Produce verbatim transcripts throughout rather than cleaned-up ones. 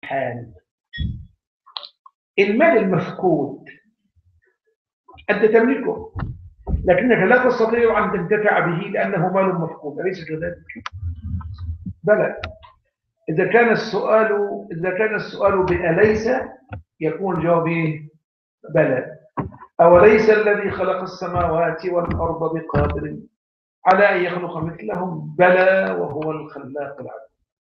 حال. المال المفقود أنت تملكه لكنك لا تستطيع أن تنتفع به لأنه مال مفقود، أليس كذلك؟ بلى. إذا كان السؤال إذا كان السؤال بأليس يكون جوابه بلى. أوليس الذي خلق السماوات والأرض بقادر على أن يخلق مثلهم؟ بلى وهو الخلاق العليم.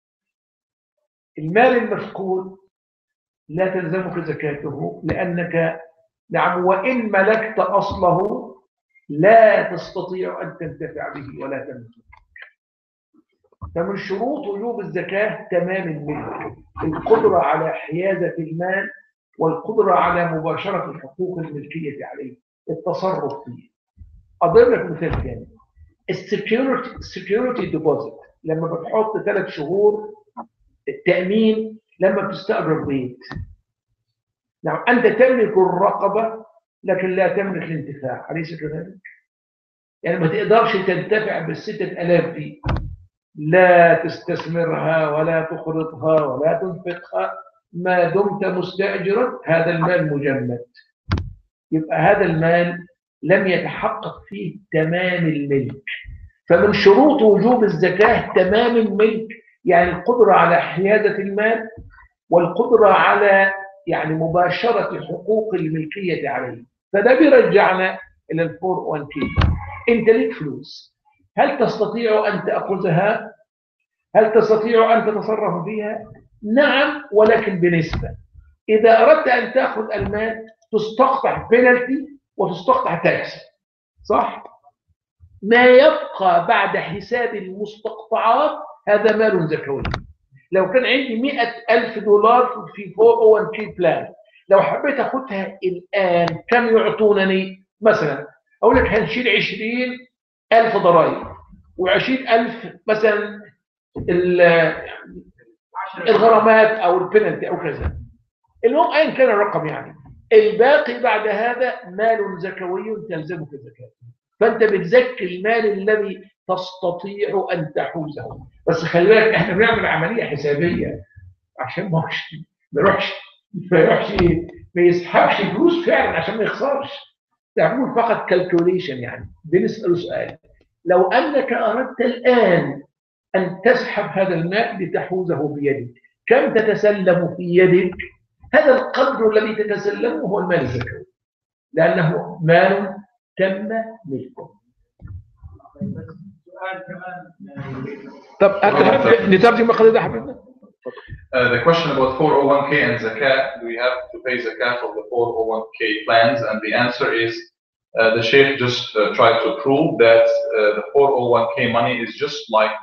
المال المفقود لا تلزمك زكاته لأنك نعم وإن ملكت أصله لا تستطيع أن تنتفع به ولا تملكه. فمن شروط وجوب الزكاة تمام الملك، القدرة على حيازة المال والقدرة على مباشرة الحقوق الملكية عليه، التصرف فيه. أضرب لك مثال ثاني، السكيورتي السكيورتي ديبوزيت، لما بتحط ثلاث شهور التأمين لما بتستأجر بيت. نعم أنت تملك الرقبة لكن لا تملك الانتفاع، أليس كذلك؟ يعني ما تقدرش تنتفع بالستة آلاف دي، لا تستثمرها ولا تخرطها ولا تنفقها ما دمت مستأجرا، هذا المال مجمد. يبقى هذا المال لم يتحقق فيه تمام الملك. فمن شروط وجوب الزكاة تمام الملك، يعني القدرة على حيازة المال والقدرة على يعني مباشرة حقوق الملكية عليه. فده بيرجعنا إلى الفور وان كي. أنت ليك فلوس، هل تستطيع أن تأخذها؟ هل تستطيع أن تتصرف فيها؟ نعم، ولكن بنسبة. إذا أردت أن تأخذ المال تستقطع بينالتي وتستقطع تاكس، صح؟ ما يبقى بعد حساب المستقطعات هذا مال زكوي. لو كان عندي مئة ألف دولار في فور أو وان كي بلان، لو حبيت أخذها الآن كم يعطونني؟ مثلا أقول لك هنشيل عشرين ألف ضرائب وعشرين ألف مثلا الغرامات أو البنالتي أو كذا، المهم أين كان الرقم، يعني الباقي بعد هذا مال زكوي تلزمك الزكاة. فأنت بتزكي المال الذي تستطيع أن تحوزه. بس خلي بالك احنا بنعمل عملية حسابية عشان ما يروحش ما يروحش ما يسحبش فلوس فعلا عشان ما يخسرش. تعمل فقط كالكوليشن، يعني بنسأل سؤال: لو أنك أردت الآن أن تسحب هذا المال لتحوزه بيدك، كم تتسلم في يدك؟ هذا القدر الذي تتسلمه هو المال الزكوي لأنه مال تم ملكه. طب نترجم القضية ده حبيبنا. Uh, the question about four oh one K and zakat, do we have to pay zakat of the four oh one K plans? And the answer is uh, the Sheikh just uh, tried to prove that uh, the four oh one K money is just like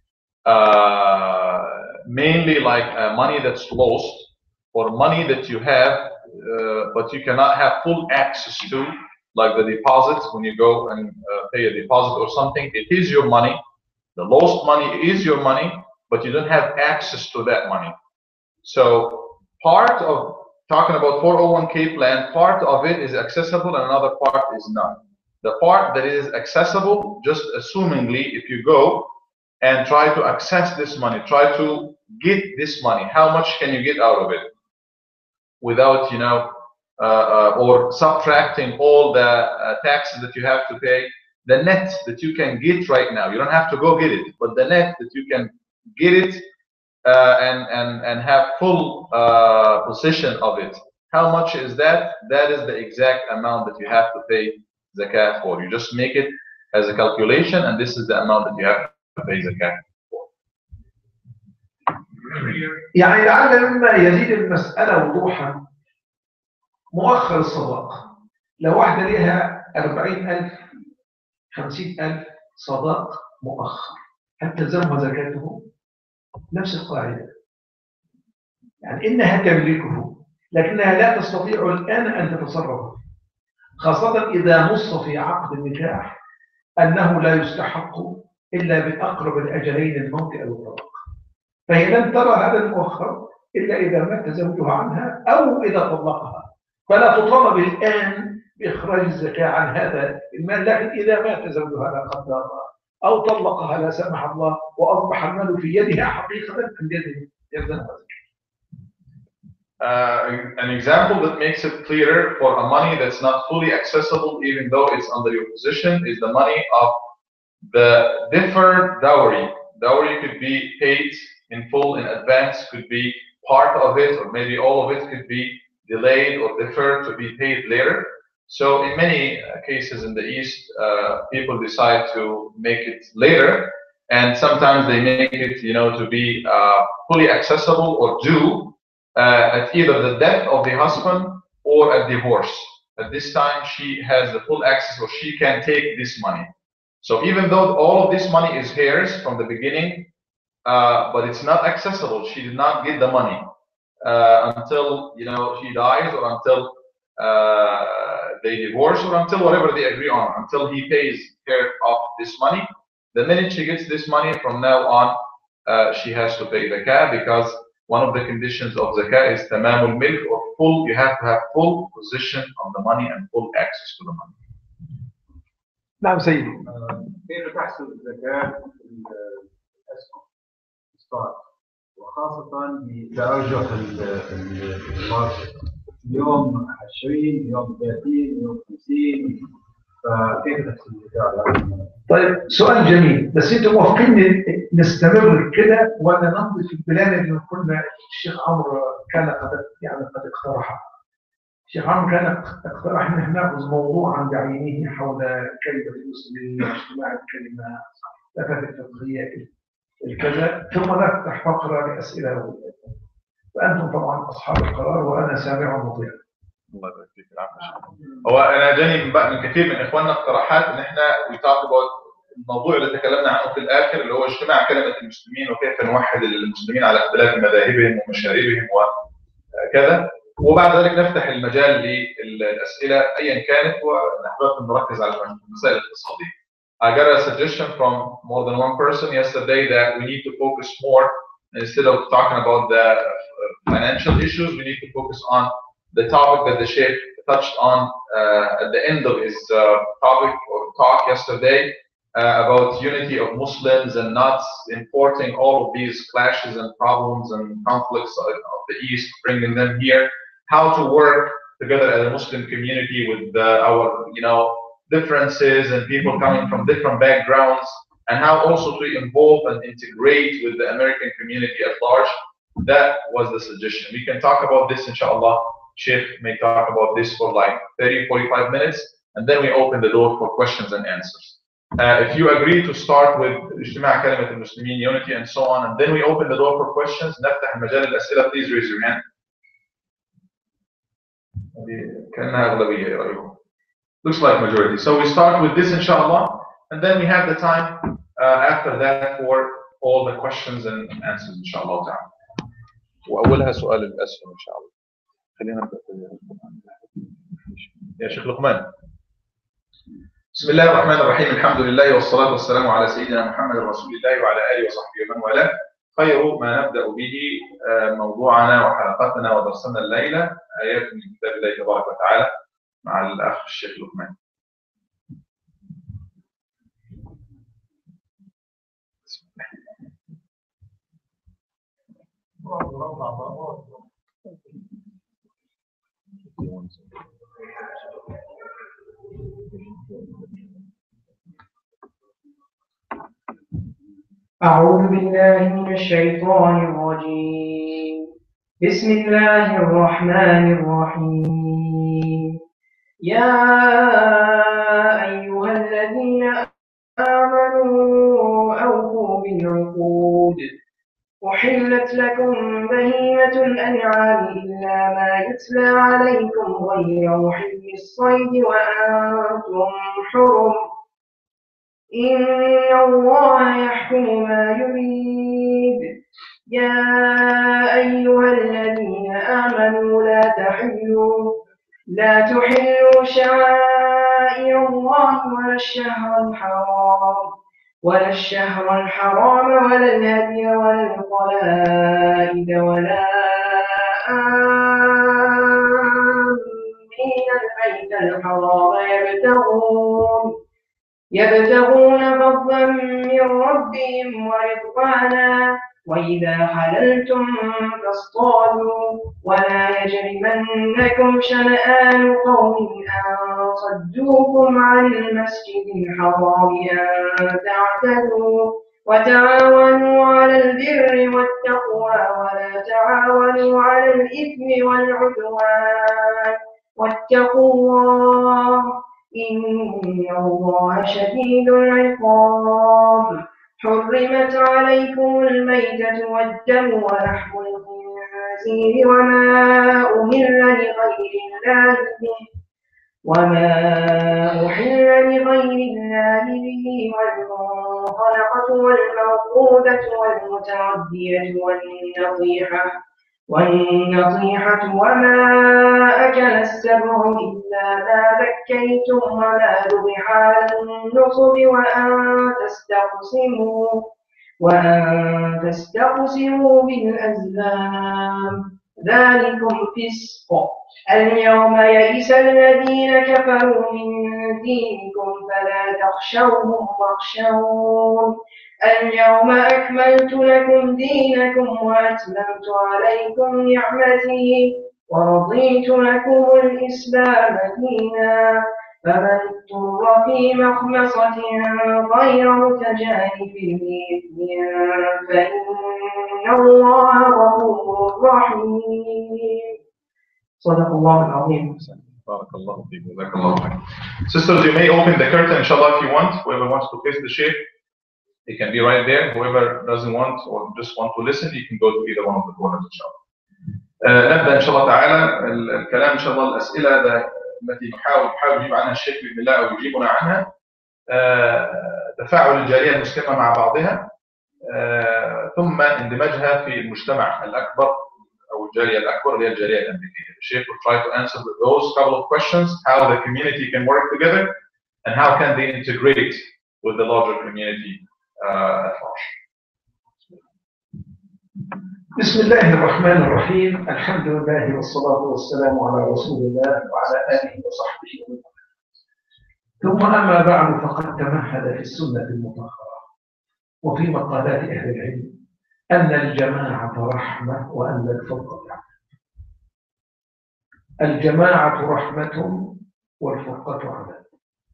uh, mainly like uh, money that's lost or money that you have uh, but you cannot have full access to, like the deposits when you go and uh, pay a deposit or something. It is your money, the lost money is your money, but you don't have access to that money. So part of talking about four oh one K plan, part of it is accessible and another part is not. The part that is accessible, just assumingly, if you go and try to access this money, try to get this money, how much can you get out of it without, you know, uh, uh, or subtracting all the uh, taxes that you have to pay, the net that you can get right now, you don't have to go get it, but the net that you can get it uh, and, and, and have full uh, possession of it. How much is that? That is the exact amount that you have to pay zakat for. You just make it as a calculation and this is the amount that you have to pay zakat for. يعني لعل مما يزيد المسألة وضوحا مؤخر الصداق. لو واحدة لها أربعين ألف خمسين ألف صداق مؤخر، هل تلزمها زكاته؟ نفس القاعدة، يعني إنها تملكه لكنها لا تستطيع الآن أن تتصرف، خاصة إذا نص في عقد النكاح أنه لا يستحق إلا بأقرب الأجلين الموت أو الطلاق، فهي لن ترى هذا المؤخر إلا إذا مات زوجها عنها أو إذا طلقها، فلا تطالب الآن بإخراج الزكاة عن هذا المال. لكن إذا مات زوجها لا قدر الله أو طلقها لا سمح الله وأصبح المال في يدها حقيقة من يده يلزمها. Uh, an example that makes it clearer for a money that's not fully accessible, even though it's under your position, is the money of the deferred dowry. Dowry could be paid in full in advance, could be part of it, or maybe all of it could be delayed or deferred to be paid later. So in many cases in the East, uh, people decide to make it later, and sometimes they make it, you know, to be uh, fully accessible or due uh, at either the death of the husband or a divorce. At this time, she has the full access, or she can take this money. So even though all of this money is hers from the beginning, uh, but it's not accessible, she did not get the money uh, until, you know, she dies, or until uh, they divorce, or until whatever they agree on, until he pays her off this money. The minute she gets this money, from now on, uh, she has to pay zakah, because one of the conditions of zakah is tamamul milk, or full. You have to have full possession of the money and full access to the money. نعم سيدي. كيف تحسب الزكاة في الأسهم الصاد، وخاصة بتأرجح الماركت، اليوم عشرين، اليوم ثلاثين، اليوم خمسين، فكيف تحسب الزكاة على هذا الموضوع؟ طيب سؤال جميل، بس انتم موافقين نستمر كده ولا نمضي في البلان اللي كنا الشيخ عمرو كان قد يعني قد اقترحها؟ الشيخ عمرو كان اقترح ان احنا ناخذ موضوعا بعينه حول كلمه المسلمين واجتماع الكلمه، لفتة الفقهيه الكذا، ثم نفتح فقره لاسئله وإجابات. فانتم طبعا اصحاب القرار وانا سامع مطيع. الله يبارك فيك. هو انا جاني من كثير من اخواننا اقتراحات ان احنا we talk about الموضوع اللي تكلمنا عنه في الاخر، اللي هو اجتماع كلمه المسلمين وكيف نوحد المسلمين على اختلاف مذاهبهم ومشاربهم وكذا، وبعد ذلك نفتح المجال للاسئله ايا كانت، ونحاول نركز على المسائل الاقتصاديه. I got a suggestion from more than one person yesterday that we need to focus more, instead of talking about the financial issues, we need to focus on the topic that the Sheikh touched on uh, at the end of his uh, topic or talk yesterday uh, about unity of Muslims and not importing all of these clashes and problems and conflicts of, of the East, bringing them here. How to work together as a Muslim community with uh, our, you know, differences and people coming from different backgrounds, and how also to involve and integrate with the American community at large. That was the suggestion. We can talk about this, inshallah. Sheikh may talk about this for like thirty, forty-five minutes, and then we open the door for questions and answers. Uh, if you agree to start with اجتماع كلمة المسلمين, unity, and so on, and then we open the door for questions, نفتح مجال الأسئلة. Please raise your hand. كأنها أغلبية يا رأيكم. Looks like majority. So we start with this, inshallah, and then we have the time uh, after that for all the questions and answers, inshallah ta'ala. وأولها سؤال الأسهم إن شاء الله. خلينا نبدأ يا شيخ لقمان. بسم الله الرحمن الرحيم، الحمد لله والصلاة والسلام على سيدنا محمد رسول الله وعلى آله وصحبه ومن والاه. خير ما نبدأ به موضوعنا وحلقتنا ودرسنا الليلة آيات من كتاب الله تبارك وتعالى مع الأخ الشيخ لقمان. أعوذ بالله من الشيطان الرجيم. بسم الله الرحمن الرحيم. يا أيها الذين آمنوا أوفوا بالعقود، أحلت لكم بهيمة الأنعام إلا ما يتلى عليكم غير محل الصيد وأنتم حرم، إن الله يحكم ما يريد. يا أيها الذين آمنوا لا تحلوا لا تحلوا شعائر الله ولا الشهر الحرام ولا الشهر الحرام ولا الهدي ولا القلائد ولا آمين البيت الحرام يبتغون يبتغون فضلا من ربهم ورضوانا وإذا حللتم فاصطادوا ولا يجرمنكم شنآن قوم أن صدوكم عن المسجد الحرام أن تعتدوا وتعاونوا على البر والتقوى ولا تعاونوا على الإثم والعدوان واتقوا الله إن الله شديد العقاب. حرمت عليكم الميتة والدم ولحم الخنزير وما أهل لغير الله به وما أحل لغير الله به والمنخلقة والموقوذة والمتردية والنطيحة والنطيحة وما أكل السبع إلا ما ذكيتم وما ذبح على النصب وأن تستقسموا وأن تستقسموا بالأزلام ذلكم فسق. اليوم يئس الذين كفروا من دينكم فلا تخشوهم واخشون اليوم أكملت لكم دينكم وأتممت عليكم نعمتي ورضيت لكم الإسلام دينا فمن اضطر في مخمصة غير متجانف لإثم فإن الله غفور رحيم. صدق الله العظيم. Barakallahu feekum. Jazakallahu khair. Sisters, you may open the curtain, inshallah, if you want. Whoever wants to face the sheikh, it can be right there. Whoever doesn't want or just want to listen, you can go to either one of the corners, inshallah. Uh, نبدأ إن شاء الله تعالى الكلام إن شاء الله الأسئلة التي نحاول نحاول نجيب عنها الشيخ بإذن الله أو يجيبنا عنها. uh, تفاعل الجالية المسلمة مع بعضها uh, ثم اندماجها في المجتمع الأكبر أو الجالية الأكبر اللي هي الجالية الأمريكية. The Sheikh will try to answer those couple of questions, how the community can work together and how can they integrate with the larger community uh, at large. بسم الله الرحمن الرحيم. الحمد لله والصلاة والسلام على رسول الله وعلى آله وصحبه ومن ثم أما بعد فقد تمهد في السنة المطهرة وفي مقالات أهل العلم أن الجماعة رحمة وأن الفرقة رحمة. الجماعة رحمة والفرقة عذاب.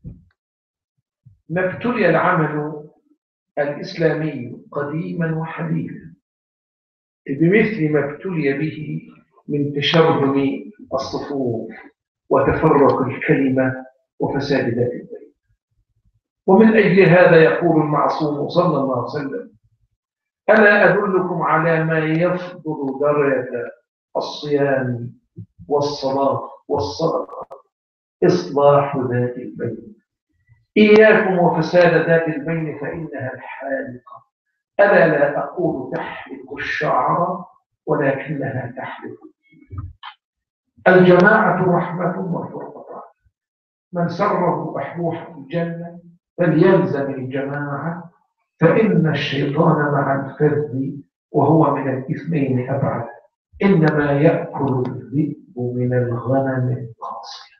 ما ابتلي العمل الإسلامي قديما وحديثا بمثل ما ابتلي به من تشرذم الصفوف وتفرق الكلمة وفساد ذات البين. ومن أجل هذا يقول المعصوم صلى الله عليه وسلم: ألا أدلكم على ما يفضل درجة الصيام والصلاة والصدقة إصلاح ذات البين. إياكم وفساد ذات البين فإنها الحالقة. ألا لا أقول تحلق الشعر ولكنها تحلق الدين. الجماعة رحمة والفرقة رحمة. من سره بحبوح الجنة فليلزم الجماعة فإن الشيطان مع الفرد وهو من الاثنين أبعد. إنما يأكل الذئب من الغنم القاصية.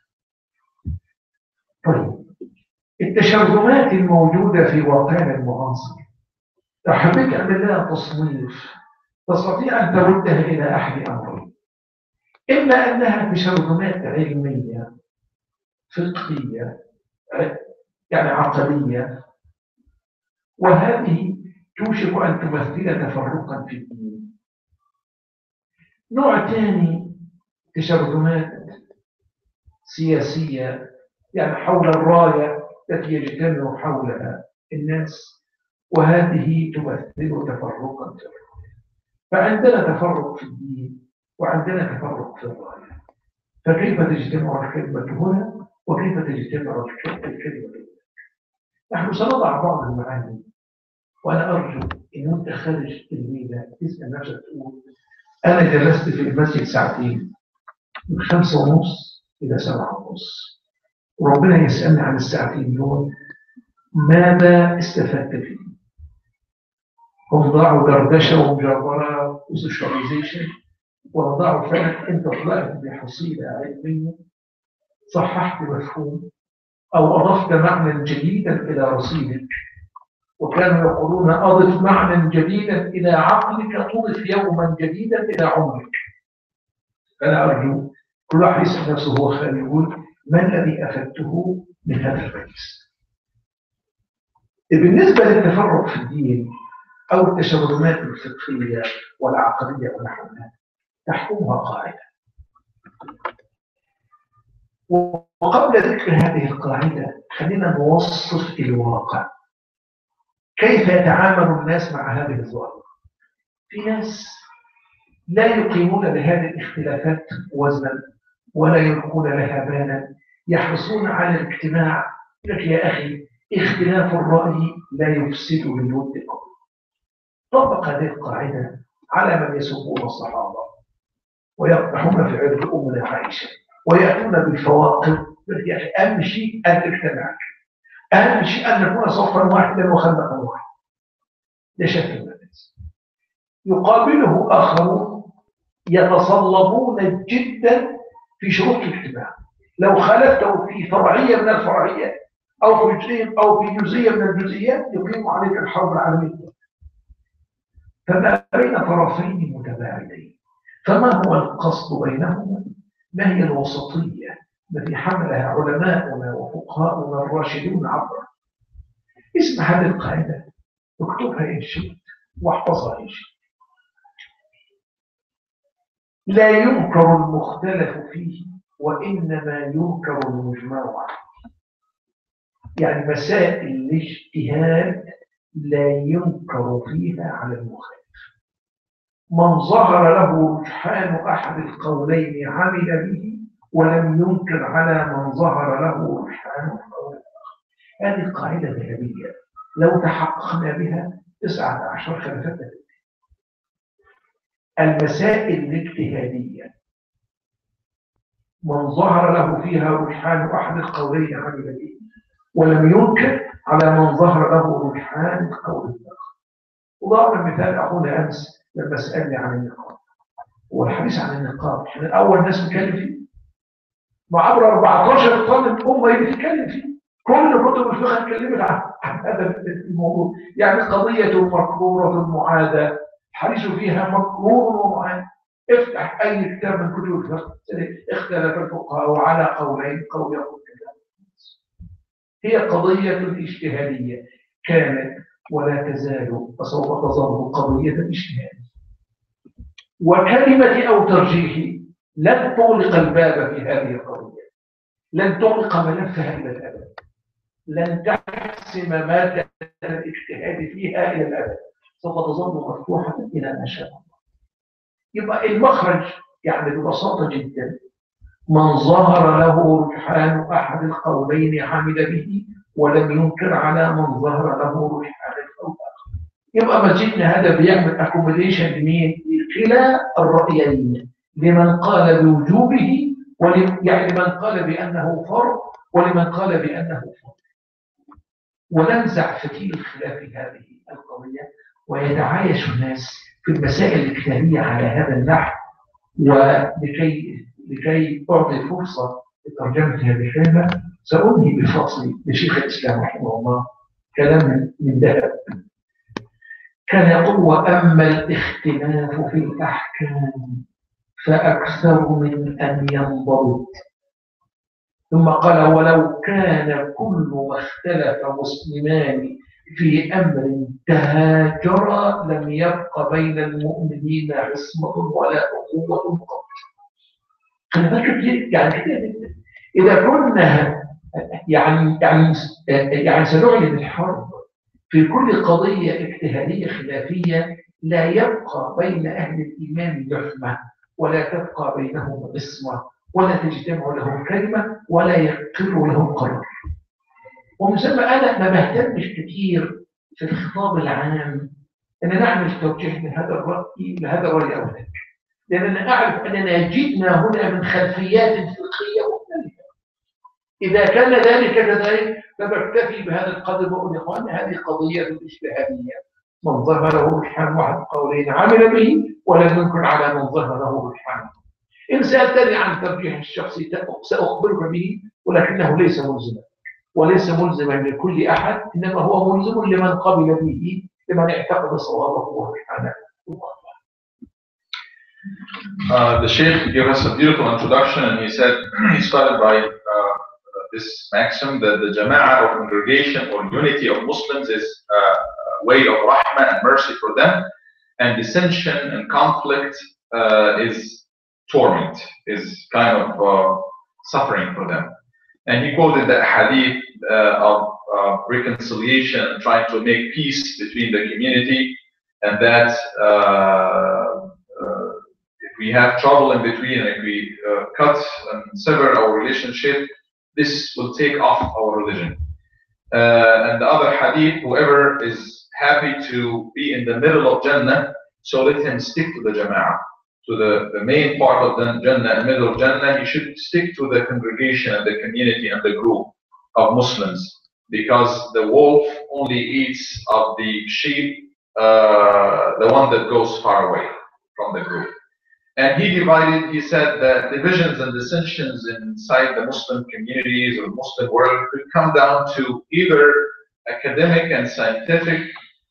طيب، التشرذمات الموجودة في واقعنا المعاصر لو حبيت أعمل لها تصنيف تستطيع أن تردها إلى أحد أمرين: إما أنها تشرذمات علمية فقهية يعني عقلية، وهذه توشك أن تمثل تفرقا في الدين. نوع ثاني تشرذمات سياسية يعني حول الراية التي يجتمع حولها الناس، وهذه تمثل تفرقا في الراية. فعندنا تفرق في الدين وعندنا تفرق في الراية، فكيف تجتمع الكلمة هنا وكيف تجتمع الكلمة هنا؟ نحن سنضع بعض المعاني، وأنا أرجو إن أنت خارج الميدان تسأل نفسك تقول: أنا جلست في المسجد ساعتين من خمسة ونص إلى سبعة ونص، وربنا يسألني عن الساعتين دول ماذا استفدت فيه؟ هم ضاعوا دردشة ومجاورة وسوشياليزيشن، ولا ضاعوا فعلا أنت طلعت بحصيلة علمية صححت مفهوم أو أضفت معنى جديدا إلى رصيدك وكانوا يقولون أضف معنى جديدا إلى عقلك تضف يوما جديدا إلى عمرك. أنا أرجو كل واحد يسأل نفسه هو خالي يقول ما الذي أفدته من هذا الرئيس؟ بالنسبة للتفرق في الدين أو التشابهات الفقهية والعقدية ونحوها تحكمها قاعدة. وقبل ذكر هذه القاعدة خلينا نوصف الواقع. كيف يتعامل الناس مع هذه الظاهرة؟ في ناس لا يقيمون لهذه الاختلافات وزنا ولا يلقون لها بالا، يحرصون على الاجتماع. لك يا أخي اختلاف الرأي لا يفسد بالود قوي. طبق هذه القاعدة على من يسبون الصحابة ويقدحون في عرض أمنا عائشة ويأتون بالفواقد. أهم شيء أن تجتمع، أهم شيء أن نكون صفا واحدا وخندقا واحدا. لا شك من الناس يقابله آخرون يتصلبون جدا في شروط الاجتماع. لو خالفته في فرعية من الفرعيات أو في جزئية أو في جزئية من الجزئيات يقيم عليك الحرب العالمية. فما بين طرفين متباعدين، فما هو القصد بينهما؟ ما هي الوسطية التي حملها علماؤنا وفقهاؤنا الراشدون عبر؟ اسم هذه القاعدة اكتبها إن شئت واحفظها إن شئت. لا ينكر المختلف فيه وإنما ينكر المجمع عليه. يعني مسائل الاجتهاد لا ينكر فيها على المخالف. من ظهر له رجحان أحد القولين عمل به ولم ينكر على من ظهر له رجحان القول الآخر. هذه قاعدة ذهبية لو تحققنا بها تسعة عشر خلفتنا. المسائل الاجتهادية من ظهر له فيها رجحان أحد القولين عمل به ولم ينكر على من ظهر له رجحان القول الآخر. وضرب المثال أخونا أمس لما سألني عن النقاب والحديث عن النقاب. احنا أول ناس نتكلم فيه وعبر أربعة عشر قرن الأمة اللي بتتكلم فيه. كل كتب الفقه اتكلمت عن هذا الموضوع. يعني قضية مكرورة معادة، الحديث فيها مكرور ومعاد. افتح أي كتاب من كتب الفقه اختلف الفقهاء على قولين، قول يقول كذا. هي قضية اجتهادية كانت ولا تزال وسوف تظل قضية اجتهادية. وكلمة أو ترجيح لن تغلق الباب في هذه القضية، لن تغلق ملفها إلى الأبد، لن تحسم مادة الاجتهاد فيها إلى الأبد، سوف تظل مفتوحة إلى ما شاء الله. يبقى المخرج يعني ببساطة جدا من ظهر له رجحان أحد القولين عمل به ولم ينكر على من ظهر له رجحان القول الآخر. يبقى مسجدنا هذا بيعمل اكوموديشن لمين؟ لكلا الرأيين، لمن قال بوجوبه ولم يعني من قال بأنه فرض ولمن قال بأنه فرض. وننزع فتيل الخلاف في هذه القضية ويتعايش الناس في المسائل الاجتهادية على هذا النحو. ولكي لكي أعطي فرصة لترجمة هذه الكلمة سأنهي بالفصل لشيخ الإسلام رحمه الله كلام من ذهب. كان يقول وأما الاختلاف في الأحكام فأكثر من أن ينضبط. ثم قال ولو كان كل ما اختلف مسلمان في أمر تهاجرا لم يبق بين المؤمنين عصمة ولا أخوة قط. خلي بالك يعني كده إذا كنا يعني يعني يعني سنعلن الحرب في كل قضية اجتهادية خلافية لا يبقى بين أهل الإيمان لحمة ولا تبقى بينهم عصمة ولا تجتمع لهم كلمة ولا يقر لهم قرار. ومسمى أنا ما بهتمش كثير في الخطاب العام أن نعمل توجيه لهذا الرأي لهذا الرأي أو ذاك، لأننا أعرف أننا جئنا هنا من خلفيات فقهية مختلفة. إذا كان ذلك كذلك فبكتفي بهذا القدر وأقول يا إخوان هذه قضية اجتهادية من ظهر له رجحان واحد قولين عمل به ولم ينكر على من ظهر له رجحان. إن سألتني عن ترجيح الشخصي سأخبرك به ولكنه ليس ملزما. وليس ملزما لكل أحد، إنما هو ملزم لمن قبل به، لمن اعتقد صوابه سبحانه وتعالى. Uh, the Sheikh gave us a beautiful introduction, and he said, he started by uh, this maxim that the jama'ah or congregation or unity of Muslims is uh, a way of rahmah and mercy for them, and dissension and conflict uh, is torment, is kind of uh, suffering for them. And he quoted that hadith uh, of uh, reconciliation and trying to make peace between the community, and that uh, uh, if we have trouble in between and if we uh, cut and sever our relationship, this will take off our religion. Uh, and the other hadith, whoever is happy to be in the middle of Jannah, so let him stick to the Jama'ah, to the, the main part of the Jannah, the middle of Jannah. He should stick to the congregation and the community and the group of Muslims, because the wolf only eats of the sheep, uh, the one that goes far away from the group. And he divided, he said that divisions and dissensions inside the Muslim communities or Muslim world could come down to either academic and scientific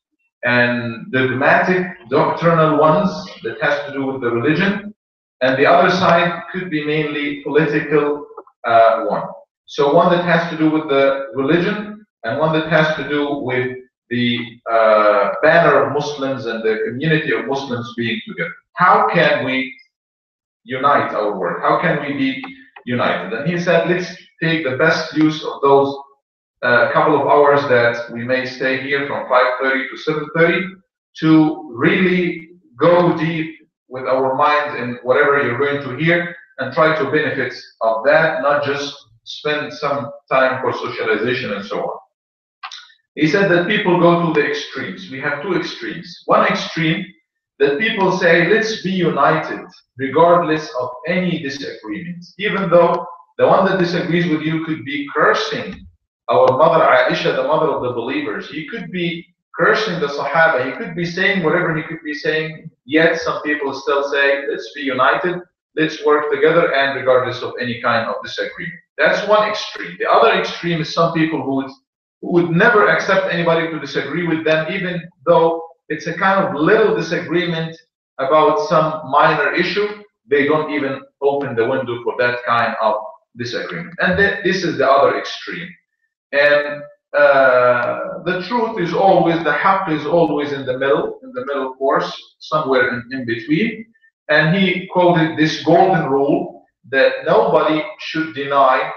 and dogmatic, doctrinal ones that has to do with the religion, and the other side could be mainly political uh, one. So one that has to do with the religion, and one that has to do with the uh, banner of Muslims and the community of Muslims being together. How can we unite our world? How can we be united? And he said, let's take the best use of those uh, couple of hours that we may stay here from five thirty to seven thirty to really go deep with our minds in whatever you're going to hear and try to benefit of that, not just spend some time for socialization and so on. He said that people go to the extremes. We have two extremes. One extreme that people say, let's be united regardless of any disagreements, even though the one that disagrees with you could be cursing our mother Aisha, the mother of the believers. He could be cursing the Sahaba. He could be saying whatever he could be saying, yet some people still say, let's be united, let's work together, and regardless of any kind of disagreement. That's one extreme. The other extreme is some people who would, who would never accept anybody to disagree with them, even though it's a kind of little disagreement about some minor issue. They don't even open the window for that kind of disagreement. And th this is the other extreme. And uh, the truth is always, the haqq is always in the middle, in the middle course, somewhere in, in between. And he quoted this golden rule that nobody should deny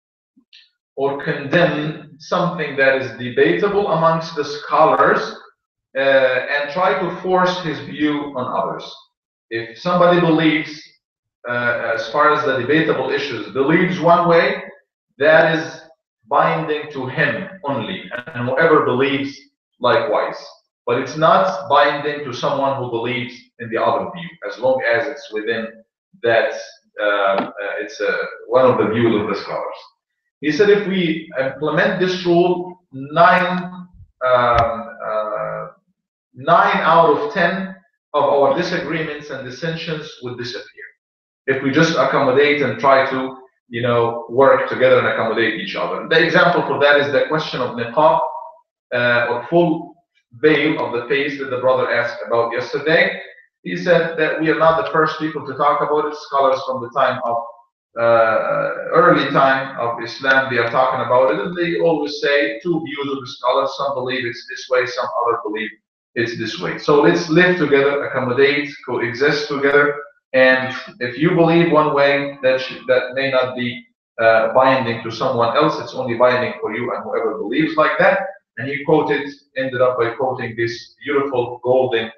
or condemn something that is debatable amongst the scholars uh, and try to force his view on others. If somebody believes, uh, as far as the debatable issues, believes one way, that is binding to him only, and whoever believes likewise. But it's not binding to someone who believes in the other view, as long as it's within that, uh, uh, it's uh, one of the views of the scholars. He said if we implement this rule, nine, um, uh, nine out of ten of our disagreements and dissensions would disappear. If we just accommodate and try to, you know, work together and accommodate each other. The example for that is the question of niqab, uh, or full veil of the face that the brother asked about yesterday. He said that we are not the first people to talk about it. Scholars from the time of uh, early time of Islam, they are talking about it, and they always say two views of the scholars. Some believe it's this way, some other believe it's this way. So let's live together, accommodate, coexist together. And if you believe one way, that should, that may not be uh, binding to someone else. It's only binding for you and whoever believes like that. And he quoted, ended up by quoting this beautiful golden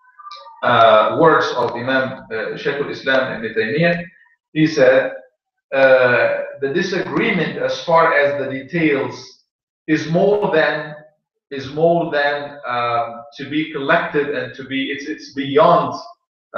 uh, words of Imam uh, Shaykh al-Islam Ibn Taymiyyah. He said, uh, the disagreement as far as the details is more than is more than um, to be collected and to be it's it's beyond uh,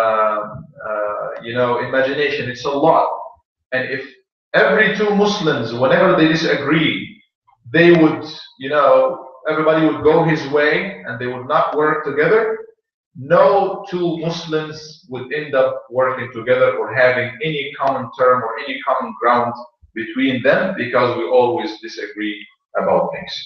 uh, you know, imagination. It's a lot. And if every two Muslims, whenever they disagree, they would, you know, everybody would go his way and they would not work together, no two Muslims would end up working together or having any common term or any common ground between them because we always disagree about things.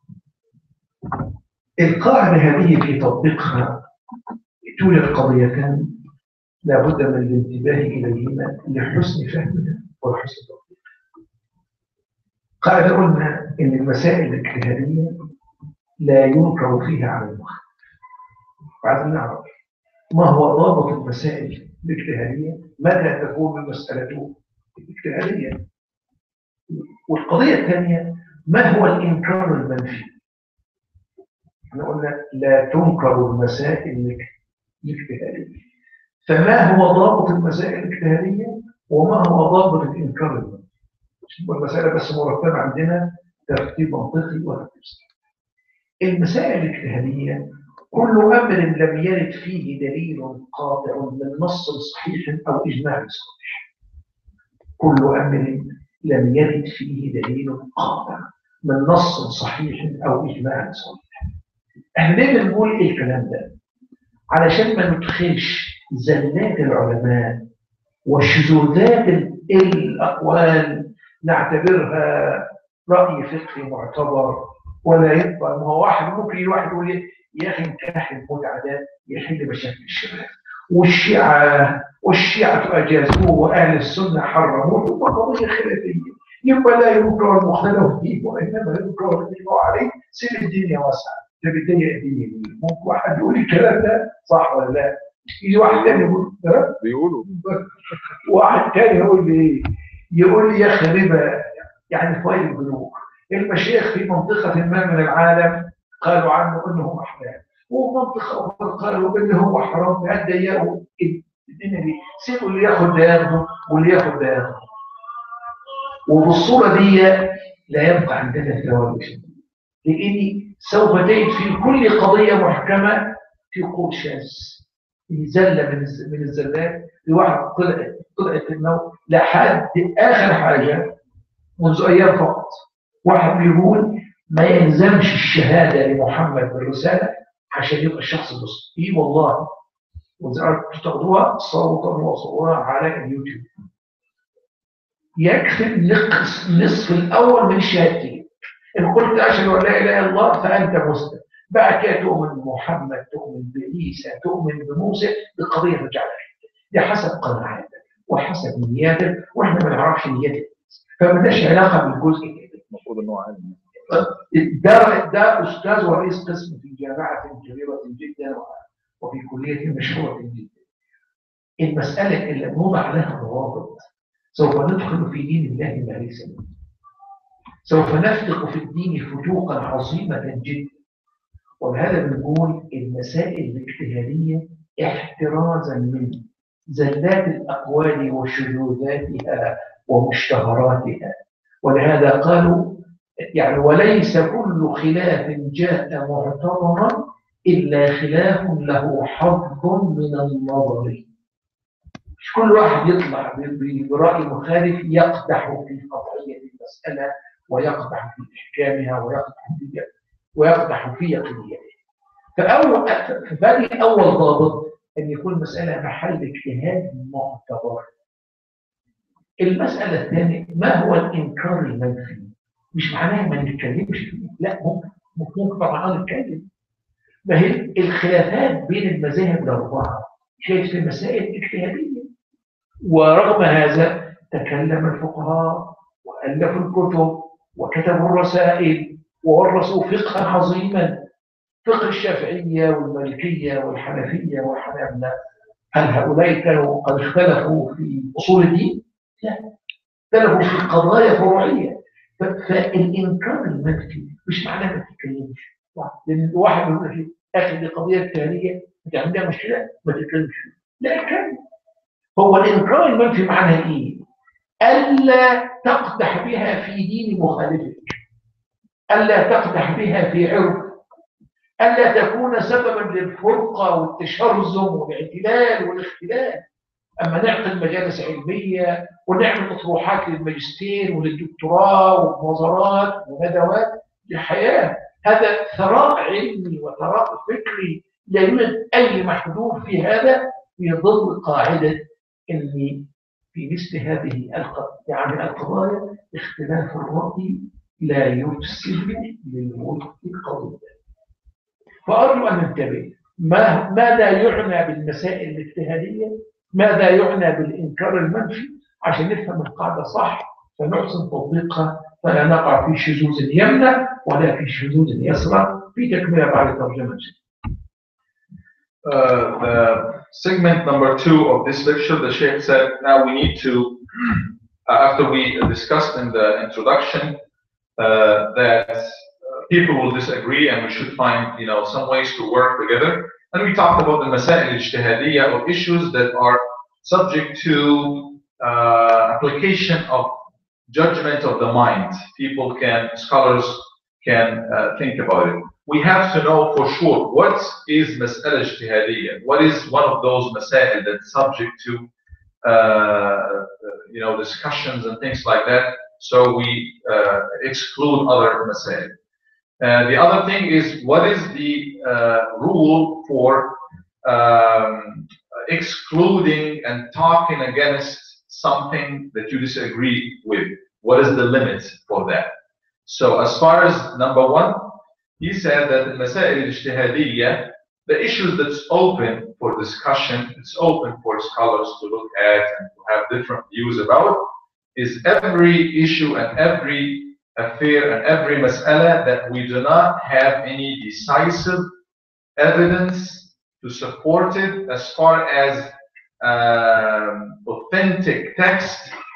القاعدة هذه في تطبيقها توجد قضيتان لا بد من الانتباه إليهما لحسن فهمها وحسن تطبيقها. قاعدة قلنا إن المسائل الاجتهادية لا ينكر فيها على المخالف. بعد نعرف ما هو ضابط المسائل الاجتهادية، متى تكون المسألة اجتهادية. والقضية الثانية ما هو الإنكار المنفي. احنا قلنا لا تنكر المسائل الاجتهادية، فما هو ضابط المسائل الاجتهادية وما هو ضابط الإنكار المنفي. والمسألة بس مرتبة عندنا ترتيب منطقي وترتيب صحيح. المسائل الاجتهادية كل أمر لم يرد فيه دليل قاطع من نص صحيح أو إجماع صحيح. كل أمر لم يرد فيه دليل قاطع من نص صحيح أو إجماع صحيح. احنا دايما نقول ايه الكلام ده علشان ما ندخلش زلات العلماء وشذوذات الأقوال نعتبرها رأي فقهي معتبر ولا يبقى. ما هو واحد ممكن الواحد يقول يا أخي نكاح المتعة ده يحل مشاكل الشباب، والشيعة والشيعة أجازوه وأهل السنة حرموه، ثم قضية خلافية يبقى لا ينكر المختلف فيه وإنما ينكر المجموع عليه. سير الدنيا واسعة، ده بداية الدنيا. ممكن واحد يقول الكلام ده صح ولا لا؟ يجي واحد تاني يقول بيقولوا واحد تاني يقول لي يقول لي يا أخي ربا يعني فوائد البنوك. المشايخ في منطقة ما من العالم قالوا عنه انه محلال، ومنطقة أخرى قالوا انه حرام. هديروا الدنيا دي، سيبوا اللي ياخد ده ياخده واللي ياخد ده ياخده. وبالصورة دي لا يبقى عندنا ثوابت، لأني سوف تجد في كل قضية محكمة في قول شاذ، زلة من من الزلات لواحد طلعت طلعت انه لحد آخر حاجة منذ أيام فقط واحد بيقول ما يلزمش الشهادة لمحمد بالرسالة عشان يبقى الشخص المسلم. إيه والله، وإذا تاخدوها صوتا وصورها على اليوتيوب يكفي نصف الأول من الشهادتين. إن قلت أشهد أن لا إله إلا الله فأنت مسلم. بعد كده تؤمن بمحمد، تؤمن بعيسى، تؤمن بموسى، بقضية رجعلك دي حسب قناعاتك وحسب نياتك، وإحنا ما نعرفش نياتك، فمالناش علاقة بالجزء ده. المفروض إنه عالم. ده ده أستاذ ورئيس قسم في جامعة كبيرة جدا وفي كلية مشهورة جدا. المسألة اللي نوضع لها ضوابط سوف ندخل في دين الله ما ليس منه، سوف نفتق في الدين فتوقا عظيمة جدا. ولهذا بنقول المسائل الاجتهادية احترازا من زلات الأقوال وشذوذاتها ومشتهراتها. ولهذا قالوا يعني وليس كل خلاف جاء معتبرا إلا خلاف له حظ من النظر. مش كل واحد يطلع برأي مخالف يقدح في قطعية المسألة ويقدح في إحكامها ويقدح في ويقدح في يقينيتها. فأول فبالي أول ضابط أن يكون مسألة محل اجتهاد معتبر. المسألة الثانية ما هو الإنكار المنفي؟ مش معناه ما نتكلمش فيه، لا ممكن ممكن طبعا نتكلم. ما هي الخلافات بين المذاهب الأربعة كانت في مسائل اجتهادية، ورغم هذا تكلم الفقهاء وألفوا الكتب وكتبوا الرسائل وورثوا فقها عظيما، فقه الشافعية والمالكية والحنفية والحنابلة. هل هؤلاء كانوا قد اختلفوا في أصول الدين؟ لا، اختلفوا في قضايا فروعية. فالإنكار المنفي مش معناه ما تتكلمش. لأن واحد يقول لك أخي دي قضية تاريخية أنت عندها مشكلة ما تتكلمش، لا اتكلم. هو الإنكار المنفي معناه إيه؟ ألا تقدح بها في دين مخالفك، ألا تقدح بها في عرف، ألا تكون سببا للفرقة والتشرذم والاعتلال والاختلاف. أما نعقد مجالس علمية ونعمل أطروحات للماجستير وللدكتوراه ومناظرات وندوات للحياة، هذا ثراء علمي وثراء فكري لا يوجد أي محدود في هذا، في ضمن قاعدة أن في مثل هذه القضايا، يعني القضايا اختلاف الرأي لا يفسد للملك قضية. فأرجو أن ننتبه ما ماذا يعنى بالمسائل الاجتهادية، ماذا يعنى بالإنكار المنفي، عشان نفهم القاعدة صح فنحسن تطبيقها، فلا نقع في شذوذ يمنع ولا في شذوذ يسرع. في تكملة بعد ترجمة. Uh, the segment number two of this lecture, the Sheikh said, now we need to, uh, after we discussed in the introduction uh, that uh, people will disagree and we should find, you know, some ways to work together. And we talked about the masail al-ijtihadiyya, of issues that are subject to uh, application of judgment of the mind. People can, scholars can uh, think about it. We have to know for sure what is mas'ala ijtihadiyya, what is one of those masail that's subject to uh, you know, discussions and things like that, so we uh, exclude other masail. Uh, the other thing is, what is the uh, rule for um, excluding and talking against something that you disagree with? What is the limit for that? So as far as number one, he said that the masail al-ijtihadiyya, the issues that's open for discussion, it's open for scholars to look at and to have different views about, is every issue and every affair and every mas'ala that we do not have any decisive evidence to support it as far as um, authentic text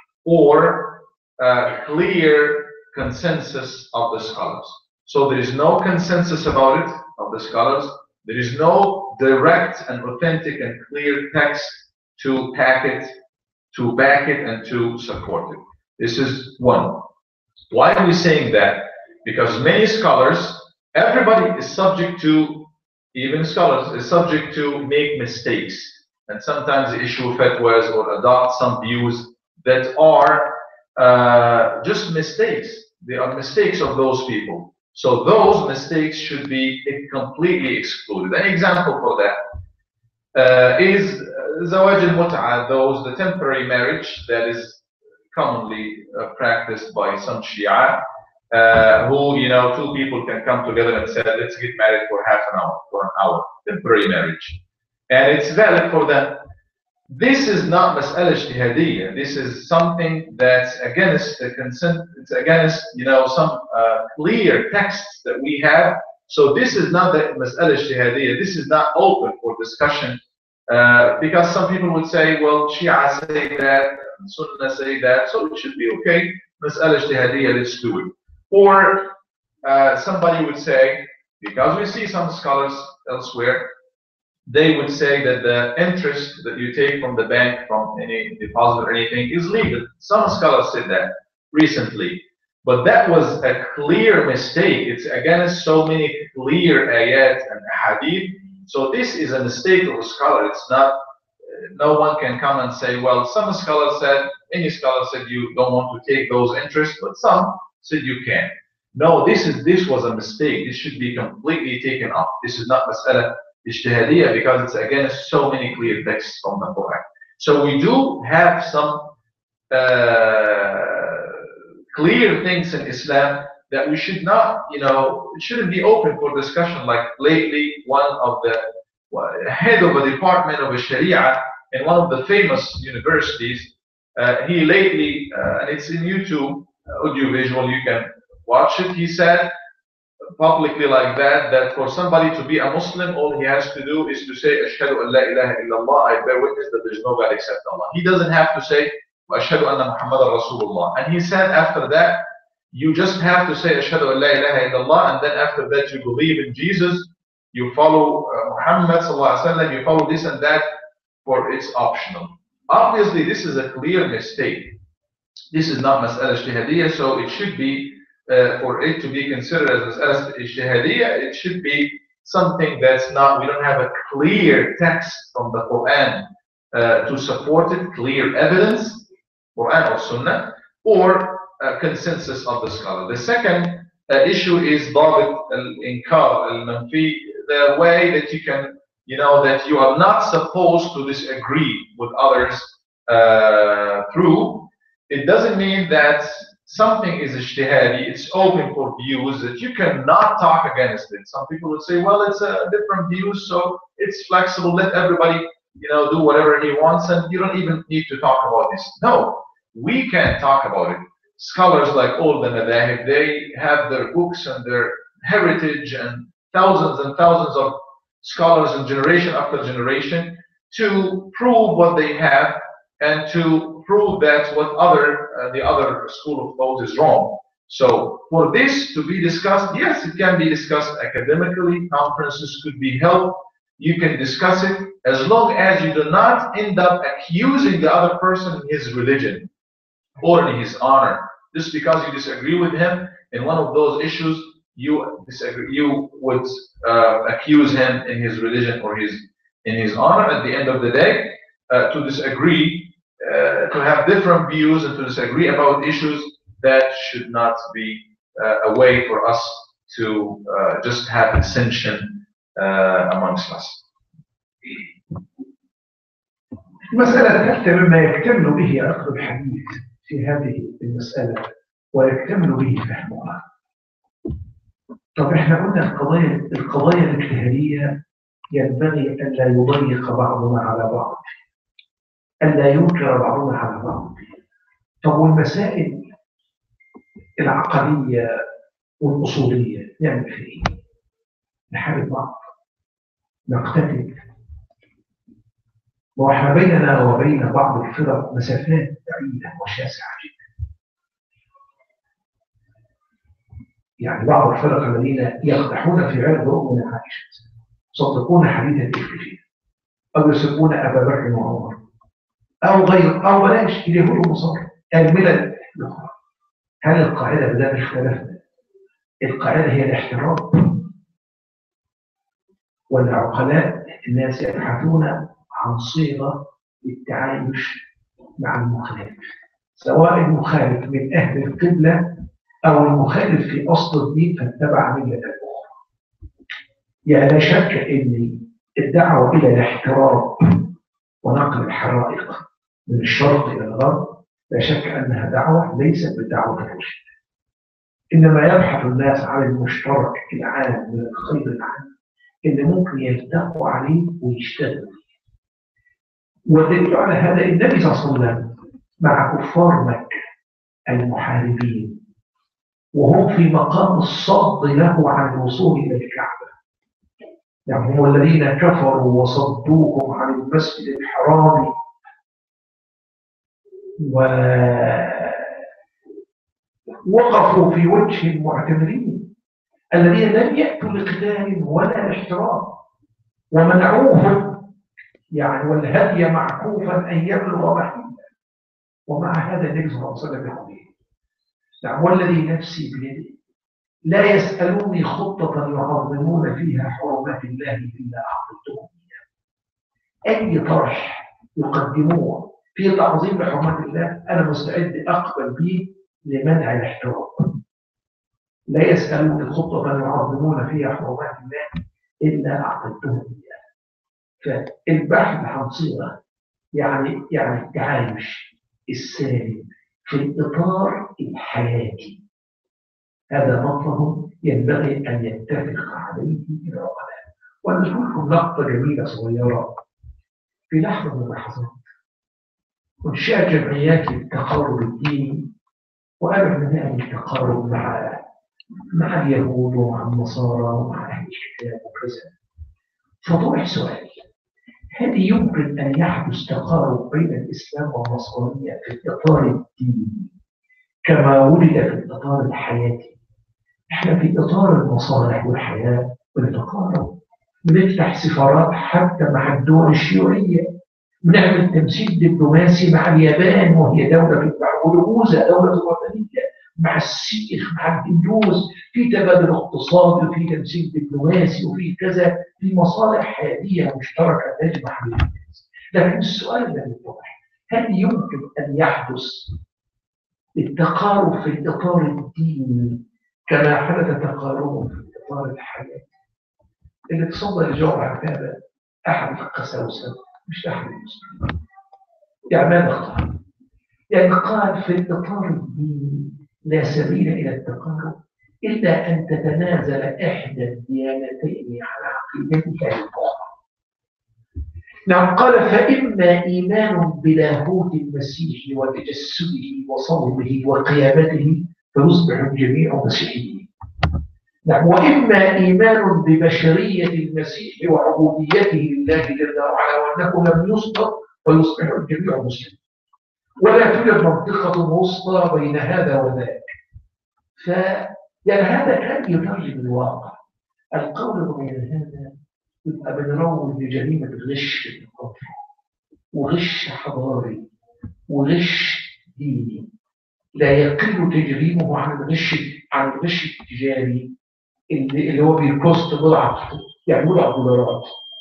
or uh, clear consensus of the scholars. So there is no consensus about it of the scholars. There is no direct and authentic and clear text to back it, to back it and to support it. This is one. Why are we saying that? Because many scholars, everybody is subject to, even scholars, is subject to make mistakes. And sometimes issue fatwas or adopt some views that are uh, just mistakes. They are mistakes of those people. So those mistakes should be completely excluded. An example for that uh, is zawaj al-mut'a, those, the temporary marriage that is commonly uh, practiced by some Shia, uh, who, you know, two people can come together and say, let's get married for half an hour, for an hour, temporary marriage. And it's valid for them. This is not mas'ala ijtihadiyya. This is something that's against the consent, it's against, you know, some uh, clear texts that we have. So this is not the mas'ala ijtihadiyya. This is not open for discussion uh, because some people would say, well, Shia say that, Sunnah say that, so it should be okay. Mas'ala ijtihadiyya, let's do it. Or uh, somebody would say, because we see some scholars elsewhere, they would say that the interest that you take from the bank, from any deposit or anything, is legal. Some scholars said that recently. But that was a clear mistake. It's against so many clear ayat and hadith. So this is a mistake of a scholar. It's not, no one can come and say, well, some scholars said, any scholar said you don't want to take those interests, but some said you can. No, this is this was a mistake. This should be completely taken off. This is not mas'ala ijtihadiyya because it's against so many clear texts from the Quran. So we do have some uh, clear things in Islam that we should not, you know, it shouldn't be open for discussion. Like lately, one of the head of a department of a Sharia in one of the famous universities, uh, he lately, uh, and it's in YouTube, audiovisual, you can watch it, he said publicly like that, that for somebody to be a Muslim, all he has to do is to say, Ashhadu an la ilaha illallah, I bear witness that there is no God except Allah. He doesn't have to say, Ashhadu anna Muhammadan Rasulullah. And he said after that, you just have to say, Ashhadu an la ilaha illallah, and then after that you believe in Jesus, you follow uh, Muhammad sallallahu alaihi wasallam, you follow this and that, for it's optional. Obviously, this is a clear mistake. This is not mas'ala ijtihadiyya, so it should be, Uh, for it to be considered as mas'ala ijtihadiyya, it should be something that's not, we don't have a clear text from the Quran uh, to support it, clear evidence, Quran or Sunnah, or a consensus of the scholar. The second uh, issue is dabit al-inkar al-manfi, the way that you can, you know, that you are not supposed to disagree with others uh, true, it doesn't mean that something is ijtihadi, it's open for views, that you cannot talk against it. Some people would say, well, it's a different view, so it's flexible, let everybody, you know, do whatever he wants, and you don't even need to talk about this. No, we can talk about it. Scholars like all the madahib, they have their books and their heritage and thousands and thousands of scholars and generation after generation to prove what they have and to prove that what other uh, the other school of thought is wrong. So for this to be discussed, yes, it can be discussed academically. Conferences could be held. You can discuss it as long as you do not end up accusing the other person in his religion or in his honor. Just because you disagree with him in one of those issues, you disagree, you would uh, accuse him in his religion or his in his honor. At the end of the day, uh, to disagree, uh, to have different views and to disagree about issues, that should not be uh, a way for us to uh, just have dissension uh, amongst us. المسألة الثالثة مما يكتمل به أخذ الحديث في هذه المسألة ويكتمل به فهمها. طب احنا قلنا القضايا القضايا الاجتهادية ينبغي أن لا يضيق بعضنا على بعض، أن لا ينكر بعضنا على بعض. طب والمسائل العقدية والأصولية نعمل في إيه؟ نحارب بعض، نقتتل. وإحنا بيننا وبين بعض الفرق مسافات بعيدة وشاسعة جدا. يعني بعض الفرق الذين يقدحون في عرض أمنا عائشة يصدقون حديث الإفك فيه، أو يسبون أبا بكر وعمر، أو غير، أو بلاش اليهود والنصارى، الملل الأخرى. هل القاعدة بدأ اختلفنا؟ القاعدة هي الاحترام، ولا عقلاء الناس يبحثون عن صيغة للتعايش مع المخالف، سواء المخالف من أهل القبلة أو المخالف في أصل الدين فاتبع ملة أخرى. يعني لا شك أن الدعوة إلى الاحترام ونقل الحرائق من الشرق إلى الغرب لا شك أنها دعوة ليست بدعوة الرشد، إنما يبحث الناس عن المشترك العام من الخير العام اللي ممكن يلتقوا عليه ويشتغلوا فيه. والدليل على هذا النبي صلى الله عليه وسلم مع كفار مكة المحاربين وهم في مقام الصد له عن الوصول إلى الكعبة، يعني هم الذين كفروا وصدوكم عن المسجد الحرام ووقفوا في وجه المعتمرين الذين لم يأتوا لقتال ولا احترام ومنعوهم، يعني والهدي معكوفا أن يبلغ محله. ومع هذا النبي صلى الله عليه وسلم يقول نعم والذي نفسي بيده لا يسألوني خطة يعظمون فيها حرمات الله إلا أعطيتهم إياها. أي طرح يقدموه في تعظيم لحرمات الله أنا مستعد أقبل به لمنع الاحترام. لا يسألوني خطة يعظمون فيها حرمات الله إلا أعطيتهم إياها. فالبحث عن صيغة يعني يعني التعايش السالم في الإطار الحياتي، هذا مطلب ينبغي أن يتفق عليه العقلاء. ونقول لكم نقطة جميلة صغيرة. في لحظة من اللحظات انشأت جمعيات التقارب الديني، وقالوا من هذه التقارب مع مع اليهود ومع النصارى ومع أهل الكتاب وكذا. فطرح سؤال: هل يمكن أن يحدث تقارب بين الإسلام والنصرانية في الإطار الديني كما ولد في الإطار الحياتي؟ إحنا في إطار المصالح والحياة بنتقارب، بنفتح سفارات حتى مع الدول الشيوعية، بنعمل تمثيل دبلوماسي مع اليابان وهي دولة في البحبوذة، دولة وطنية، مع السيخ، مع الهندوس، في تبادل اقتصادي وفي تمثيل دبلوماسي وفي كذا، في مصالح حياتية مشتركة تجمع بين الناس. لكن السؤال الذي يطرح: هل يمكن أن يحدث التقارب في الإطار الديني كما حدث تقارب في الإطار الحياتي؟ اللي تصدر الجواب عن هذا أحد القساوسة مش أحد المسلمين. يعني ماذا اختار؟ يعني قال في الإطار الديني لا سبيل إلى التقارب إلا أن تتنازل إحدى الديانتين على عقيدتها الأخرى. نعم قال فإما إيمان بلاهوت المسيح وتجسده وصلبه وقيامته فيصبح الجميع مسيحيين. نعم وإما إيمان ببشرية المسيح وعبوديته لله جل وعلا وأنه لم يسقط فيصبح الجميع مسلمين. ولا توجد منطقة وسطى بين هذا وذاك. ف يعني هذا كان يترجم الواقع. القول بين هذا يبقى بنروج لجريمة الغش في الثقافة وغش حضاري وغش ديني لا يقل تجريمه عن الغش عن الغش التجاري اللي, اللي هو بيكوست بضعة يعني بضعة دولارات.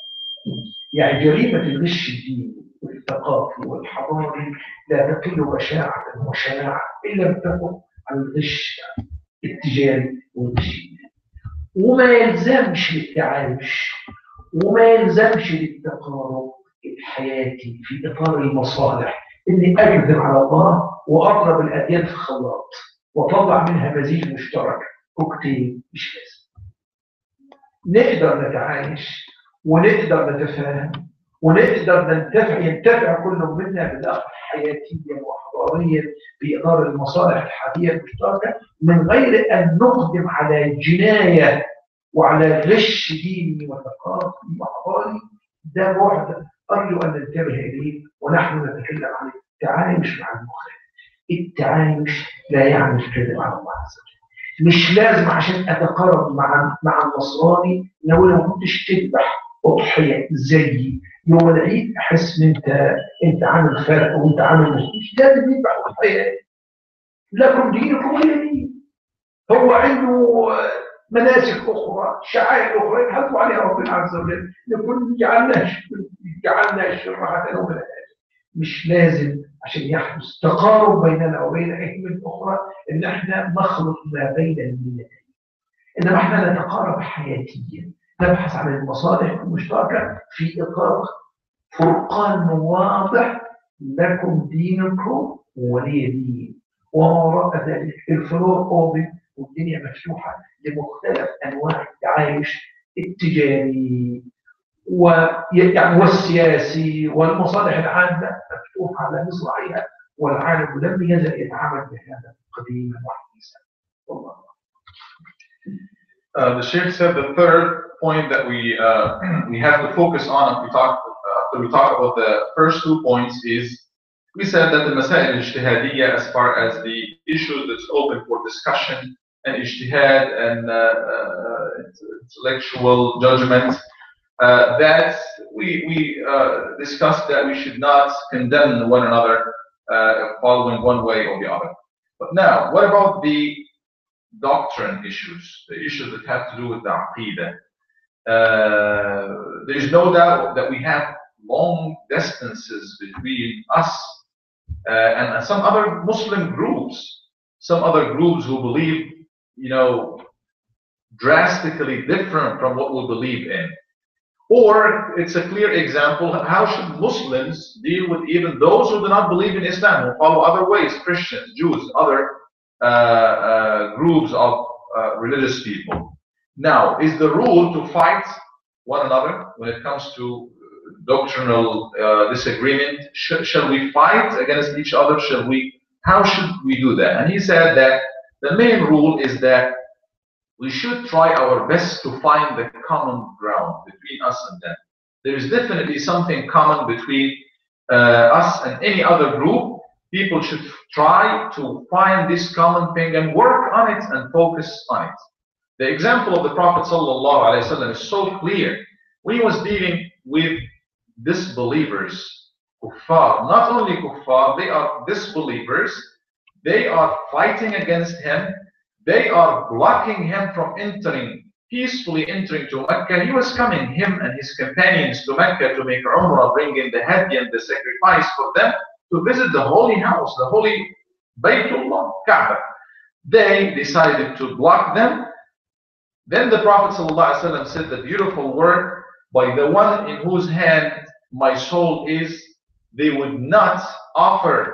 يعني جريمة الغش الديني والثقافي والحضاري لا تقل بشاعة وشناعة إلا لم تكن عن الغش التجاري والغش. وما يلزمش للتعايش وما يلزمش للتقارب الحياتي في إطار المصالح إني أكذب على الله وأضرب الأديان في خلاط وأطلع منها مزيج مشترك كوكتيل. مش لازم. نقدر نتعايش ونقدر نتفاهم ونقدر ننتفع ينتفع كل منا بالأخذ حياتيا وحضاريا في إطار المصالح الحياتية المشتركة من غير أن نقدم على جناية وعلى غش ديني وثقافي وحضاري. ده بعد أرجو أن ننتبه إليه ونحن نتكلم عن التعايش مع المخالف. التعايش لا يعني الكذب على الله عز وجل. مش لازم عشان أتقرب مع مع النصراني لو لو كنتش تذبح أضحية زيي يوم العيد أحس إن أنت أنت عامل فرق وأنت عامل مش لازم يذبح أضحية. لكم دينكم ولي دين. هو عنده مناسك أخرى شعائر أخرى يحثوا عليها ربنا عز وجل. نكون جعلناش جعلنا الشر حتى لو من مش لازم عشان يحدث تقارب بيننا وبين أهل أخرى إن احنا نخلط ما بين الملتين. إنما احنا نتقارب حياتيا نبحث عن المصالح المشتركة في إطار فرقان واضح لكم دينكم ولي دين. وما وراء ذلك الفلور أوبن والدنيا مفتوحة لمختلف أنواع التعايش التجاري ويعني والسياسي والمصالح العامة مفتوحة على مصراعيها والعالم لم يزل يتعامل بهذا قديما وحديثا. والله. Uh, the Sheikh said the third point that we uh, we have to focus on if we talk uh, after we talk about the first two points is we said that the masail al-ijtihadiyya as far as the issue that's open for discussion and ijtihad and uh, uh, intellectual judgment uh, that we we uh, discussed that we should not condemn one another uh, following one way or the other. But now, what about the doctrine issues, the issues that have to do with the aqidah? Uh, there's no doubt that we have long distances between us uh, and, and some other Muslim groups, some other groups who believe, you know, drastically different from what we believe in. Or it's a clear example, how should Muslims deal with even those who do not believe in Islam, who follow other ways, Christians, Jews, other Uh, uh, groups of uh, religious people. Now, is the rule to fight one another when it comes to doctrinal uh, disagreement? Sh shall we fight against each other? Shall we? How should we do that? And he said that the main rule is that we should try our best to find the common ground between us and them. There is definitely something common between uh, us and any other group. People should try to find this common thing and work on it and focus on it. The example of the Prophet ﷺ is so clear. When he was dealing with disbelievers, kuffar, not only kuffar, they are disbelievers. They are fighting against him. They are blocking him from entering, peacefully entering to Mecca. He was coming, him and his companions, to Mecca to make Umrah, bringing the hadi and the sacrifice for them, to visit the holy house, the holy Baytullah, Kaaba. They decided to block them. Then the Prophet ﷺ said the beautiful word, by the one in whose hand my soul is, they would not offer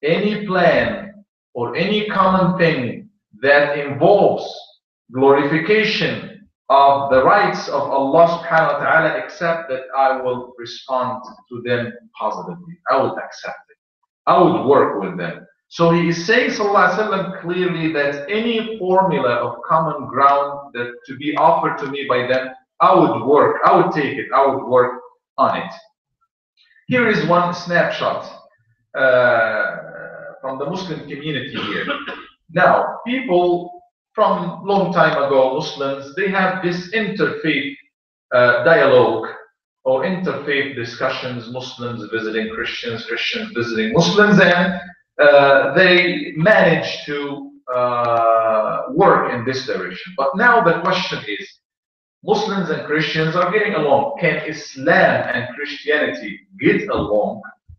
any plan or any common thing that involves glorification of the rights of Allah subhanahu wa ta'ala, except that I will respond to them positively. I will accept it. I would work with them. So he is saying, sallallahu alaihi wasallam, clearly that any formula of common ground that to be offered to me by them, I would work, I would take it, I would work on it. Here is one snapshot uh, from the Muslim community here. Now, people from long time ago, Muslims, they have this interfaith uh, dialogue or interfaith discussions, Muslims visiting Christians, Christians visiting Muslims, and uh, they manage to uh, work in this direction. But now the question is, Muslims and Christians are getting along. Can Islam and Christianity get along?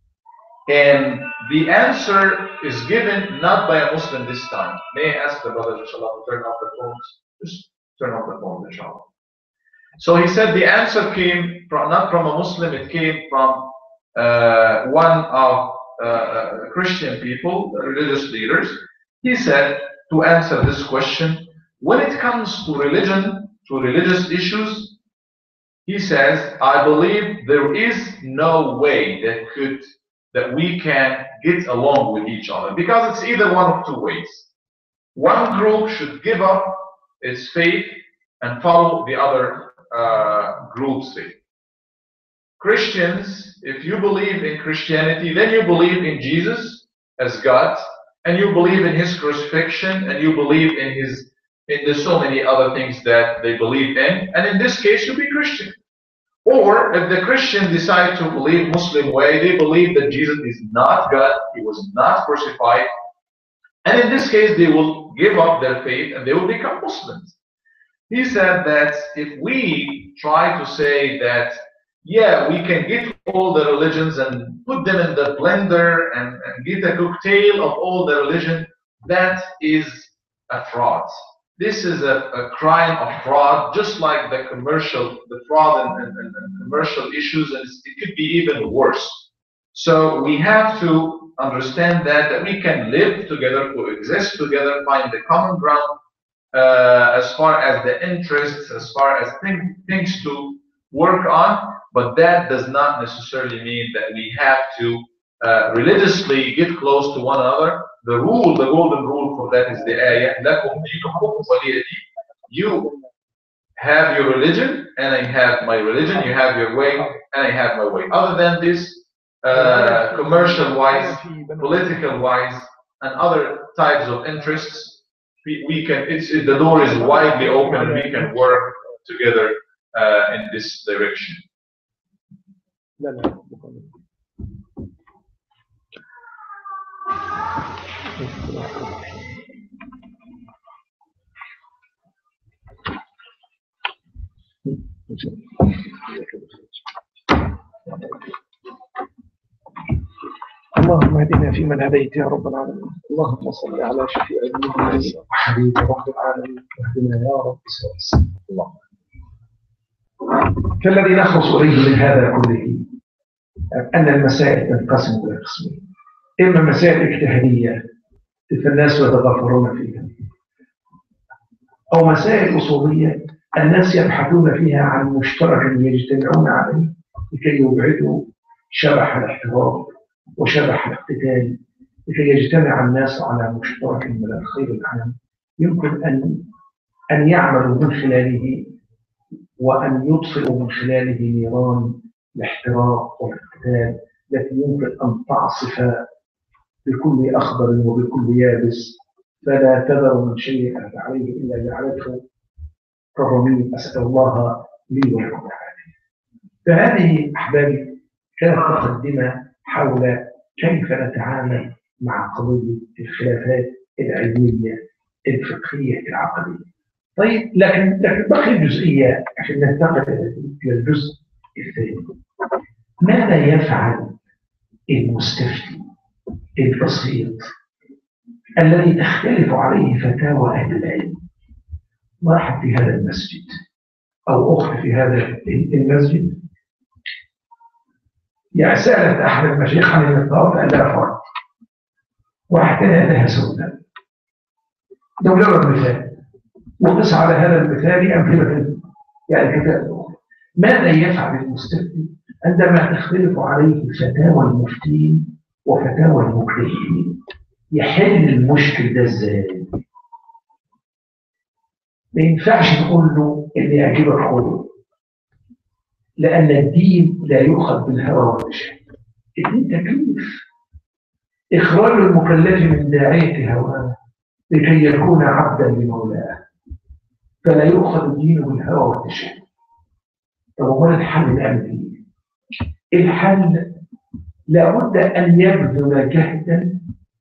And the answer is given not by a Muslim this time. May I ask the brothers, inshallah, to turn off the phones? Just turn off the phones, inshallah. So he said the answer came from, not from a Muslim, it came from uh, one of uh, Christian people, religious leaders. He said, to answer this question, when it comes to religion, to religious issues, he says, I believe there is no way that could that we can get along with each other, because it's either one of two ways. One group should give up its faith and follow the other uh, group's faith. Christians, if you believe in Christianity, then you believe in Jesus as God, and you believe in his crucifixion, and you believe in his in the so many other things that they believe in, and in this case you'll be Christian. Or if the Christians decide to believe Muslim way, they believe that Jesus is not God, he was not crucified, and in this case they will give up their faith and they will become Muslims. He said that if we try to say that, yeah, we can get all the religions and put them in the blender and, and get a cocktail of all the religion, that is a fraud. This is a, a crime of fraud, just like the commercial, the fraud and, and, and commercial issues, and it could be even worse. So we have to understand that, that we can live together, coexist together, find the common ground uh, as far as the interests, as far as thing, things to work on, but that does not necessarily mean that we have to uh, religiously get close to one another. The rule, the golden rule for that is the ayah, لَكُمْ دِينُكُمْ وَلِيَ دِينِ. You have your religion, and I have my religion. You have your way, and I have my way. Other than this, uh, commercial-wise, political-wise, and other types of interests, we, we can. It's, it, the door is widely open, and we can work together uh, in this direction. اللهم اهدنا فيمن هديت يا رب العالمين. اللهم صل على شفيع المؤمنين وحبيب رب العالمين واهدنا يا رب السلام. اللهم فالذي نخلص اليه من هذا كله ان المسائل تنقسم الى قسمين: اما مسائل اجتهاديه فالناس يتضافرون فيها، او مسائل اصوليه الناس يبحثون فيها عن مشترك يجتمعون عليه لكي يبعدوا شبح الاحترام وشبح الاقتتال، لكي يجتمع الناس على مشترك من الخير العام يمكن ان ان يعملوا من خلاله وان يطفئوا من خلاله نيران الاحتراق والاقتتال التي يمكن ان تعصف بكل اخضر وبكل يابس، فلا تذر من شيء عليه الا جعلته كالرميم. اسال الله لي ولكم العافيه. فهذه احبابي كانت مقدمه حول كيف نتعامل مع قضيه الخلافات العلميه الفقهيه العقديه. طيب لكن لكن بقي جزئيه عشان ننتقل الى الجزء الثاني. ماذا يفعل المستفتي البسيط الذي تختلف عليه فتاوى اهل العلم؟ واحد في هذا المسجد او اخت في هذا المسجد يعني سالت احد المشايخ عن النقاط، قال لها فرق. واحتنى لها سنة. ده مجرد مثال، وقس على هذا المثال أمثلة يعني كتاب. ماذا يفعل المستفتي عندما تختلف عليه فتاوى المفتين وفتاوى المجتهدين؟ يحل المشكل ده ازاي؟ ما ينفعش نقول له اللي يعجبك خذه، لأن الدين لا يؤخذ بالهوى والشهوة. الدين تكليف، إخراج المكلف من داعية هواه لكي يكون عبدا لمولاه، فلا يؤخذ الدين بالهوى والشهوة. طب وما الحل نعمل ايه؟ الحل لابد أن يبذل جهدا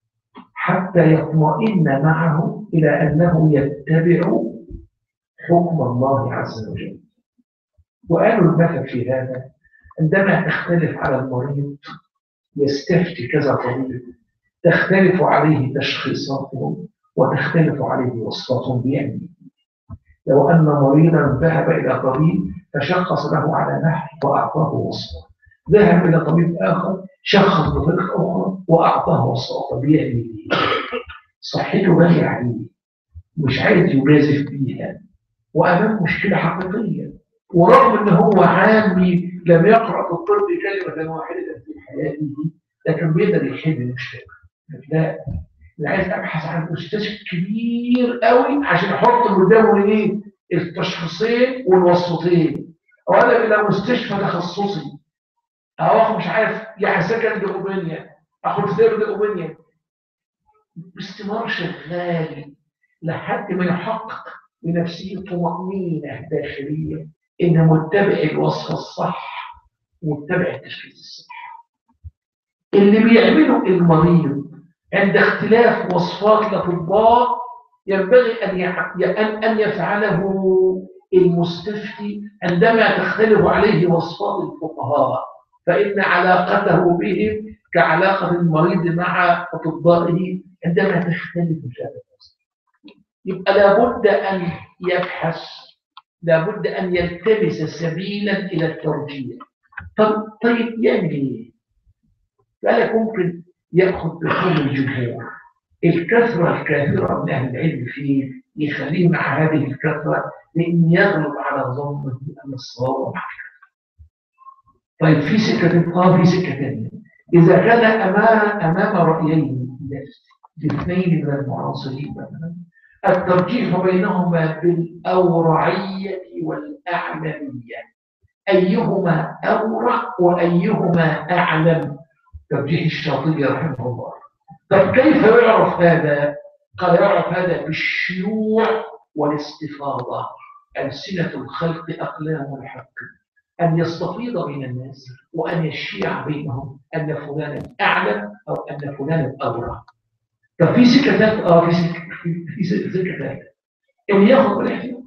حتى يطمئن معه إلى أنه يتبع حكم الله عز وجل. وقالوا المثل في هذا عندما تختلف على المريض يستفتي كذا طبيب، تختلف عليه تشخيصاتهم وتختلف عليه وصفاتهم بيعني. لو أن مريضا ذهب إلى طبيب فشخص له على نحو وأعطاه وصفه، ذهب إلى طبيب آخر شخص بطريقة أخرى وأعطاه وصفه، بيعني صحته غالية عليه، مش عايز يجازف بيها، وأمام مشكلة حقيقية. ورغم أنه هو عامي لم يقرأ في الطب كلمة واحدة في حياته، لكن بيقدر يحل المشكلة. لا، أنا عايز أبحث عن مستشفى كبير قوي عشان أحط قدامه إيه؟ التشخيصين والوصفتين. أو أنا إلى مستشفى تخصصي، أو أخذ مش عارف يعني سكند أوبينيا، أخذ ثيرد أوبينيا، باستمرار شغال لحد ما يحقق لنفسه طمأنينة داخلية إن متبع الوصفة الصح ومتبع التشخيص الصح. اللي بيعمله المريض عند اختلاف وصفات الأطباء ينبغي أن أن يفعله المستفتي عندما تختلف عليه وصفات الفقهاء، فإن علاقته بهم كعلاقة المريض مع أطبائه عندما تختلف هذا الوصف. يبقى لابد أن يبحث، لابد أن يلتمس سبيلا إلى الترجيح. طب طيب يعمل إيه؟ قالك ممكن يأخذ بحكم الجمهور، الكثرة الكثيرة من أهل العلم فيه يخليه مع هذه الكثرة لأن يغلب على ظنه أن الصواب مع الكثرة. طيب في سكة آه في سكة ثانية، إذا كان أمام أمام رأيين الاثنين من المعاصرين مثلا، الترجيح بينهما بالأورعية والأعلمية، أيهما أورع وأيهما أعلم؟ ترجيح الشاطبي رحمه الله. طب كيف يعرف هذا؟ قال يعرف هذا بالشيوع والاستفاضة. ألسنة الخلق أقلام الحق، أن يستفيض بين الناس وأن يشيع بينهم أن فلانا أعلم أو أن فلانا أورع. طب في سكتات آه في سكتات في سكتات إن يأخذ بالاحتياط،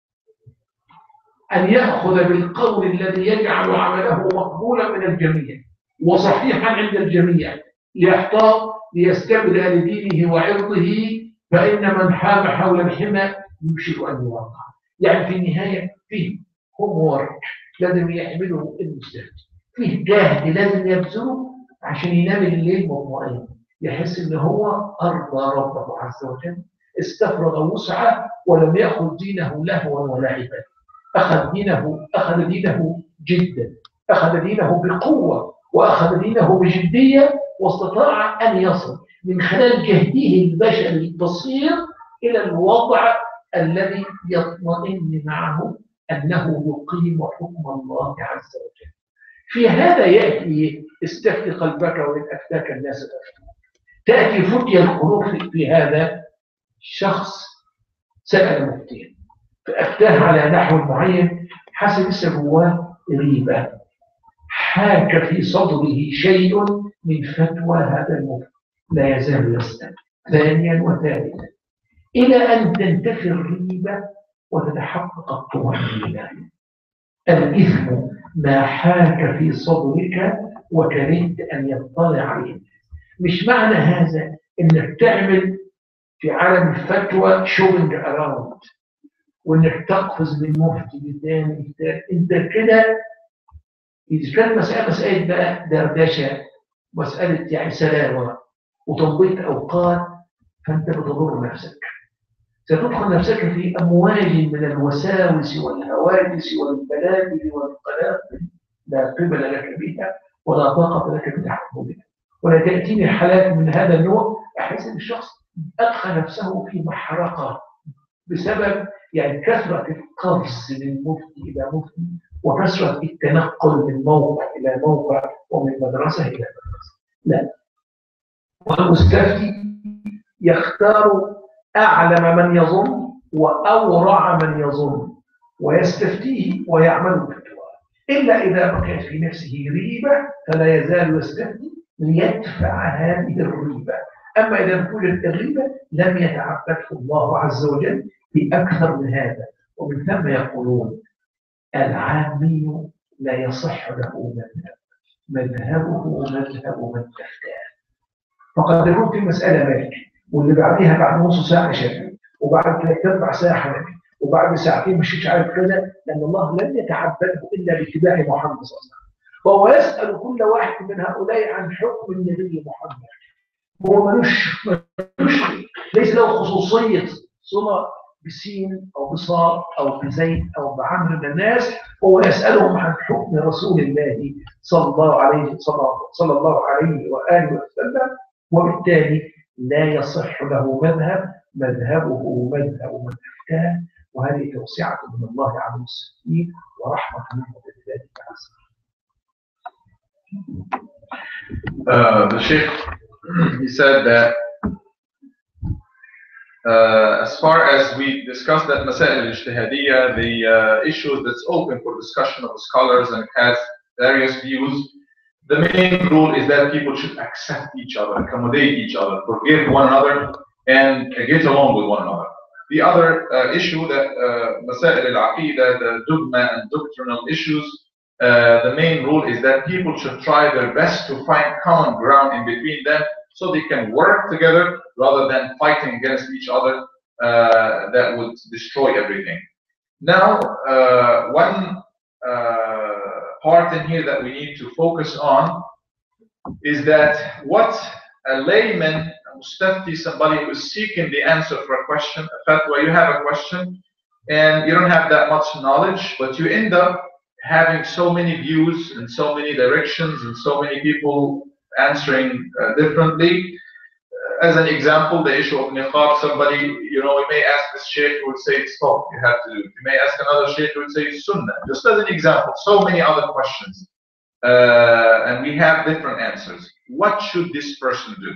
أن يأخذ بالقول الذي يجعل عمله مقبولا من الجميع وصحيحا عند الجميع، ليحتاط ليستبدأ لدينه وعرضه، فإن من حام حول الحمى يمشي أن يوقع. يعني في النهاية فيه هومورك لازم يعمله المستفتي، فيه جهد لازم يبذله عشان ينام الليل مطمئن، يحس ان هو ارضى ربه عز وجل، استفرغ وسعه ولم ياخذ دينه لهوا ولعبا، اخذ دينه اخذ دينه جدا، اخذ دينه بقوه واخذ دينه بجديه، واستطاع ان يصل من خلال جهده البشري البصير الى الوضع الذي يطمئن معه انه يقيم حكم الله عز وجل. في هذا ياتي استفتي قلبك وان افتاك الناس افتوك. تأتي فتية القلوب في هذا شخص سأل مفتيا فأفتاه على نحو معين، حسب السبوات ريبة، حاك في صدره شيء من فتوى هذا المفتي، لا يزال يسأل ثانيا وثالثا إلى أن تنتفي الريبة وتتحقق الطمأنينة. الإثم ما حاك في صدرك وكرهت أن يطلع عليه. مش معنى هذا انك تعمل في عالم الفتوى شوبنج اراوند وانك تقفز من مفتي للثاني، انت كده اذا كان مساله مساله بقى دردشه، مساله يعني سلاوه وتضبيط أوقات، فأنت بتضر نفسك. ستدخل نفسك في أمواج من الوساوس والهواجس والبلابل والقنابل لا قبل لك بها ولا طاقة لك بتحملها. ولا تأتيني حالات من هذا النوع أحس أن الشخص أدخل نفسه في محرقة بسبب يعني كثرة القفز من مفتي إلى مفتي، وكثرة التنقل من موقع إلى موقع ومن مدرسة إلى مدرسة. لا، والمستفتي يختار أعلم من يظن وأورع من يظن ويستفتيه ويعمل فتواه، إلا إذا بقيت في نفسه ريبة فلا يزال يستفتي ليدفع هذه الريبة. أما إذا توجد الريبة لم يتعبده الله عز وجل في أكثر من هذا. ومن ثم يقولون العامي لا يصح له مذهب، مذهبه مذهب من تفتاه. فقد يكون في مسألة مالك واللي بعديها بعد نص ساعة شافعي، وبعد ثلاث أربع ساعة حنفي، وبعد ساعتين مشيش عارف كذا، لأن الله لم يتعبده إلا باتباع محمد صلى الله عليه وسلم. فهو يسأل كل واحد من هؤلاء عن حكم النبي محمد. هو ملوش ملوش ليس له خصوصية صلة بسين أو بصاد أو بزيد أو بعمر من الناس. هو يسألهم عن حكم رسول الله صلى الله عليه صلى الله عليه وآله وسلم، وبالتالي لا يصح له مذهب، مذهبه مذهب من أفتاه. وهذه توسعة من الله على المسلمين ورحمة منه بذلك عز وجل. Uh, the Sheikh, he said that uh, as far as we discussed that Masail al-Ijtihadiyya, the uh, issues that's open for discussion of the scholars and it has various views, the main rule is that people should accept each other, accommodate each other, forgive one another, and uh, get along with one another. The other uh, issue that uh, Masail al-Aqidah, the dogma and doctrinal issues, Uh, the main rule is that people should try their best to find common ground in between them so they can work together rather than fighting against each other. Uh, that would destroy everything. Now, uh, one uh, part in here that we need to focus on is that what a layman, a mustafti, somebody who is seeking the answer for a question, a fatwa, you have a question and you don't have that much knowledge, but you end up having so many views and so many directions and so many people answering uh, differently. Uh, as an example, the issue of niqab, somebody, you know, you may ask this sheikh who would say it's stop, you have to do it. You may ask another sheikh who would say it's sunnah. Just as an example, so many other questions. Uh, and we have different answers. What should this person do?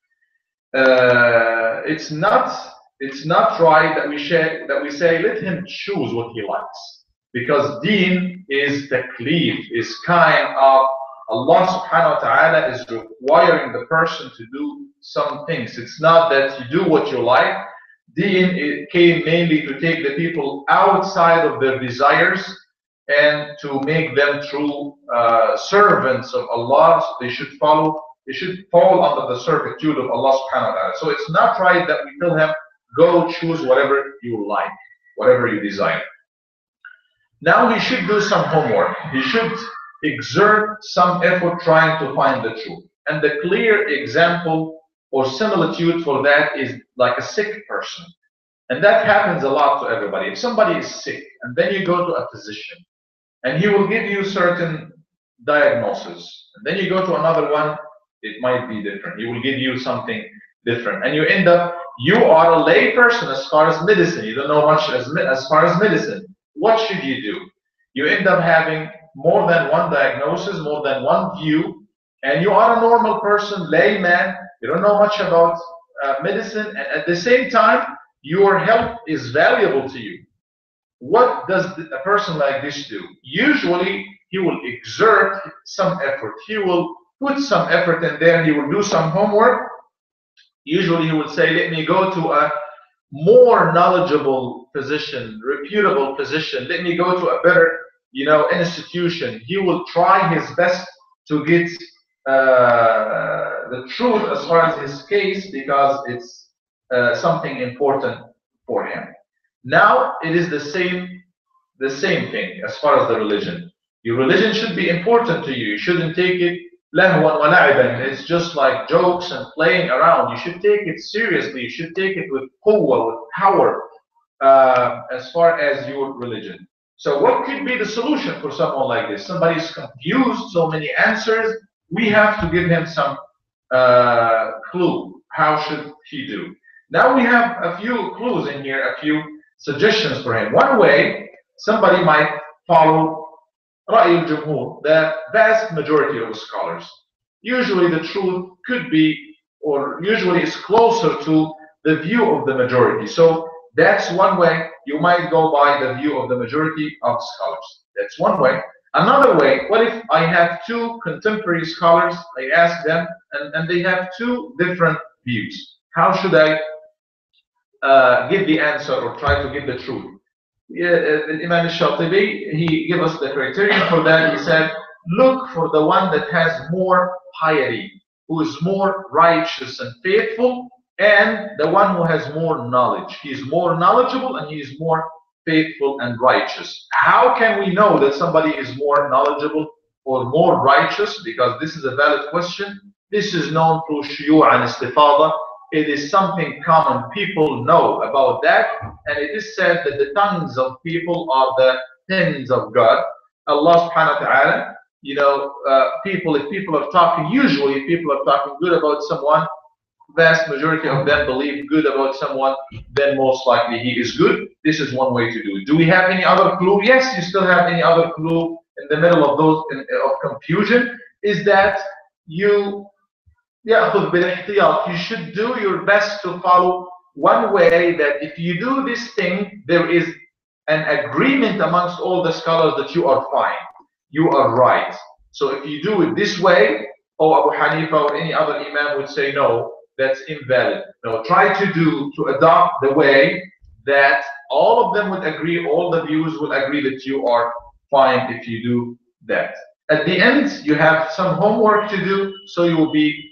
Uh, it's not it's not right that we share, that we say let him choose what he likes. Because deen is taklif, is kind of Allah subhanahu wa ta'ala is requiring the person to do some things. It's not that you do what you like. Deen it came mainly to take the people outside of their desires and to make them true uh, servants of Allah. So they should follow, they should fall under the servitude of Allah subhanahu wa ta'ala. So it's not right that we tell him, go choose whatever you like, whatever you desire. Now he should do some homework. He should exert some effort trying to find the truth. And the clear example or similitude for that is like a sick person. And that happens a lot to everybody. If somebody is sick and then you go to a physician and he will give you certain diagnosis, and then you go to another one, it might be different. He will give you something different. And you end up, you are a lay person as far as medicine. You don't know much as, as far as medicine. What should you do? You end up having more than one diagnosis, more than one view, and you are a normal person, layman, you don't know much about uh, medicine, and at the same time, your health is valuable to you. What does a person like this do? Usually, he will exert some effort. He will put some effort in there, he will do some homework. Usually, he would say, let me go to a more knowledgeable physician, reputable physician. Let me go to a better, you know, institution. He will try his best to get uh, the truth as far as his case because it's uh, something important for him. Now it is the same, the same thing as far as the religion. Your religion should be important to you. You shouldn't take it لهوا ولعبا. It's just like jokes and playing around. You should take it seriously. You should take it with quwwah, with power, uh, as far as your religion. So what could be the solution for someone like this? Somebody's confused, so many answers. We have to give him some uh, clue. How should he do? Now we have a few clues in here, a few suggestions for him. One way, somebody might follow رأي الجمهور, the vast majority of scholars. Usually the truth could be, or usually is closer to the view of the majority. So that's one way. You might go by the view of the majority of scholars. That's one way. Another way, what if I have two contemporary scholars, I ask them, and, and they have two different views. How should I uh, give the answer or try to give the truth? Yeah, Imam al-Shatibi, he gave us the criterion for that. He said, look for the one that has more piety, who is more righteous and faithful, and the one who has more knowledge. He is more knowledgeable and he is more faithful and righteous. How can we know that somebody is more knowledgeable or more righteous? Because this is a valid question. This is known through shuyu' and istifada. It is something common. People know about that. And it is said that the tongues of people are the pens of God. Allah subhanahu wa ta'ala, you know, uh, people, if people are talking, usually if people are talking good about someone, vast majority of them believe good about someone, then most likely he is good. This is one way to do it. Do we have any other clue? Yes, you still have any other clue in the middle of those in, of confusion, is that you يأخذ بالاحتياط. You should do your best to follow one way that if you do this thing, there is an agreement amongst all the scholars that you are fine, you are right. So if you do it this way, or Abu Hanifa or any other Imam would say, no, that's invalid. No, try to do, to adopt the way that all of them would agree, all the views will agree that you are fine if you do that. At the end, you have some homework to do, so you will be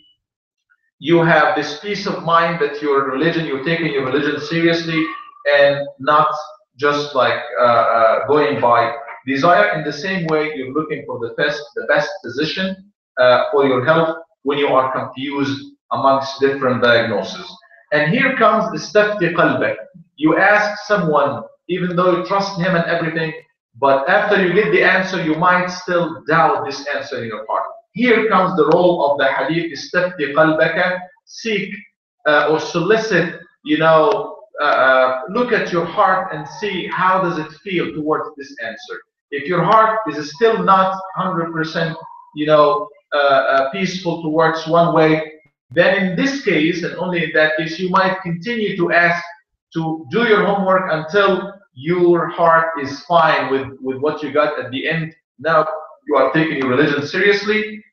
you have this peace of mind that your religion, you're taking your religion seriously and not just like uh, uh, going by desire. In the same way, you're looking for the best, the best position uh, for your health when you are confused amongst different diagnoses. And here comes the istafti qalbak. You ask someone, even though you trust him and everything, but after you get the answer, you might still doubt this answer in your heart. Here comes the role of the hadith, istafti qalbaka, seek uh, or solicit, you know, uh, look at your heart and see how does it feel towards this answer. If your heart is still not one hundred percent, you know, uh, uh, peaceful towards one way, then in this case, and only in that case, you might continue to ask to do your homework until your heart is fine with, with what you got at the end. Now you are taking your religion seriously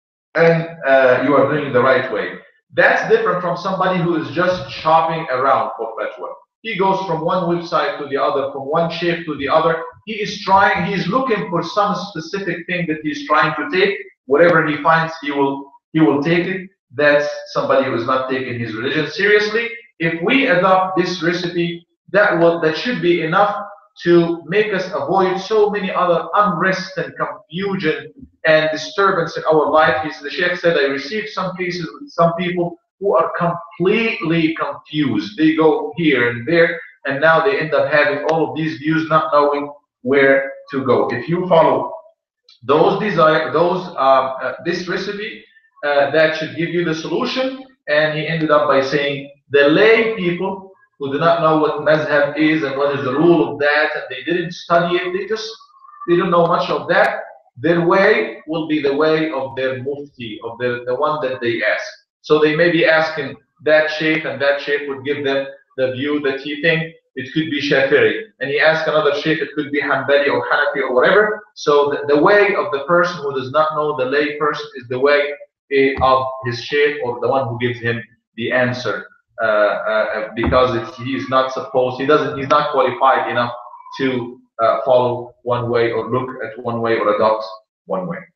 and uh, you are doing it the right way. That's different from somebody who is just shopping around for fatwa. He goes from one website to the other, from one shape to the other. He is trying, he is looking for some specific thing that he's trying to take. Whatever he finds, he will, he will take it. That's somebody who is not taking his religion seriously. If we adopt this recipe, that will, that should be enough to make us avoid so many other unrest and confusion and disturbance in our life. As the Sheikh said, I received some cases with some people who are completely confused. They go here and there, and now they end up having all of these views, not knowing where to go. If you follow those desire, those uh, uh, this recipe, uh, that should give you the solution. And he ended up by saying the lay people who do not know what mazhab is and what is the rule of that, and they didn't study it, they just they don't know much of that, their way will be the way of their mufti, of the, the one that they ask. So they may be asking that sheikh, and that sheikh would give them the view that he think it could be Shafi'i, and he asks another sheikh, it could be Hanbali or Hanafi or whatever. So the, the way of the person who does not know, the lay person, is the way of his sheikh or the one who gives him the answer. Uh, uh, because it's, he is not supposed, he doesn't, he's not qualified enough to uh, follow one way or look at one way or adopt one way.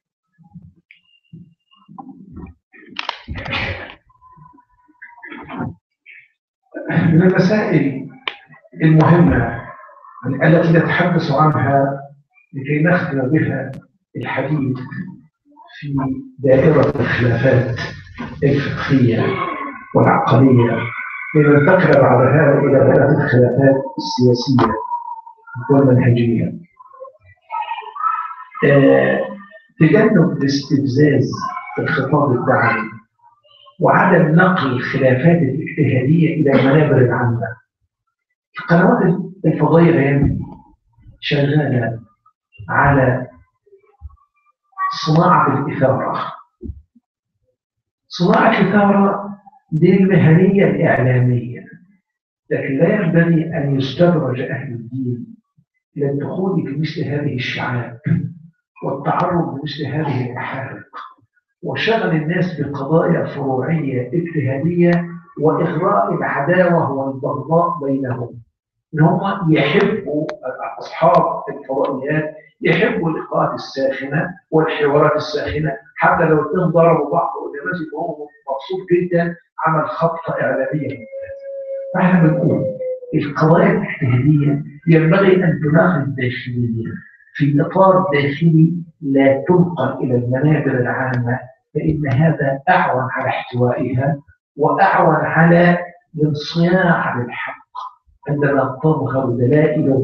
من المسائل المهمة التي نتحدث عنها لكي نختم بها الحديث في دائرة الخلافات الفقهية والعقلية لننتقل بعد هذا إلى دائرة الخلافات السياسية والمنهجية. آه، تجنب الاستفزاز في الخطاب الدعوي وعدم نقل الخلافات الاجتهادية إلى المنابر العامة. القنوات الفضائية الآن شغالة على صناعة الإثارة. صناعة الإثارة دي المهنية الإعلامية، لكن لا ينبغي أن يستدرج أهل الدين إلى الدخول في مثل هذه الشعاب والتعرض لمثل هذه المحارق وشغل الناس بقضايا فروعية اجتهادية وإغراء العداوة والبغضاء بينهم. إن هم يحبوا أصحاب الفضائيات يحبوا اللقاءات الساخنة والحوارات الساخنة، حتى لو اثنين ضربوا بعض قدام هو مبسوط جدا عمل خبطة إعلامية. فاحنا بنقول القضايا الاجتهادية ينبغي أن تناقض داخليا في إطار داخلي لا تنقل إلى المنابر العامة، فإن هذا أعون على احتوائها وأعون على الانصياع للحق عندما تظهر دلائله،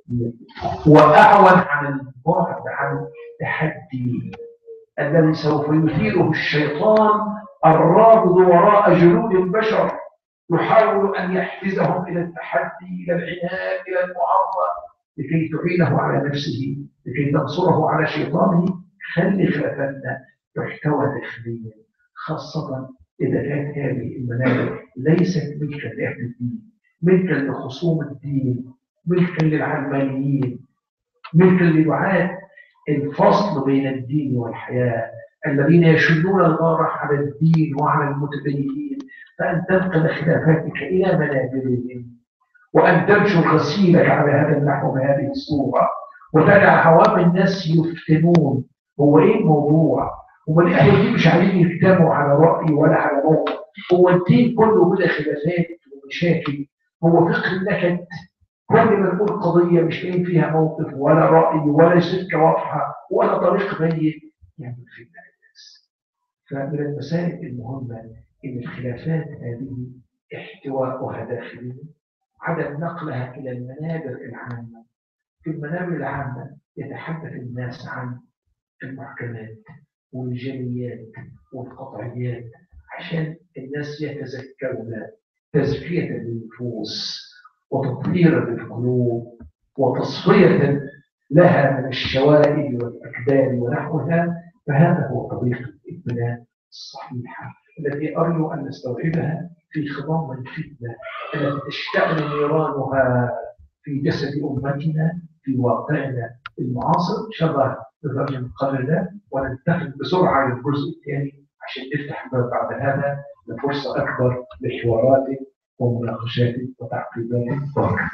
وأعون على البعد عن التحدي الذي سوف يثيره الشيطان الرابض وراء جنود البشر يحاول أن يحفزهم إلى التحدي، إلى العناد، إلى المعارضة لكي تعينه على نفسه، لكي تنصره على شيطانه. خلي خلافاتنا تحتوى داخليا، خاصة إذا كانت هذه المنابر ليست ملكا لأهل الدين، ملكا لخصوم الدين، ملكا للعلمانيين، ملكا لدعاة الفصل بين الدين والحياة الذين يشنون الغارة على الدين وعلى المتدينين. فأن تنقل خلافاتك إلى منابرهم وأن تنشر غسيلك على هذا النحو بهذه الصورة وتدع عوام الناس يفتنون. هو إيه الموضوع؟ هو الأهل الدين مش عايزين يجتمعوا على رأي ولا على موقف، هو الدين كله كده خلافات ومشاكل، هو فقه النكد. كل ما نقول قضية مش لاقيين فيها موقف ولا رأي ولا سكة واضحة ولا طريق بين يعني في الناس. فمن المسائل المهمة إن الخلافات هذه احتواءها داخلي، عدم نقلها إلى المنابر العامة. في المنابر العامة يتحدث الناس عن المحكمات والجليات والقطعيات عشان الناس يتذكرون تزكية للنفوس وتطهيرا للقلوب وتصفية لها من الشوائب والأكدار ونحوها. فهذا هو طريق الإبناء الصحيحة التي أرجو أن نستوعبها في خضم الفتنة التي تشتعل نيرانها في جسد أمتنا في واقعنا المعاصر. شبه الرجل قبل وننتقل بسرعة للجزء الثاني عشان نفتح بعد هذا لفرصة أكبر لحوارات ومناقشات وتعقيبات وهكذا.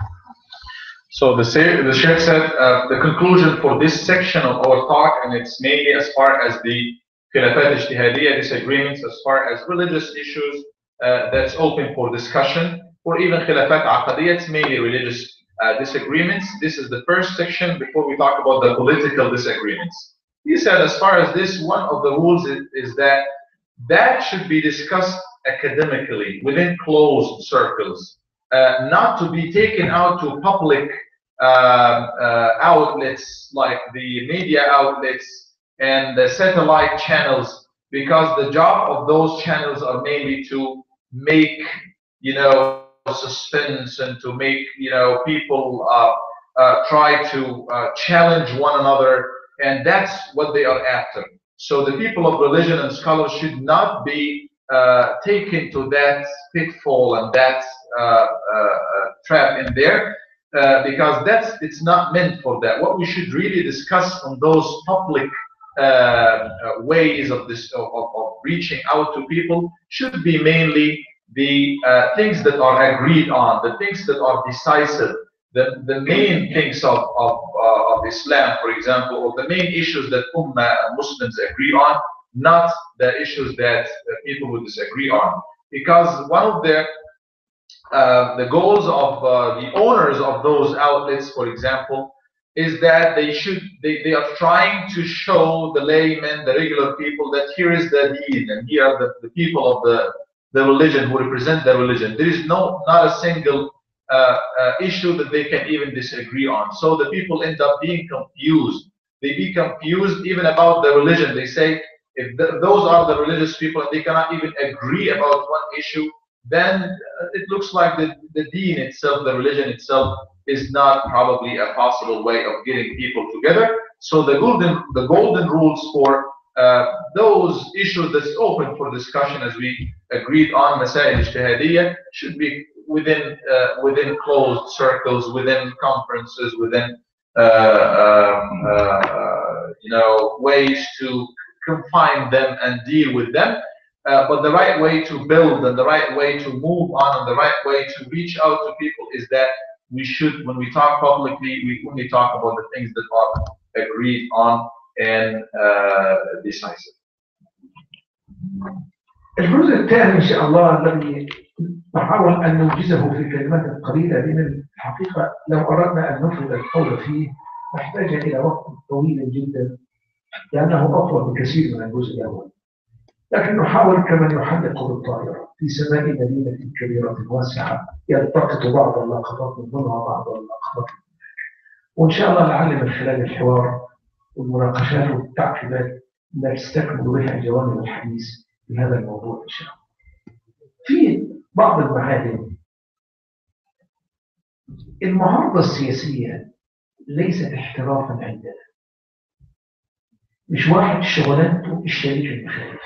So the, the Sheikh said uh, the conclusion for this section of our talk, and it's mainly as far as the khilafat ijtihadiyya disagreements, as far as religious issues uh, that's open for discussion, or even khilafat aqadiyya, it's mainly religious uh, disagreements. This is the first section before we talk about the political disagreements. He said as far as this, one of the rules is, is that that should be discussed academically within closed circles. Uh, not to be taken out to public uh, uh, outlets like the media outlets and the satellite channels, because the job of those channels are mainly to make, you know, suspense and to make, you know, people uh, uh, try to uh, challenge one another, and that's what they are after. So the people of religion and scholars should not be uh, taken to that pitfall and that uh, uh, trap in there, uh, because that's it's not meant for that. What we should really discuss on those public uh, uh, ways of this of, of, of reaching out to people should be mainly the uh, things that are agreed on, the things that are decisive, the, the main things of, of, uh, of Islam, for example, or the main issues that Ummah Muslims agree on, not the issues that uh, people would disagree on. Because one of the uh, the goals of uh, the owners of those outlets, for example, is that they should they, they are trying to show the laymen, the regular people, that here is the deen and here are the, the people of the the religion who represent the religion. There is no not a single uh, uh, issue that they can even disagree on. So the people end up being confused. They be confused even about the religion. They say if the, those are the religious people and they cannot even agree about one issue, then it looks like the, the deen itself, the religion itself, is not probably a possible way of getting people together. So the golden the golden rules for uh, those issues that's open for discussion, as we agreed on, Masail Ijtihadiyya, should be within uh, within closed circles, within conferences, within uh, um, uh, you know ways to confine them and deal with them. Uh, but the right way to build and the right way to move on and the right way to reach out to people is that we should, when we talk publicly, we only talk about the things that are agreed on and uh, decisive. الجزء الثاني إن شاء الله الذي نحاول أن نوجزه في كلمات قليلة، لأن الحقيقة لو أردنا أن نفرد القول فيه نحتاج إلى وقت طويل جدا لأنه أطول بكثير من الجزء الأول. لكن نحاول كمن يحلق بالطائرة في سماء مدينة كبيرة واسعة يلتقط بعض اللقطات من ضمنها بعض اللقطات، وإن شاء الله لعل من خلال الحوار والمناقشات والتعقيبات نستكمل بها جوانب الحديث في هذا الموضوع إن شاء الله. في بعض المعالم، المعارضة السياسية ليست احترافا عندنا، مش واحد شغلانته الشريك المخالف.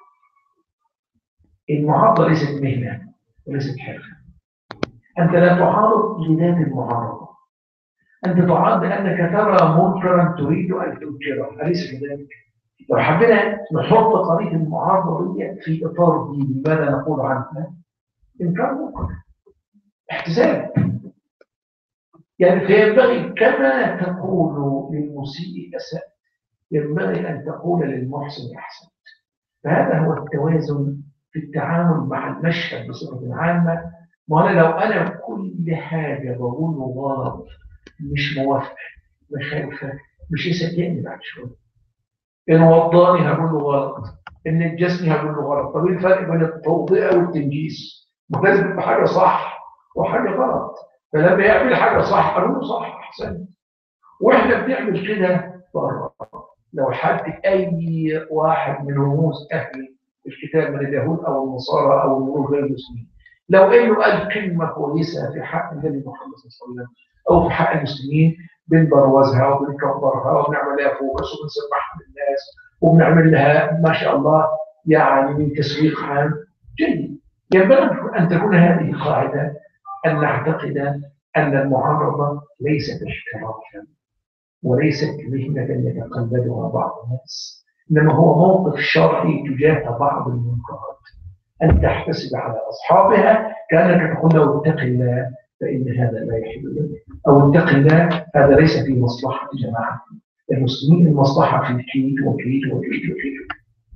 المعارضة ليست مهنة وليست حرفة. أنت لا تعارض لذات المعارضة، أنت تعارض لأنك ترى منكرا تريد أن تنكره، أليس كذلك؟ لو حبينا نحط قضية المعارضة دي في إطار ديني ماذا نقول عنها؟ إنكار منكر، احتساب. يعني فينبغي كما تقول للمسيء أسأت ينبغي أن تقول للمحسن أحسنت. فهذا هو التوازن في التعامل مع المشهد بصفة عامة. وأنا لو أنا كل حاجة بقول له غلط، مش موافق، مخالفة، مش يصدقني بعد شوية. إن وضاني هقول له غلط، إن نجسني هقول له غلط. طب إيه الفرق بين التوضئة والتنجيس؟ ما لازم يبقى حاجة صح وحاجة غلط. فلما يعمل حاجة صح قالوا له صح أحسن. وإحنا بنعمل كده بره. لو حد أي واحد من رموز أهل الكتاب من اليهود أو النصارى أو النور غير المسلمين، لو إنه قال كلمة كويسة في حق النبي محمد صلى الله عليه وسلم أو في حق المسلمين، بنبروزها وبنكبرها وبنعمل لها فوكس وبنسمعها للناس وبنعمل لها ما شاء الله يعني من تسويق عام جيد. ينبغي أن تكون هذه قاعدة، أن نعتقد أن المعارضة ليست احترافا وليست مهنة يتقلدها بعض الناس، إنما هو موقف شرعي تجاه بعض المنكرات، أن تحتسب على أصحابها كأنك تقول له اتق الله فإن هذا لا يحل لك، أو اتق الله هذا ليس في مصلحة جماعة المسلمين، المصلحة في كيد وكيد وكيد وكيد.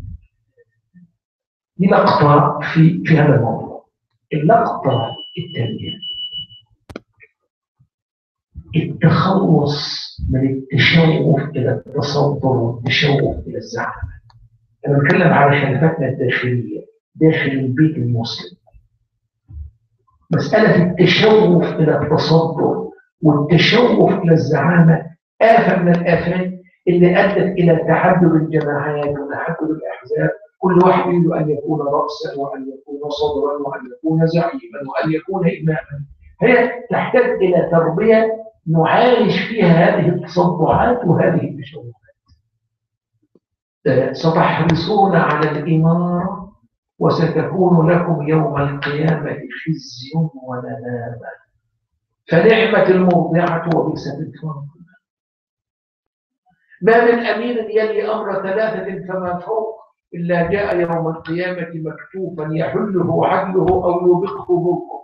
دي لقطة في في هذا الموضوع. اللقطة الثانية، التخلص من التشوف إلى التصدر والتشوف إلى الزعامة. أنا بتكلم على خلافاتنا الداخلية داخل البيت المسلم. مسألة التشوف إلى التصدر والتشوف إلى الزعامة آفة من الآفات اللي أدت إلى تعدد الجماعات وتعدد الأحزاب. كل واحد يريد أن يكون رأسا وأن يكون صدرا وأن يكون زعيما وأن يكون إماما. هي تحتاج إلى تربية نعالج فيها هذه التصدعات وهذه التشوفات. ستحرصون على الإمارة وستكون لكم يوم القيامة خزي وندامة، فنعمة المرضعة وبئست الفرد. ما من أمير يلي أمر ثلاثة فما فوق إلا جاء يوم القيامة مكتوفا يحله عدله أو يوبقه ملكه.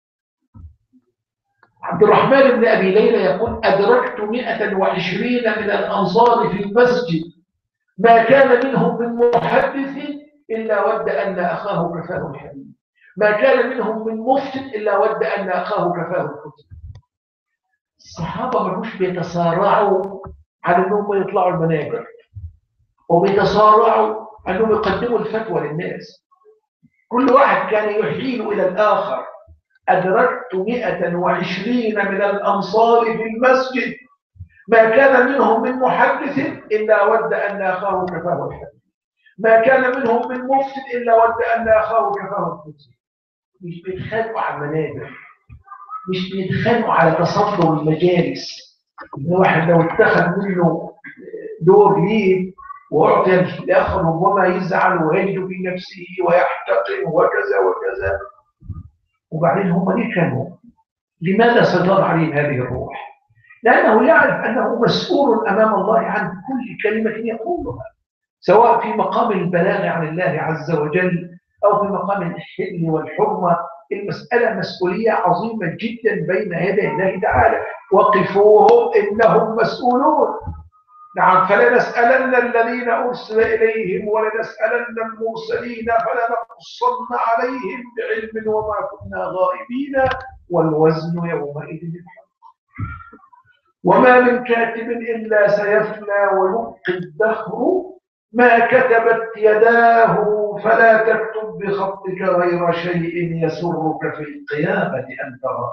عبد الرحمن بن أبي ليلى يقول أدركت مئة وعشرين من الأنصار في المسجد ما كان منهم من محدث إلا ود أن أخاه كفاه الحديث، ما كان منهم من مفتن إلا ود أن أخاه كفاه الكتب. الصحابة ما كانوش بيتصارعوا على أنهم يطلعوا المنابر، وبيتصارعوا أنهم يقدموا الفتوى للناس. كل واحد كان يحيل إلى الآخر. أدركت مئة وعشرين من الأنصار في المسجد، ما كان منهم من محدث إلا ود أن أخاه كفاه الحديث، ما كان منهم من مفتن إلا ود أن أخاه كفاه الفتوى. مش بيتخانقوا على المنابر، مش بيتخانقوا على تصدر المجالس. الواحد لو اتخذ منه دور ليه وأعطي الآخر ربما يزعل ويجد في نفسه ويحتقن وكذا وكذا. وبعدين هم ليه كانوا؟ لماذا سيطر عليهم هذه الروح؟ لأنه يعرف أنه مسؤول أمام الله عن كل كلمة يقولها، سواء في مقام البلاغ عن الله عز وجل أو في مقام الحل والحرمة. المسألة مسؤولية عظيمة جدا بين يدي الله تعالى. وقفوهم إنهم مسؤولون. نعم، فلا نسألن الذين أرسل إليهم ولنسألن المرسلين فلنقصن عليهم بعلم وما كنا غائبين والوزن يومئذ الحق. وما من كاتب إلا سيفنى ويبقي الدهر ما كتبت يداه فلا تكتب بخطك غير شيء يسرك في القيامة أن ترى.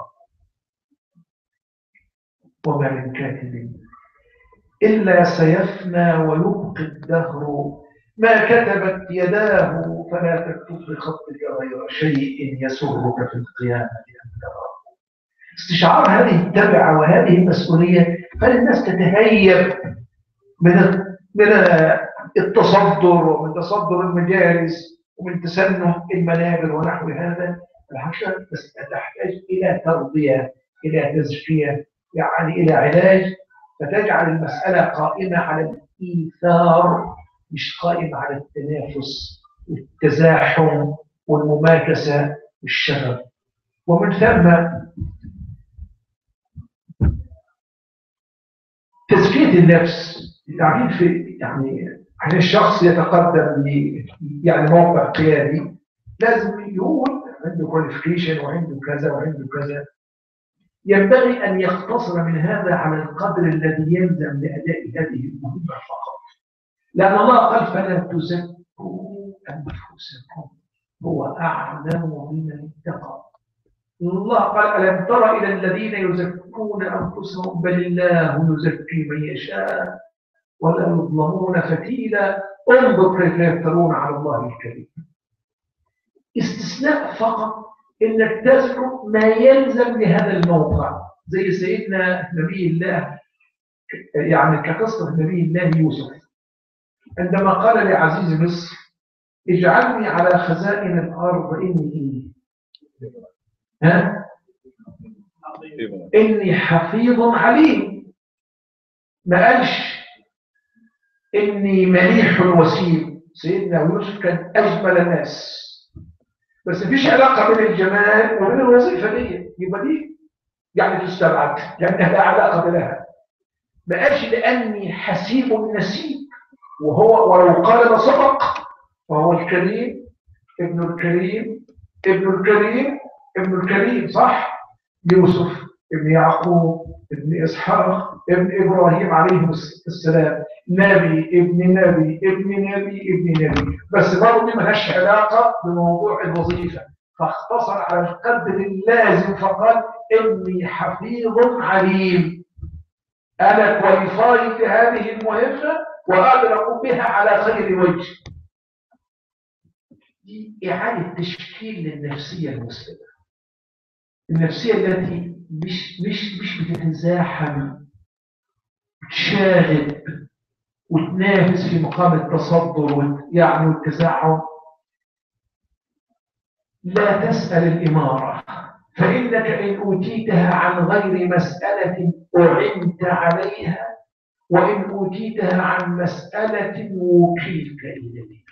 وما من كاتب إلا سيفنى ويبقي الدهر ما كتبت يداه فلا تكتب بخطك غير شيء يسرك في القيامة أن ترى. استشعار هذه التبعة وهذه المسؤولية فالناس تتهيب من من التصدر ومن تصدر المجالس ومن تسنم المنابر ونحو هذا. الحقيقة تحتاج إلى تربية، إلى تزكية، يعني إلى علاج، فتجعل المسألة قائمة على الإيثار مش قائمة على التنافس والتزاحم والمماكسة والشغف. ومن ثم تزكية النفس. يعني في يعني عشان الشخص يتقدم ل يعني موقع قيادي لازم يكون عنده كواليفيكيشن وعنده كذا وعنده كذا. ينبغي أن يقتصر من هذا على القدر الذي يلزم لأداء هذه المهمة فقط، لأن الله قال فلا تزكوا أنفسكم هو أعلم بمن اتقى. الله قال ألم تر إلى الذين يزكون أنفسهم بل الله يزكي من يشاء ولا يظلمون فتيلا انظر كيف يفترون على الله الكريم. استثناء فقط انك تذكر ما يلزم لهذا الموقع، زي سيدنا نبي الله يعني كقصة نبي الله يوسف عندما قال لعزيز مصر اجعلني على خزائن الأرض إني ها إني حفيظ عليم. ما قالش إني مليح وسيم. سيدنا يوسف كان أجمل الناس، بس مفيش علاقة بين الجمال وبين الوظيفة دي، يبقى دي يعني تستبعد لأنها لا علاقة لها. ما قالش لأني حسيب نسيب، وهو ولو قال لصدق، وهو الكريم ابن الكريم ابن الكريم ابن الكريم صح. يوسف ابن يعقوب ابن إسحاق ابن إبراهيم عليه السلام، نبي ابن نبي ابن نبي ابن نبي، بس برضه دي ملهاش علاقة بموضوع الوظيفة، فاختصر على القدر اللازم فقال إني حفيظ عليم. أنا كواليفايد لهذه المهمة وأقدر أقوم بها على خير وجه. دي إعادة تشكيل للنفسية المسلمة، النفسية التي مش مش مش بتتزاحم وتشاغب وتنافس في مقام التصدر يعني والتزاحم. لا تسأل الإمارة، فإنك إن أوتيتها عن غير مسألة أعنت عليها، وإن أوتيتها عن مسألة وكلك إليها.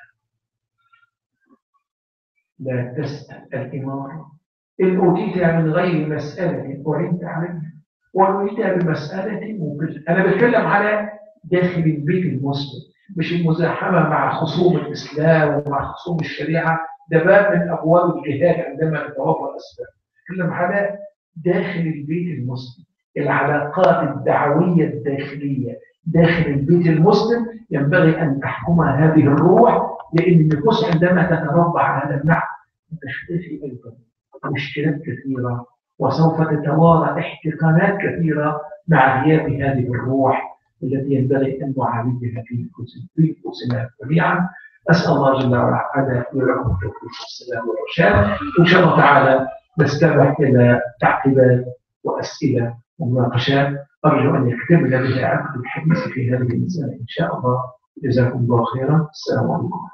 لا تسأل الإمارة إن أوتيتها من غير مسألة أعنت عليها، وإن أوتيتها بمسألة وكلك. أنا بتكلم على داخل البيت المسلم، مش المزاحمة مع خصوم الإسلام ومع خصوم الشريعة. ده باب من أبواب الجهاد عندما نتوفر الأسباب. نتكلم على داخل البيت المسلم. العلاقات الدعوية الداخلية داخل البيت المسلم ينبغي أن تحكمها هذه الروح، لأن النفوس عندما تتربع على هذا النحو تختفي أيضا مشكلات كثيرة، وسوف تتوارى احتقانات كثيرة مع غياب هذه الروح التي ينبغي أن نعالجها في نفوسنا جميعا. أسأل الله جل وعلا ولكم التوفيق والسلام والرشاد. إن شاء الله تعالى نستمع إلى تعقيبات وأسئلة ومناقشات أرجو أن يكتمل بها عقد الحديث في هذه المسألة إن شاء الله. جزاكم الله خيرا. السلام عليكم.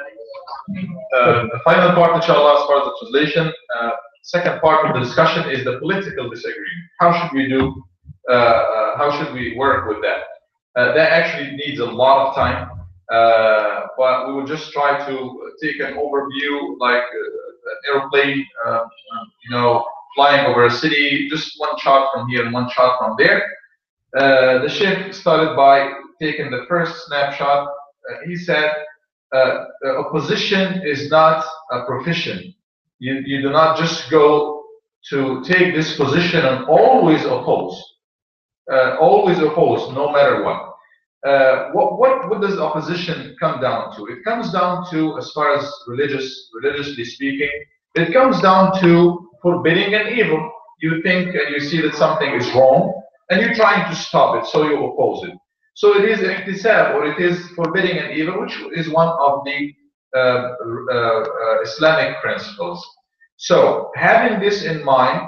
Uh, the final part, inshallah, as far as the translation, uh, second part of the discussion is the political disagreement. How should we do, uh, uh, how should we work with that? Uh, that actually needs a lot of time, uh, but we will just try to take an overview, like uh, an airplane, uh, you know, flying over a city, just one shot from here and one shot from there. Uh, the Sheikh started by taking the first snapshot. Uh, he said, uh, opposition is not a profession. You, you do not just go to take this position and always oppose. Uh, always oppose, no matter what. Uh, what, what. What does opposition come down to? It comes down to, as far as religious, religiously speaking, it comes down to forbidding an evil. You think and you see that something is wrong, and you're trying to stop it, so you oppose it. So it is ihtisab, or it is forbidding an evil, which is one of the uh, uh, uh, Islamic principles. So having this in mind,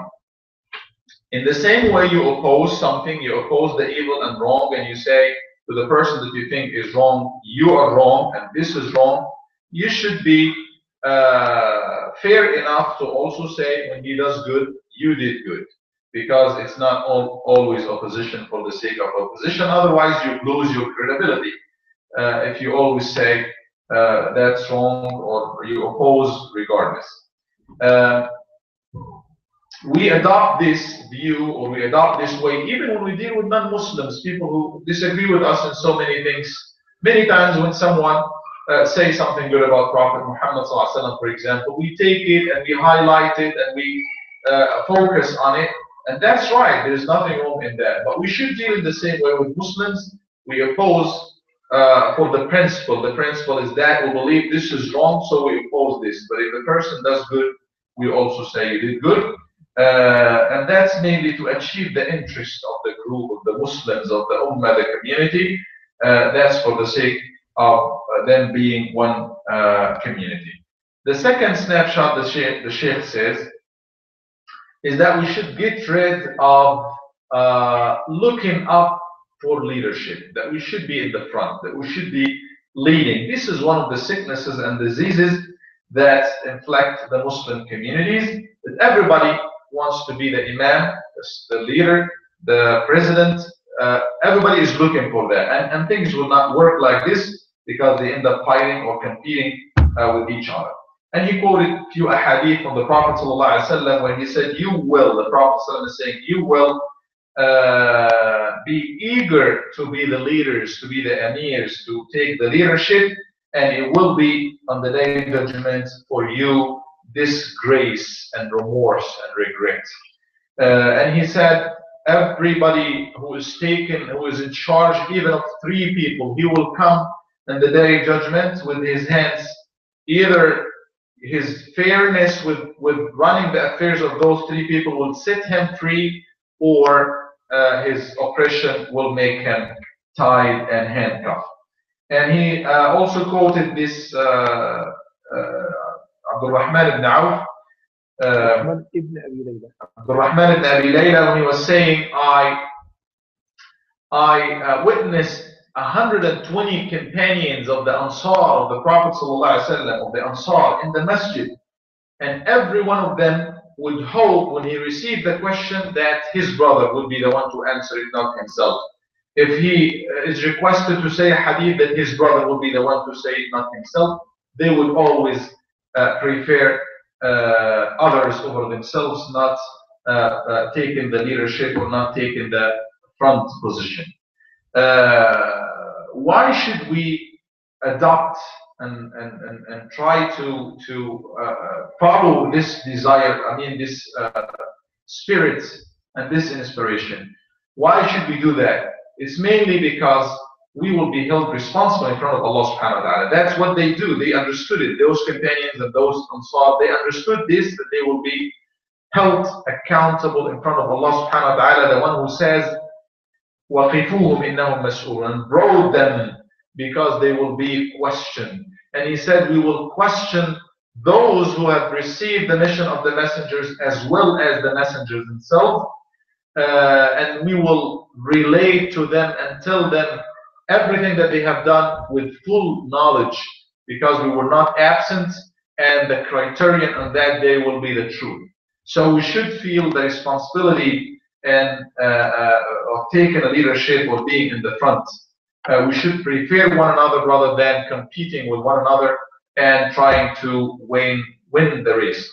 in the same way you oppose something, you oppose the evil and wrong, and you say to the person that you think is wrong, you are wrong, and this is wrong, you should be uh, fair enough to also say when he does good, you did good. Because it's not all, always opposition for the sake of opposition. Otherwise, you lose your credibility. Uh, if you always say uh, that's wrong, or you oppose regardless. Uh, we adopt this view, or we adopt this way, even when we deal with non-Muslims, people who disagree with us in so many things. Many times when someone uh, says something good about Prophet Muhammad sallallahu alaihi wasallam, for example, we take it and we highlight it and we uh, focus on it. And that's right, there's nothing wrong in that. But we should deal in the same way with Muslims. We oppose uh, for the principle. The principle is that we believe this is wrong, so we oppose this. But if the person does good, we also say you did good. Uh, and that's mainly to achieve the interest of the group, of the Muslims, of the Ummah, the community. Uh, that's for the sake of uh, them being one uh, community. The second snapshot, the Sheikh, the Sheikh says, is that we should get rid of uh, looking up for leadership, that we should be in the front, that we should be leading. This is one of the sicknesses and diseases that inflict the Muslim communities, that everybody wants to be the imam, the leader, the president. Uh, everybody is looking for that, and, and things will not work like this because they end up fighting or competing uh, with each other. And he quoted a few ahadith from the Prophet ﷺ when he said, you will, the Prophet ﷺ is saying, you will uh, be eager to be the leaders, to be the emirs, to take the leadership, and it will be on the day of judgment for you disgrace and remorse and regret. Uh, and he said, everybody who is taken, who is in charge even of three people, he will come on the day of judgment with his hands, either his fairness with, with running the affairs of those three people will set him free, or uh, his oppression will make him tied and handcuffed. And he uh, also quoted this uh, uh, Abdul Rahman ibn Auf, uh, Abdul Rahman ibn Abi Layla, when he was saying, I, I uh, witnessed one hundred twenty companions of the Ansar of the Prophet ﷺ, of the Ansar in the masjid, and every one of them would hope when he received the question that his brother would be the one to answer it, not himself. If he is requested to say a hadith, that his brother would be the one to say it, not himself. They would always uh, prefer uh, others over themselves, not uh, uh, taking the leadership or not taking the front position. Uh, why should we adopt and, and, and, and try to, to uh, follow this desire, I mean this uh, spirit and this inspiration? Why should we do that? It's mainly because we will be held responsible in front of Allah subhanahu wa ta'ala. That's what they do. They understood it. Those companions and those Ansar, they understood this, that they will be held accountable in front of Allah subhanahu wa ta'ala, the one who says, وَقِفُوهُمْ إِنَّهُمْ مَسْئُولٌ, and brought them because they will be questioned. And he said, we will question those who have received the mission of the messengers as well as the messengers themselves. Uh, and we will relate to them and tell them everything that they have done with full knowledge, because we were not absent, and the criterion on that day will be the truth. So we should feel the responsibility and uh, uh, of taking a leadership or being in the front. Uh, we should prefer one another rather than competing with one another and trying to win, win the race.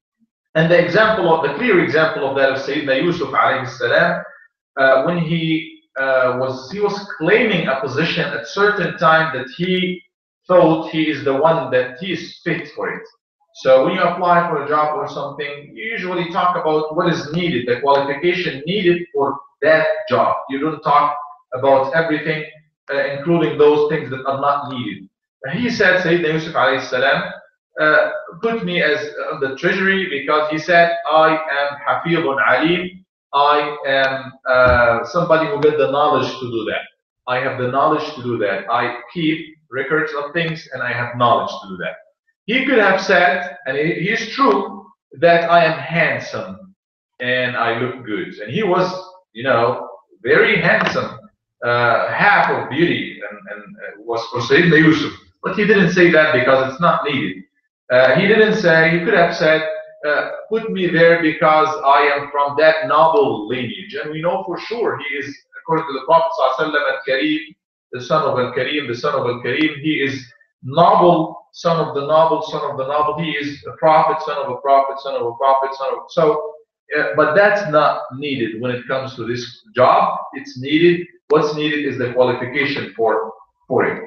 And the example of the clear example of that of Sayyidina Yusuf alayhi salam, uh, when he uh, was he was claiming a position at certain time that he thought he is the one that he is fit for it. So when you apply for a job or something, you usually talk about what is needed, the qualification needed for that job. You don't talk about everything, uh, including those things that are not needed. And he said, Sayyidina Yusuf alayhi salam, uh, put me as uh, the treasury, because he said, I am hafidun alim. I am uh, somebody who get the knowledge to do that. I have the knowledge to do that. I keep records of things and I have knowledge to do that. He could have said, and it is true, that I am handsome and I look good. And he was, you know, very handsome, uh, half of beauty, and, and uh, was for Sayyidina Yusuf. But he didn't say that because it's not needed. Uh, he didn't say, he could have said, uh, put me there because I am from that noble lineage. And we know for sure he is, according to the Prophet ﷺ, Al-Kareem, the son of Al-Kareem, the son of Al-Kareem. He is noble, son of the noble, son of the noble. He is a prophet, son of a prophet, son of a prophet, son of so. Uh, but that's not needed when it comes to this job. It's needed. What's needed is the qualification for for it.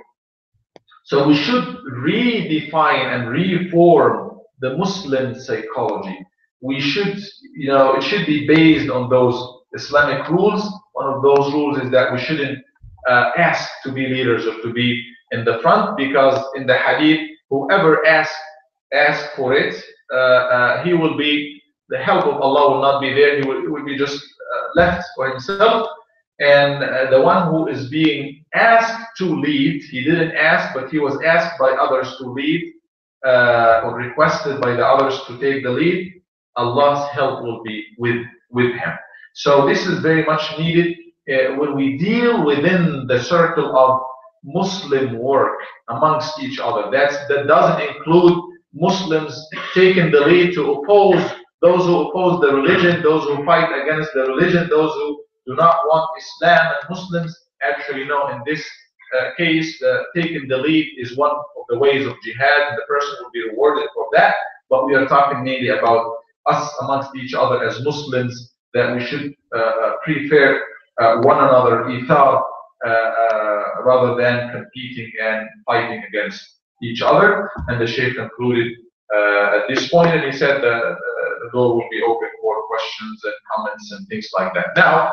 So we should redefine and reform the Muslim psychology. We should, you know, it should be based on those Islamic rules. One of those rules is that we shouldn't uh, ask to be leaders or to be in the front, because in the hadith, whoever asks ask for it, uh, uh, he will be, the help of Allah will not be there. He will, he will be just uh, left for himself. And uh, the one who is being asked to lead, he didn't ask, but he was asked by others to lead, uh, or requested by the others to take the lead, Allah's help will be with, with him. So this is very much needed uh, when we deal within the circle of Muslim work amongst each other. That's, that doesn't include Muslims taking the lead to oppose those who oppose the religion, those who fight against the religion, those who do not want Islam. And Muslims actually know in this uh, case, uh, taking the lead is one of the ways of jihad, and the person will be rewarded for that. But we are talking mainly about us amongst each other as Muslims, that we should uh, prefer uh, one another, ithar, uh, uh, rather than competing and fighting against each other. And the Shaykh concluded uh, at this point, and he said that uh, the door will be open for questions and comments and things like that. Now,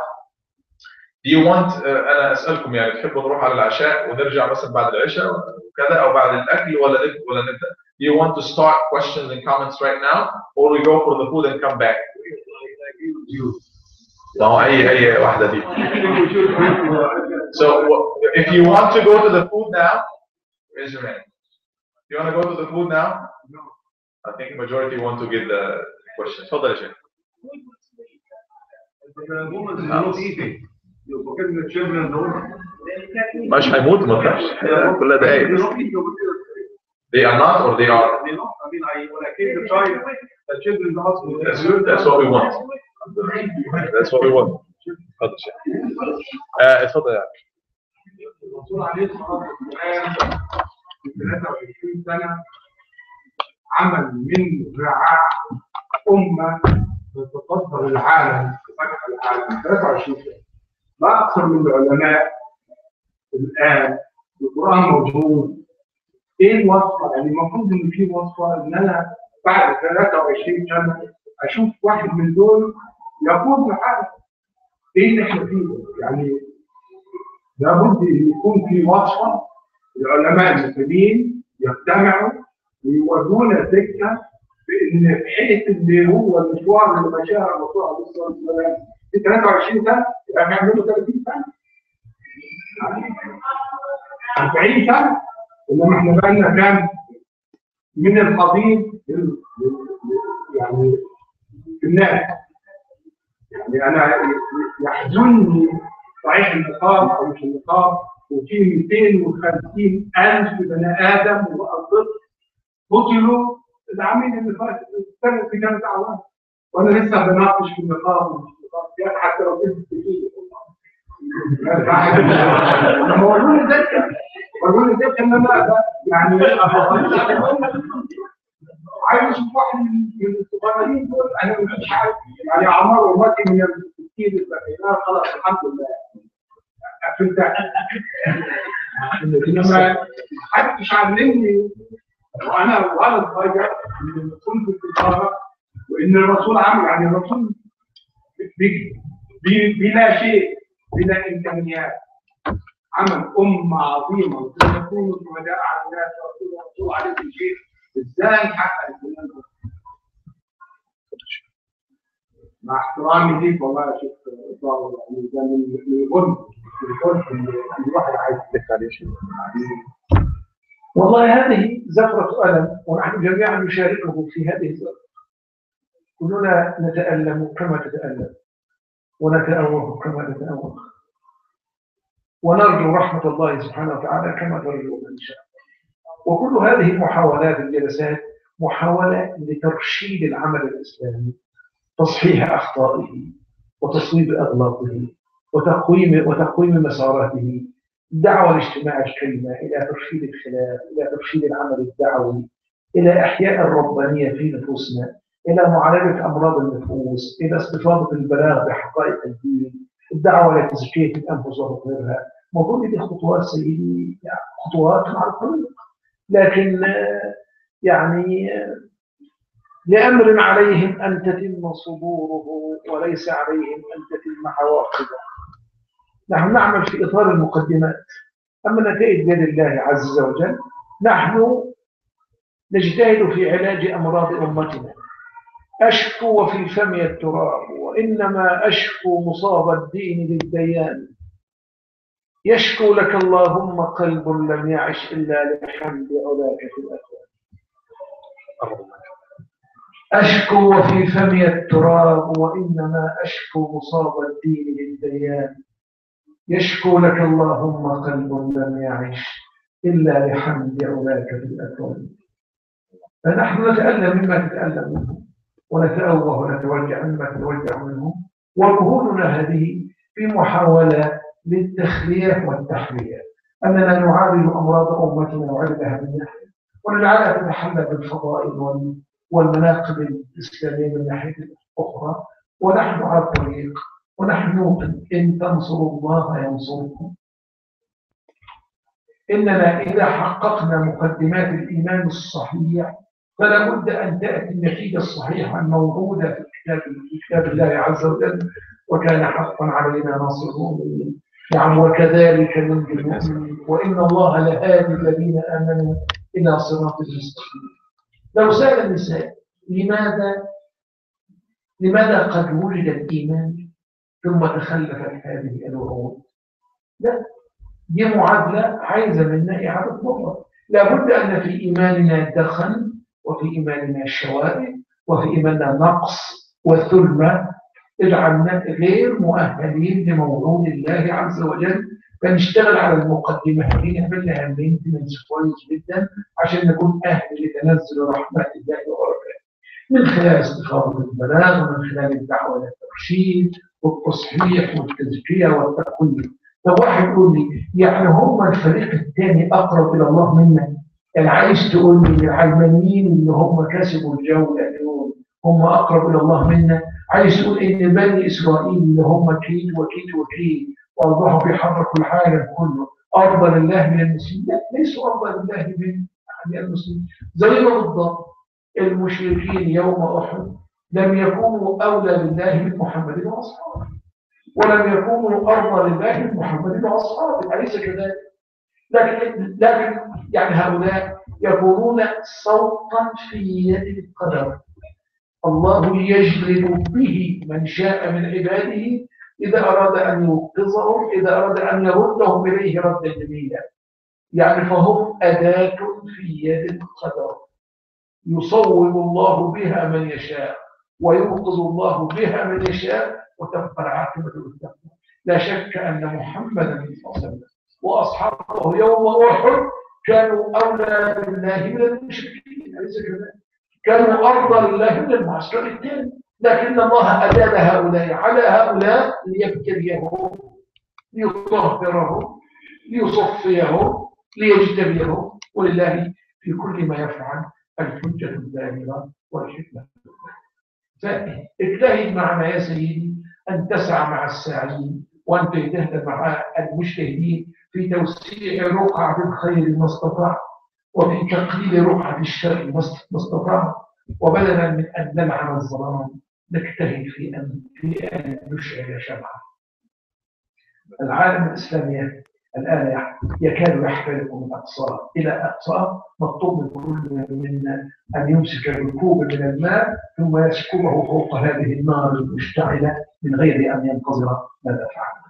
do you want أنا أسألكم يعني تحبوا نروح على العشاء ونرجع مثلا بعد العشاء وكذا أو بعد الأكل ولا نبدأ ولا نبدأ؟ Do you want to start questions and comments right now, or we go for the food and come back? No, أي أي واحدة دي. So if you want to go to the food now, raise your hand. You want to go to the food now? No. I think the majority want to get the question. تفضل يا شيخ. مش هيموت ما تخافش كلها دقايق. They are not, or they are? They not. I mean, I, when I came to try the children's hospital. That's good. That's what we want. That's what we want. اتفضل يا شيخ. اتفضل يا الرسول عليه الصلاه والسلام في ثلاثة وعشرين سنه عمل من رعاع امه تتصدر العالم فتح العالم ثلاثة وعشرين سنه. ما اكثر من العلماء الان القران موجود. ايه الوصفه؟ يعني المفروض ان في وصفه ان انا بعد ثلاثة وعشرين سنه اشوف واحد من دول يقود العالم. ايه اللي احنا فيه؟ يعني لابد ان يكون في وصفه العلماء المسلمين يجتمعوا ويورونا سكه بان بحيث اللي هو المشوار اللي مشاه الرسول عليه الصلاه والسلام في ثلاثة وعشرين سنه يبقى هنعمله ثلاثين سنه أربعين سنه. انما احنا بقى لنا كام من القضيب يعني في الناس. يعني انا يحزنني صحيح النقاب او مش النقاب وفي مئتين وخمسين ألف بني ادم وطفل قتلوا العامين اللي فات السنه اللي كانت اعوام، وانا لسه بناقش في النقاب ومش النقاب يعني حتى لو كنت كتير. لما وروني ازاي وروني ازاي ان انا يعني عايز اشوف واحد من الصغيرين دول انا مش عارف يعني اعمار امتي من الستين للسبعينات خلاص الحمد لله قفلتها. انما محدش علمني وانا وانا صغير ان كنت في التجاره وان الرسول عامل يعني الرسول بلا شيء بلا امكانيات عمل امه عظيمه وتكون شهداء على الناس والرسول عليه شيء. ازاي نحقق الكلام ده؟ مع احترامي ليك والله يا شيخ يعني ده من الغرب الغرب اللي الواحد عايز يحكي عليه شيء. والله هذه زفرة ألم ونحن جميعا نشاركه في هذه الزفرة. كلنا نتألم كما تتألم ونتأوه كما تتأوه ونرجو رحمة الله سبحانه وتعالى كما ترجو إن شاء الله. وكل هذه محاولات الجلسات محاولة لترشيد العمل الإسلامي، تصحيح أخطائه وتصويب أغلاطه وتقويم وتقويم مساراته، دعوة لاجتماع الكلمة إلى ترشيد الخلاف، إلى ترشيد العمل الدعوي، إلى إحياء الربانية في نفوسنا، إلى معالجة أمراض النفوس، إلى استفاضة البلاغ بحقائق الدين، الدعوة لتزكية الأنفس وتطهيرها. المفروض دي خطوات سيدي يعني خطوات مع الطريق، لكن يعني لأمر عليهم أن تتم صدوره وليس عليهم أن تتم حواقبه. نحن نعمل في إطار المقدمات، أما نتائج بيد الله عز وجل. نحن نجتهد في علاج أمراض أمتنا. أشكو وفي فمي التراب وإنما أشكو مصاب الدين للديان. يشكو لك اللهم قلب لم يعش إلا لحمد علاك في الأكوان. أشكو وفي فمي التراب وإنما أشكو مصاب الدين للديان. يشكو لك اللهم قلب لم يعش إلا لحمد علاك في الأكوان. فنحن نتألم مما تتألم منه ونتأوه ونتوجع مما تتوجع منه، وجهودنا هذه في محاولة للتخلية والتحلية، أننا نعالج أمراض أمتنا وعلمها من ناحية ونجعلها تتحلى بالفضائل والمناقب الإسلامية من ناحية أخرى، ونحن على الطريق ونحن نوقن إن تنصروا الله ينصركم. إننا إذا حققنا مقدمات الإيمان الصحيح فلا بد أن تأتي النتيجة الصحيحة الموجودة في كتاب كتاب الله عز وجل، وكان حقا علينا نصر المؤمنين. نعم وكذلك ننجي المؤمنين وإن الله لهادي الذين آمنوا إلى صراط مستقيم. لو سأل النساء لماذا لماذا قد وجد الإيمان ثم تخلفت هذه الوعود؟ لا، دي معادلة عايزة منا إعادة نظر. لابد أن في إيماننا دخن وفي إيماننا شوائب وفي إيماننا نقص وثلمة اجعلنا غير مؤهلين لموعود الله عز وجل. فنشتغل على المقدمة هذه نعمل لها مينتنس كويس جدا عشان نكون أهل لتنزل رحمة الله وبركاته من خلال استفاضة البلاغ ومن خلال الدعوة للترشيد والتصحيح والتزكية والتقويم. فواحد يقول لي يعني هم الفريق الثاني أقرب إلى الله منا؟ يعني عايز تقول لي العلمانيين اللي هم كسبوا الجولة دول هم أقرب إلى الله منا؟ عايز تقول إن بني إسرائيل اللي هم كيد وكيد وكيد وأصبحوا بيحركوا العالم كله أفضل الله من المسلمين؟ لا، ليسوا أفضل الله من المسلمين. زي ما بالضبط المشركين يوم أحد لم يكونوا أولى بالله من محمد وأصحابه، ولم يكونوا أرضى لله من محمد وأصحابه، أليس كذلك؟ لكن لكن يعني هؤلاء يكونون صوتا في يد القدر، الله يجلب به من شاء من عباده إذا أراد أن يوقظهم، إذا أراد أن يردهم إليه ردا جميلا. يعني فهم أداة في يد القدر، يصوب الله بها من يشاء ويوقظ الله بها من يشاء، وتبقى العاقبة للتقوى. لا شك أن محمدا صلى الله عليه وسلم وأصحابه يوم أحد كانوا أولى بالله من المشركين، أليس كذلك؟ كانوا أرضى لله من المعسكر الثاني، لكن الله أدان هؤلاء على هؤلاء ليبتليهم، ليطهرهم، ليصفيهم، ليجتبيهم، ولله في كل ما يفعل الحجة البالغة والحكمة. فاجتهد معنا يا سيدي أن تسعى مع الساعين، وأن تجتهد مع المجتهدين في توسيع رقعة الخير ما استطاع، وفي تقليل رقعة الشر ما استطاع، وبدلا من أن نلعن الظلام نجتهد في أن في أن نشعل شمعة. العالم الإسلامي الآن يكاد يحترق من أقصاه إلى أقصاه، مطلوب من كل منا أن يمسك الكوب من الماء ثم يسكبه فوق هذه النار المشتعلة من غير أن ينتظر ماذا فعل.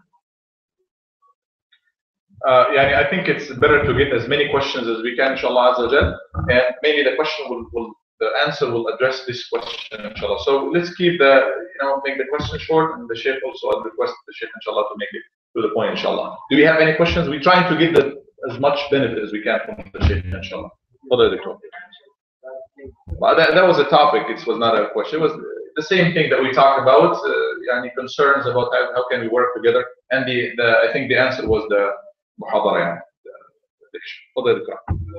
Uh, يعني I think it's better to get as many questions as we can, inshallah azza wa jal, and maybe the question will, will the answer will address this question, inshallah. So let's keep the, you know, make the question short, and the Sheikh also, I'll request the Sheikh, inshallah, to make it to the point, inshallah. Do we have any questions? We're trying to get the, as much benefit as we can from the Sheikh, inshallah. Well, that, that was a topic, it was not a question. It was the same thing that we talked about, uh, any concerns about how, how can we work together, and the, the I think the answer was the محاضرة يعني. تفضل يا دكتور.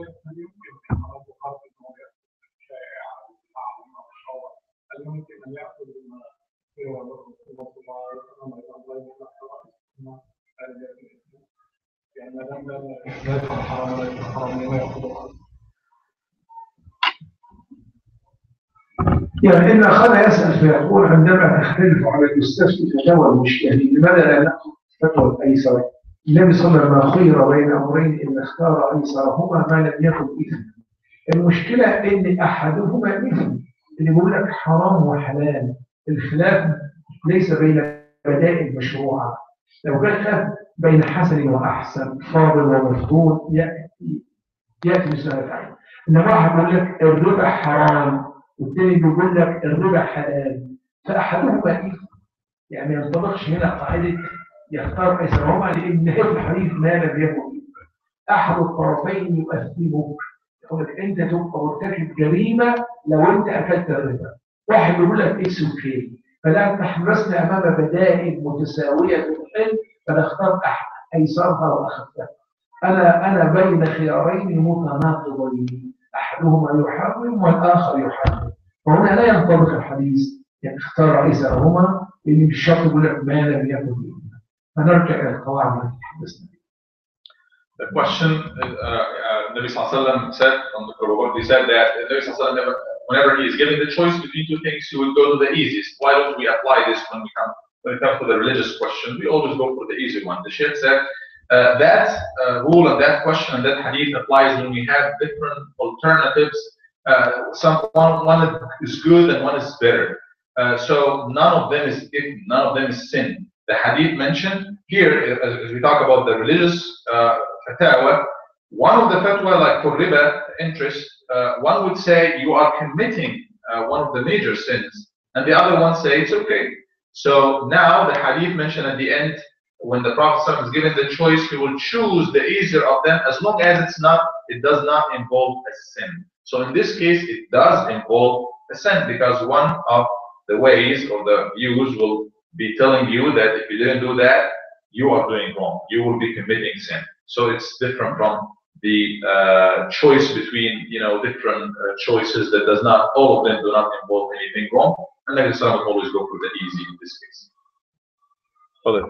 يعني إن أخذ يسأل فيقول عندما تختلف على المستفتي فتاوى المجتهدين لماذا لا نأخذ فتوى الأيسر؟ النبي صلى الله عليه وسلم خير بين أمرين إن اختار أيسرهما ما لم يكن إثما. المشكلة إن أحدهما إثم، اللي بيقول لك حرام وحلال. الخلاف ليس بين بدائل مشروعة. لو كان خلاف بين حسن وأحسن، فاضل ومفضول، يأتي يأتي بسهولة تعالى. إنما واحد يقول لك الربا حرام والثاني بيقول لك الربا حلال، فأحدهما إثم. يعني ما ينطبقش هنا قاعدة يختار أيسرهما، لأن هذا الحديث ما لم يكن أحد الطرفين يؤثمك. يقول لك أنت تبقى مرتكب جريمة لو أنت أكلت الربا. واحد يقول لك إكس وكي، فلا تحمسنا أمام بدائل متساوية في الحل فنختار أيسرها وأخفها. أنا أنا بين خيارين متناقضين، أحدهما يحرم والآخر يحرم، فهنا لا ينطبق الحديث يعني اختار أيسرهما، لأن مش شرط يقول لك ما لم يكن. فنرجع إلى القواعد التي حدثنا. The question, uh, uh, Nabi Sallallahu Alaihi Wasallam said on the Quran, he said that Nabi Sallallahu Alaihi Wasallam never, whenever he is given the choice between two things, he would go to the easiest. Why don't we apply this when we come when it comes to the religious question? We always go for the easy one. The Shaykh said uh, that uh, rule and that question and that hadith applies when we have different alternatives. Uh, some one, one is good and one is better. Uh, so none of them is none of them is sin. The hadith mentioned here, as, as we talk about the religious uh, fatwa, one of the fatwa, like for riba, interest, uh, one would say you are committing uh, one of the major sins, and the other one say it's okay. So now the hadith mentioned at the end, when the Prophet is given the choice, he will choose the easier of them as long as it's not, it does not involve a sin. So in this case, it does involve a sin, because one of the ways or the views will be telling you that if you didn't do that, you are doing wrong. You will be committing sin. So it's different from the uh, choice between, you know, different uh, choices that does not, all of them do not involve anything wrong. And then Islam will always go for the easy in this case. Okay.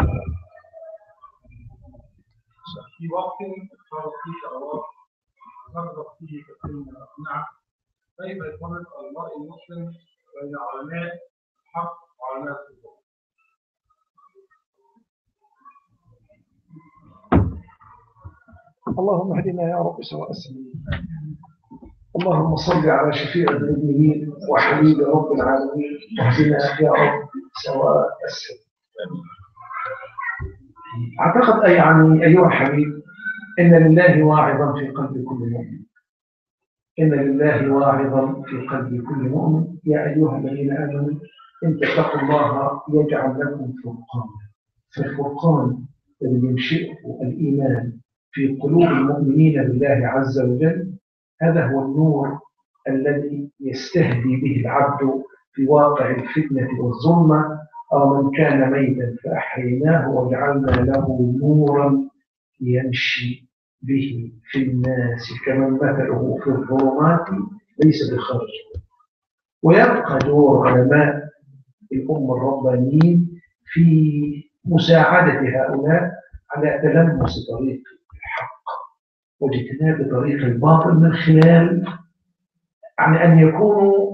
في وقت صار فيه شهوات نرغب فيه كثير من الأقنعة، كيف يفرق المرء المسلم بين علماء الحق وعلماء السلطة؟ اللهم اهدنا يا رب سواء السبيل. اللهم صل على شفيع المؤمنين وحبيب رب العالمين، واهدنا يا رب سواء السبيل. اعتقد أي يعني ايها الحبيب ان لله واعظا في قلب كل مؤمن، ان لله واعظا في قلب كل مؤمن. يا ايها الذين امنوا ان تتقوا الله يجعل لكم فرقانا. فالفرقان الذي ينشئه الايمان في قلوب المؤمنين بالله عز وجل، هذا هو النور الذي يستهدي به العبد في واقع الفتنة والظلمة. أو من كان ميتا فأحييناه وجعلنا له نورا يمشي به في الناس كمن مثله في الظلمات ليس بخارج. ويبقى دور علماء الأمة الربانيين في مساعدة هؤلاء على تلمس طريق الحق واجتناب طريق الباطل، من خلال يعني أن يكونوا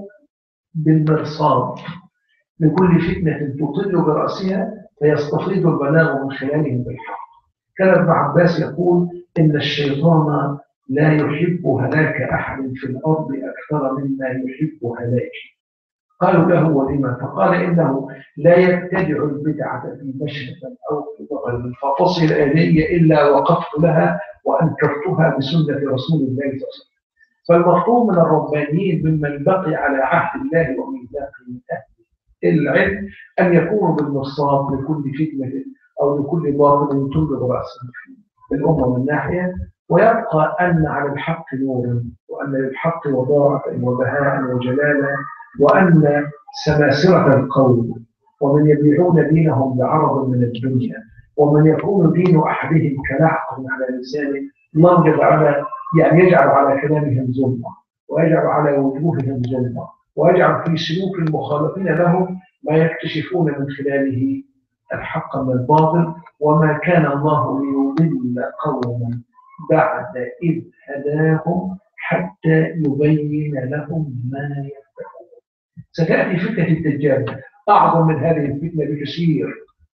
بالمرصاد لكل فتنة تطل برأسها فيستفيض البلاغ من خلالهم بالحق. كان ابن عباس يقول إن الشيطان لا يحب هلاك أحد في الأرض أكثر مما يحب هلاكه. قالوا له ولما؟ فقال إنه لا يبتدع البدعة في مشرق أو في مغرب فتصل إلي إلا وقفت لها وأنكرتها بسنة رسول الله صلى الله عليه وسلم. فالمطلوب من الربانيين ممن بقي على عهد الله وميثاقه من أهل العلم أن يكونوا بالمرصاد لكل فتنة أو لكل باطل تنبض رأسه في الأمة من ناحية، ويبقى أن على الحق نورا، وأن للحق وضاعة وبهاء وجلالا، وأن سماسرة القول ومن يبيعون دينهم بعرض من الدنيا، ومن يكون دين أحدهم كلعق على لسانه، الله يجعل يعني يجعل على كلامهم ظلمة، ويجعل على وجوههم ظلمة، ويجعل في سلوك المخالفين لهم ما يكتشفون من خلاله الحق من الباطل. وما كان الله ليضل قوما بعد إذ هداهم حتى يبين لهم ما يتقون. ستأتي فتنة الدجال أعظم من هذه الفتنة بكثير.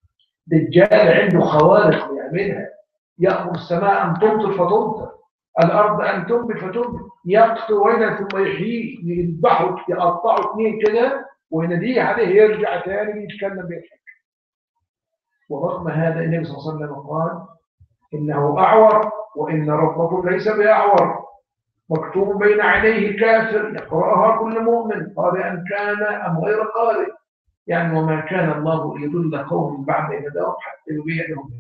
دجال عنده خوارق يعملها، يأمر السماء أن تمطر فتمطر، الأرض أن تنبت فتنبت، يقتل ويلا ثم يحيي، يذبحه يقطعه اثنين كده ويناديه عليه يرجع ثاني يتكلم بيضحك. ورغم هذا النبي صلى الله عليه وسلم قال إنه أعور وإن ربكم ليس بأعور، مكتوب بين عينيه كافر يقرأها كل مؤمن قارئا كان أم غير قارئ. يعني وما كان الله ليضل قوم بعد إذ هداهم حتى يبين لهم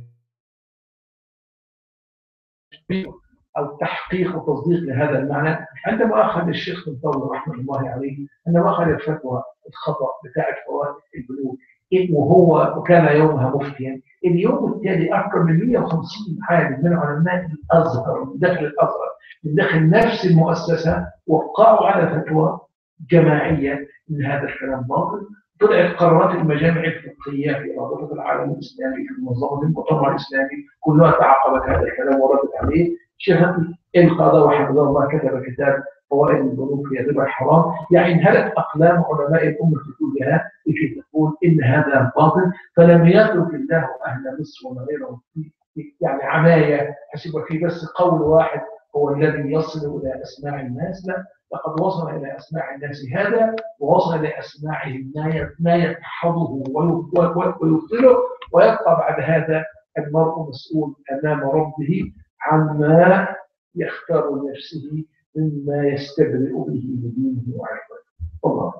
أو تحقيق وتصديق لهذا المعنى. عندما أخذ الشيخ بن طول رحمه الله عليه، عندما أخذ الفتوى الخطأ بتاعت فوائد البنوك وهو وكان يومها مفتيا، اليوم التالي أكثر من مئة وخمسين عالم من علماء الأزهر من داخل الأزهر من داخل نفس المؤسسة وقعوا على فتوى جماعية إن هذا الكلام باطل. طلعت قرارات المجامع الفقهية في رابطة العالم الإسلامي في منظمة المؤتمر الإسلامي كلها تعاقبت هذا الكلام وردت عليه. شيخ القضاء وحفظه الله كتب كتاب فوائد البنوك في الربا الحرام. يعني انهلت أقلام علماء الأمة كلها لكي تقول إن هذا باطل، فلم يترك الله أهل مصر وما غيرهم يعني عناية حسب في بس قول واحد هو الذي يصل إلى أسماع الناس. لا، لقد وصل إلى أسماع الناس هذا، ووصل إلى أسماعهم ما يتحضه ويبطله، ويبقى بعد هذا المرء مسؤول أمام ربه عما يختار لنفسه مما يستبرئ به لدينه وعرضه. الله.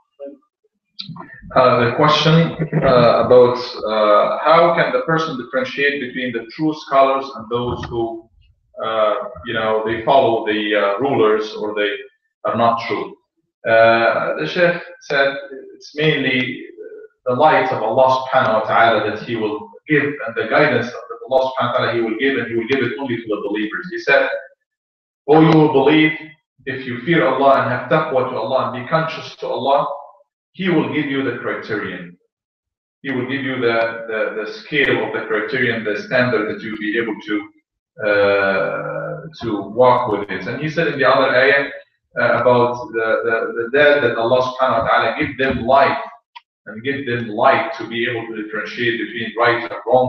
Uh, the question uh, about uh, how can the person differentiate between the true scholars and those who, uh, you know, they follow the uh, rulers or they are not true. Uh, the Sheikh said it's mainly the light of Allah subhanahu wa ta'ala that He will give, and the guidance that Allah subhanahu wa ta'ala He will give, and He will give it only to the believers. He said, "Oh, you will believe if you fear Allah and have taqwa to Allah and be conscious to Allah, He will give you the criterion. He will give you the, the, the scale of the criterion, the standard that you'll be able to uh, to walk with it." And he said in the other ayah uh, about the, the, the dead that Allah subhanahu wa ta'ala give them life and give them light to be able to differentiate between right and wrong.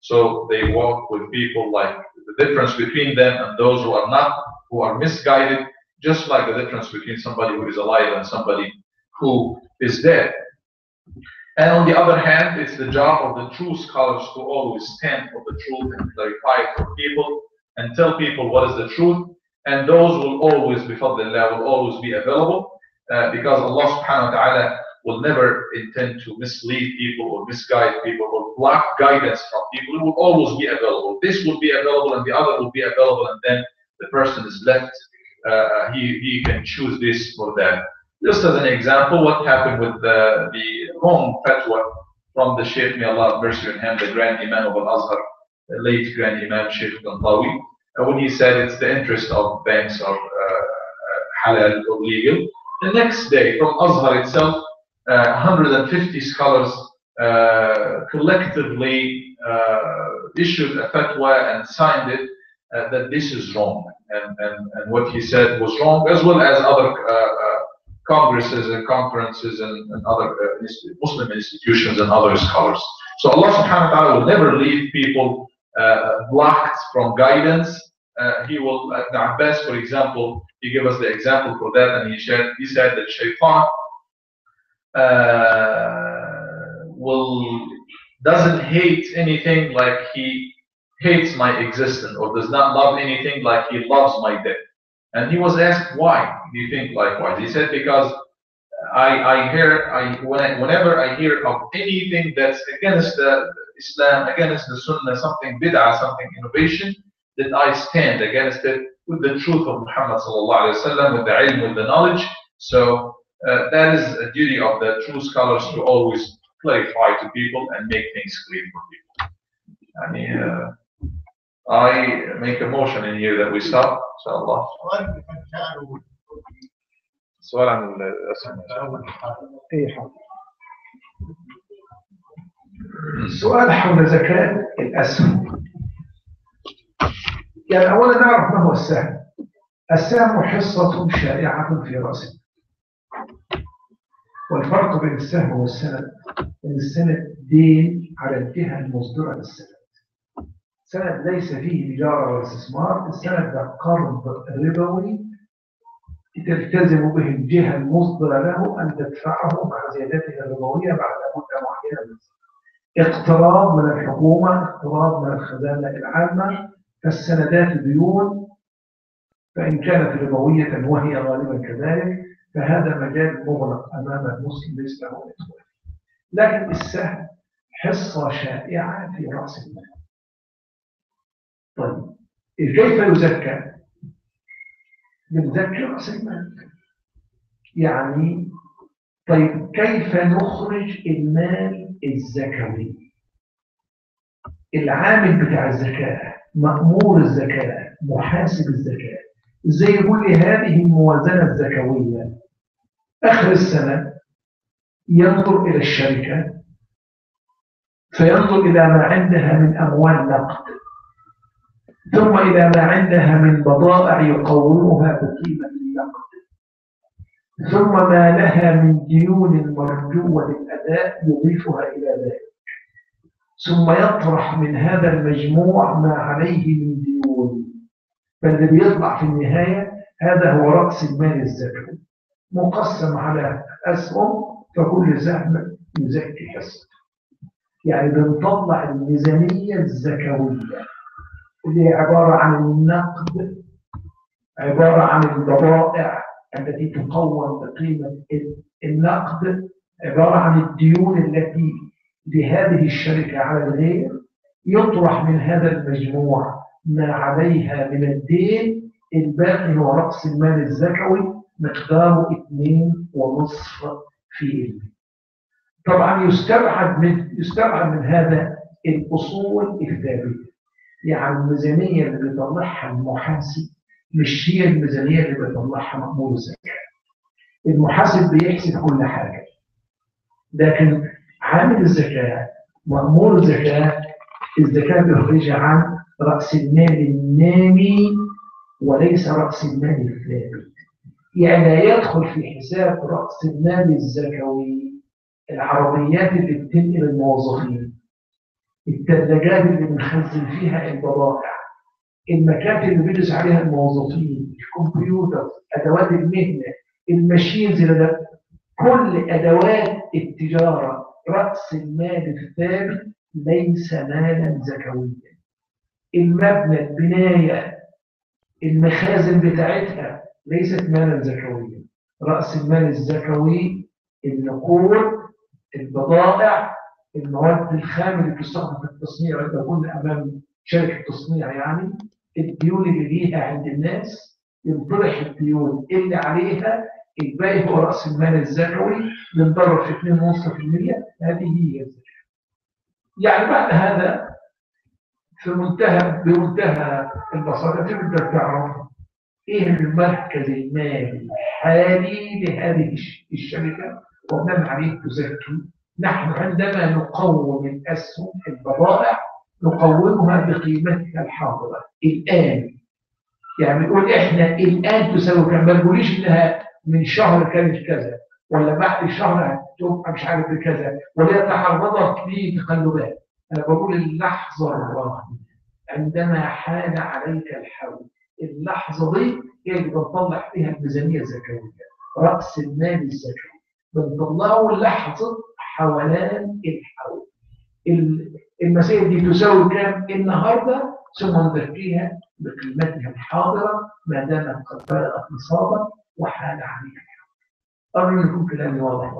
So they walk with people like the difference between them and those who are not, who are misguided, just like the difference between somebody who is alive and somebody who is dead. And on the other hand, it's the job of the true scholars to always stand for the truth and clarify it for people and tell people what is the truth. And those will always, bifadlillah, will always be available uh, because Allah subhanahu wa ta'ala will never intend to mislead people or misguide people or block guidance from people. It will always be available. This will be available and the other will be available, and then the person is left. Uh, he, he can choose this or that. Just as an example, what happened with the, the wrong fatwa from the Shaykh, may Allah have mercy on him, the Grand Imam of Al-Azhar, the late Grand Imam Shaykh al-Tawi, uh, when he said it's the interest of banks of uh, halal or legal. The next day, from Azhar itself, uh, one hundred fifty scholars uh, collectively uh, issued a fatwa and signed it uh, that this is wrong, and, and, and what he said was wrong, as well as other uh, uh, congresses and conferences and, and other uh, Muslim institutions and other scholars. So Allah subhanahu wa ta'ala will never leave people uh, blocked from guidance. Uh, he will, uh, the Abbas, for example, he gave us the example for that, and he said, he said that Shaitan uh, will, doesn't hate anything like he hates my existence, or does not love anything like he loves my death. And he was asked, why do you think likewise? He said, because I, I hear, I, when I, whenever I hear of anything that's against the Islam, against the Sunnah, something bid'ah, something innovation, that I stand against it with the truth of Muhammad sallallahu alaihi wasallam, with the ilm, with the knowledge. So uh, that is a duty of the true scholars to always clarify to people and make things clear for people. I mean, uh, I make a motion in here that we stop, inshallah. سؤال عن الأسهم. السؤال حول زكاة الأسهم. يعني أولا نعرف ما هو السهم. السهم حصة شائعة في رأس المال. والفرق بين السهم والسند أن السند دين على الجهة المصدرة للسند. السند ليس فيه تجارة ولا استثمار، السند ده قرض ربوي تلتزم به الجهة المصدرة له أن تدفعه مع زيادته الربوية بعد مدة معينة. اقتراض من الحكومة، اقتراض من الخزانة العامة، فالسندات ديون، فإن كانت ربوية وهي غالبا كذلك فهذا مجال مغلق أمام المسلم ليس له إدخال. لكن السهم حصة شائعة في رأس المال. طيب كيف يزكى؟ بنزكي رأس المال. يعني طيب كيف نخرج المال الزكوي؟ العامل بتاع الزكاة، مأمور الزكاة، محاسب الزكاة، ازاي يقول لي هذه الموازنة الزكوية؟ آخر السنة ينظر إلى الشركة فينظر إلى ما عندها من أموال نقد، ثم إلى ما عندها من بضائع يقومها بقيمة النقد، ثم ما لها من ديون مرجوة للأداء يضيفها إلى ذلك، ثم يطرح من هذا المجموع ما عليه من ديون، فالذي بيطلع في النهاية هذا هو رأس المال الزكوي مقسم على أسهم، فكل سهم يزكي حصته. يعني بنطلع الميزانية الزكوية اللي هي عبارة عن النقد، عبارة عن البضائع التي تقوم بقيمة النقد، عبارة عن الديون التي لهذه الشركة على الغير، يطرح من هذا المجموع ما عليها من الدين، الباقي هو رأس المال الزكوي مقداره اثنين ونصف في المئة. طبعا يستبعد من يستبعد من هذا الأصول الثابتة. يعني الميزانية اللي بيطلعها المحاسب مش هي الميزانية اللي بيطلعها مأمور الزكاة. المحاسب بيحسب كل حاجة، لكن عامل الزكاة مأمور الزكاة الزكاة بيخرجها عن رأس المال النامي وليس رأس المال الثابت. يعني لا يدخل في حساب رأس المال الزكوي العربيات اللي بتنقل الموظفين، الثلاجات اللي بنخزن فيها البضائع، المكاتب اللي بيدرس عليها الموظفين، الكمبيوتر، ادوات المهنه، الماشينز اللي كل ادوات التجاره، راس المال الثابت ليس مالا زكويا. المبنى، البنايه، المخازن بتاعتها ليست مالا زكويا. راس المال الزكوي النقود، البضائع، المواد الخام اللي بتستخدم في التصنيع، إذا كنا امام شركه تصنيع يعني، الديون اللي ليها عند الناس، ينطرح الديون اللي عليها، الباقي هو راس المال الزكوي بنضرب في اثنين فاصلة خمسة بالمئة. هذه هي الزكاه. يعني بعد هذا في منتهى بمنتهى البساطه تقدر تعرف ايه المركز المالي الحالي لهذه الشركه وبناء عليه تزكي. نحن عندما نقوم الاسهم البضائع نقومها بقيمتها الحاضره الان. يعني بنقول احنا الان تساوي كم، ما بنقوليش انها من شهر كانت كذا ولا بعد شهر هتبقى مش عارف بكذا ولا تعرضت لتقلبات. انا بقول اللحظه الراهنه عندما حان عليك الحول، اللحظه دي هي اللي بنطلع فيها الميزانيه الزكويه، راس المال الزكوي بنطلعه لحظه حولان الحول. المسائل دي تساوي كام النهارده، ثم نزكيها بقيمتها الحاضره ما دامت قد بلغت نصابا وحال عليها الحول. أرجو أن يكون كلامي واضح.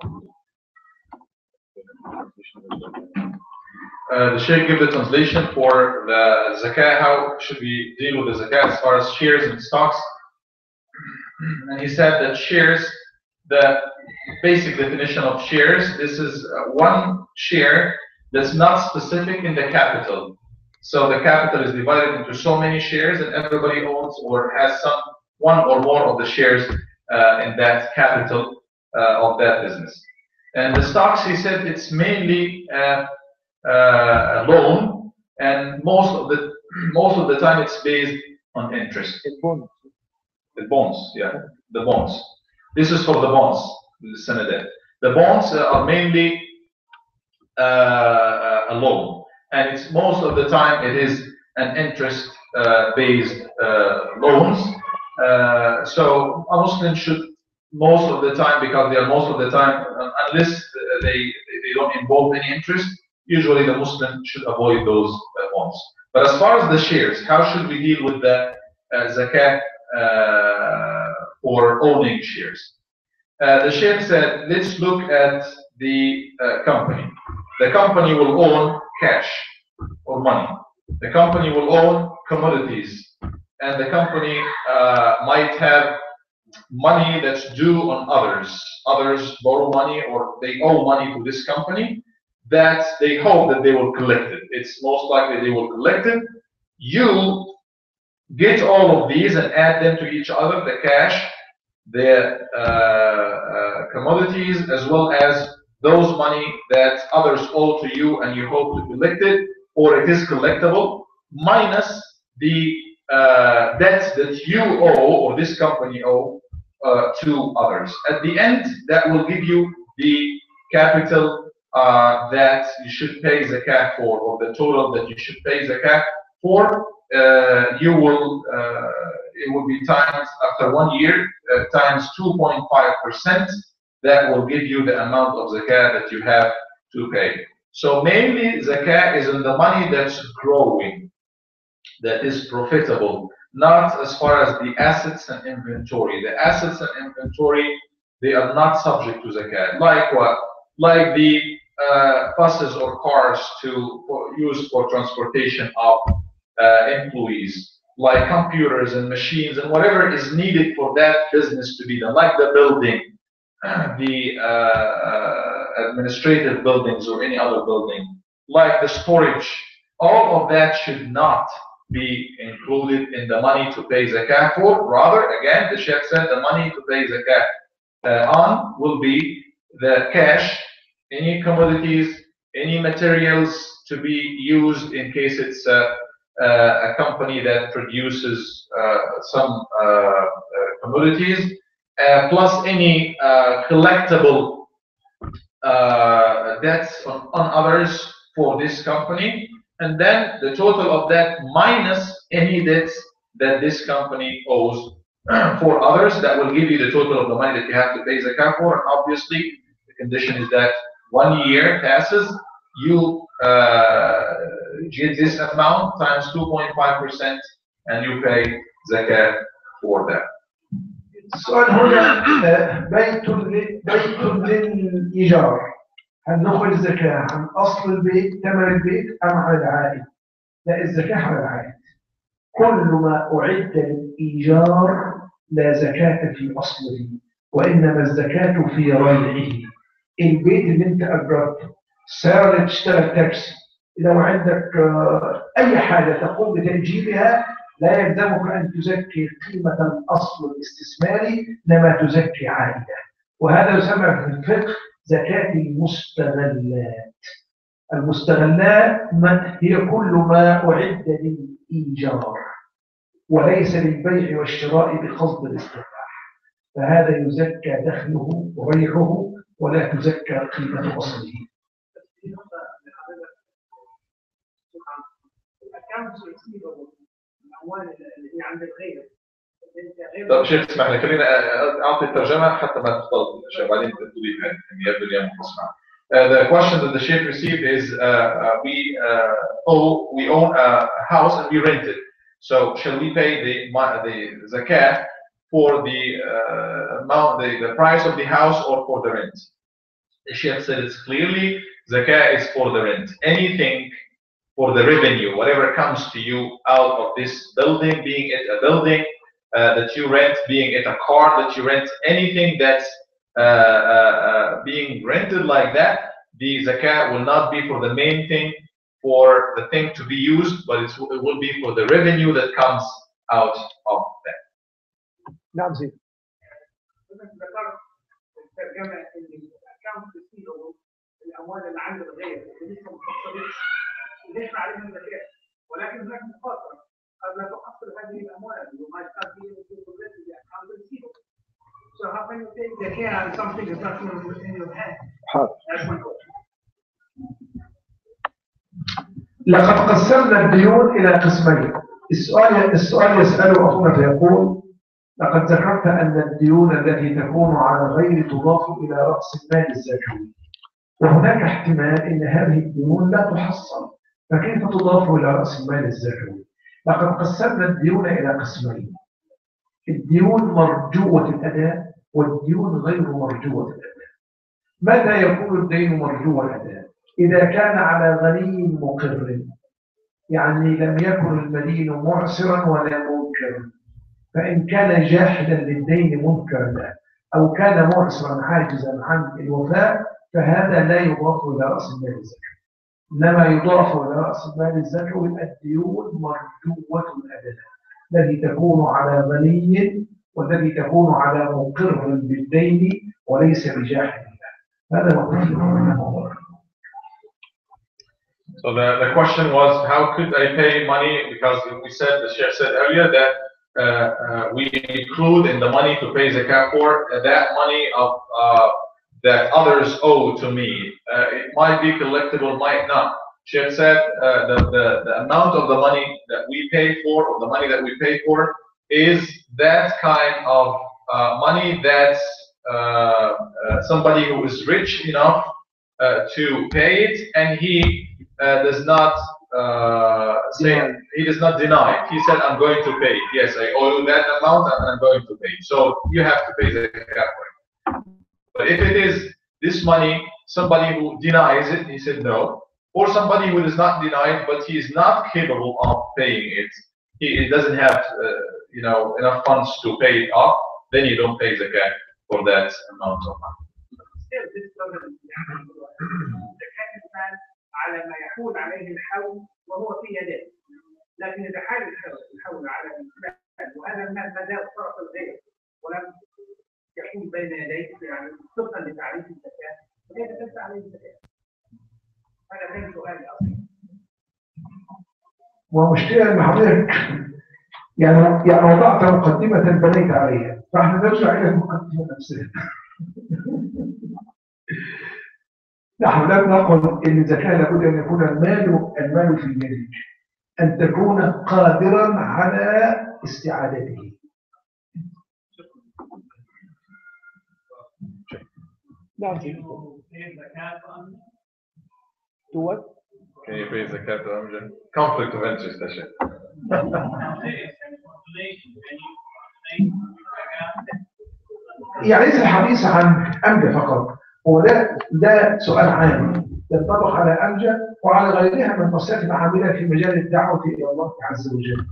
Uh, the Sheikh give the translation for the zakah. How should we deal with the zakah as far as shares and stocks? And he said that shares, the basic definition of shares, this is one share that's not specific in the capital. So the capital is divided into so many shares and everybody owns or has some one or more of the shares uh, in that capital uh, of that business. And the stocks, he said, it's mainly uh, uh, a loan, and most of the most of the time it's based on interest. The bonds. The bonds, yeah, the bonds. This is for the bonds, the Senadet. The bonds are mainly uh, a loan, and it's most of the time it is an interest-based uh, uh, loans. Uh, so a Muslim should most of the time, because they are most of the time, unless they they don't involve any interest, usually the Muslim should avoid those uh, bonds. But as far as the shares, how should we deal with the uh, zakat uh, for owning shares? Uh, the Sheikh said, let's look at the uh, company. The company will own cash or money. The company will own commodities. And the company uh, might have money that's due on others. Others borrow money or they owe money to this company that they hope that they will collect it. It's most likely they will collect it. You get all of these and add them to each other, the cash, the uh, uh, commodities, as well as those money that others owe to you and you hope to collect it, or it is collectible, minus the uh, debts that you owe or this company owe uh, to others. At the end, that will give you the capital uh, that you should pay zakat for, or the total that you should pay zakat for. Uh, you will, uh, it will be times after one year, uh, times two point five percent. That will give you the amount of zakat that you have to pay. So mainly zakat is in the money that's growing, that is profitable, not as far as the assets and inventory. The assets and inventory, they are not subject to zakat. Like what? Like the uh, buses or cars to for, used for transportation of uh, employees, like computers and machines and whatever is needed for that business to be done, like the building, the uh, administrative buildings or any other building, like the storage. All of that should not be included in the money to pay zakat for. Rather, again, the Sheikh said the money to pay zakat uh, on will be the cash, any commodities, any materials to be used in case it's uh, uh, a company that produces uh, some uh, uh, commodities, uh, plus any uh, collectible uh, debts on, on others, for this company, and then the total of that minus any debts that this company owes for others. That will give you the total of the money that you have to pay zakat for. And obviously, the condition is that one year passes, you uh, get this amount times two point five percent, and you pay zakat for that. السؤال هنا بيت بيت للإيجار، هل نخرج زكاة عن أصل البيت ثمن البيت أم على العائد؟ لا، الزكاة على العائد. كل ما أعد للإيجار لا زكاة في أصله، وإنما الزكاة في ريعه. البيت اللي أنت أجرته، السيارة اللي تشتغل تاكسي، لو عندك أي حاجة تقوم بتأجيرها لا يلزمك أن تزكي قيمة الأصل الاستثماري، إنما تزكي عائدة. وهذا يسمى في الفقه زكاة المستغلات. المستغلات هي كل ما أعد للإيجار وليس للبيع والشراء بقصد الاسترباح، فهذا يزكى دخله وريعه ولا تزكى قيمة أصله. طب شيخ اسمح لي، خلينا اعطي الترجمه حتى ما تختلط الاشياء بعدين تضيف يعني يبدو لي منفصل. The question that the Sheikh received is uh, uh, we uh, owe we own a house and we rent it. So shall we pay the the zakat for the uh, amount, the, the price of the house, or for the rent? The Sheikh said it's clearly zakat is for the rent. Anything for the revenue, whatever comes to you out of this building, being it a building uh, that you rent, being it a car that you rent, anything that's uh, uh, uh, being rented like that, the zakat will not be for the main thing, for the thing to be used, but it's, it will be for the revenue that comes out of that. نعم زين. الأموال اللي عند الغير اللي لسه مخصصة ليش عليهم الزكاة، ولكن هناك مخاطرة قد لا تحصل هذه الأموال وما يشتغل به في account receivable. So how can you take zakah on something that's not in your hand? That's my question. لقد قسمنا الديون إلى قسمين. السؤال السؤال يسأله أخونا فيقول: لقد ذكرت أن الديون التي تكون على الغير تضاف إلى رأس المال الزكوي، وهناك احتمال أن هذه الديون لا تحصل، فكيف تضاف إلى رأس المال الزكوي؟ لقد قسمنا الديون إلى قسمين: الديون مرجوة الأداء والديون غير مرجوة الأداء. متى يكون الدين مرجو الأداء؟ إذا كان على غني مقر، يعني لم يكن المدين معسرا ولا منكرا، فإن كان جاحدا للدين منكرا أو كان معسرا حاجزا عن الوفاء فهذا لا يضاف إلى رأس المال الزكوي. إنما يضاف إلى رأس المال الزكوي الديون مرجوة الأداء التي تكون على غني والتي تكون على مقر بالدين وليس بجاحد له. هذا هو التفسير. So the, the question was, how could I pay money? Because we said, the Sheikh said earlier that uh, uh, we include in the money to pay zakat for uh, that money of uh, that others owe to me. Uh, it might be collectible, might not. Sheikh said uh, the, the, the amount of the money that we pay for, or the money that we pay for, is that kind of uh, money that uh, uh, somebody who is rich enough uh, to pay it, and he Uh, does not uh, say, he does not deny it. He said, I'm going to pay it. Yes, I owe you that amount and I'm going to pay it. So you have to pay the zakat for it. But if it is this money, somebody who denies it, he said no. Or somebody who does not deny it, but he is not capable of paying it. He, he doesn't have uh, you know, enough funds to pay it off, then you don't pay zakat for that amount of money. على ما يحول عليه الحول وهو في يده، لكن إذا حال الحول على المال وهذا المال ما زال طرف الغير ولم يحول بين يديه يعني طبقا لتعريف الزكاة فكيف تدفع عليه الزكاة؟ هذا غير سؤالي أصلا. ومشكلة إن حضرتك يعني يعني وضعت مقدمة بنيت عليها، فاحنا نرجع إلى المقدمة نفسها. نحن لم نقل ان الزكاه لابد ان يكون المال المال في يدك، ان تكون قادرا على استعادته. نعم. توت Can you pay zakat to Amja? Conflict of interest, that's it. يعني ليس الحديث عن أمجة فقط، هو ده ده سؤال عام ينطبق على أمجة وعلى غيرها من المؤسسات العاملة في مجال الدعوة إلى الله عز وجل.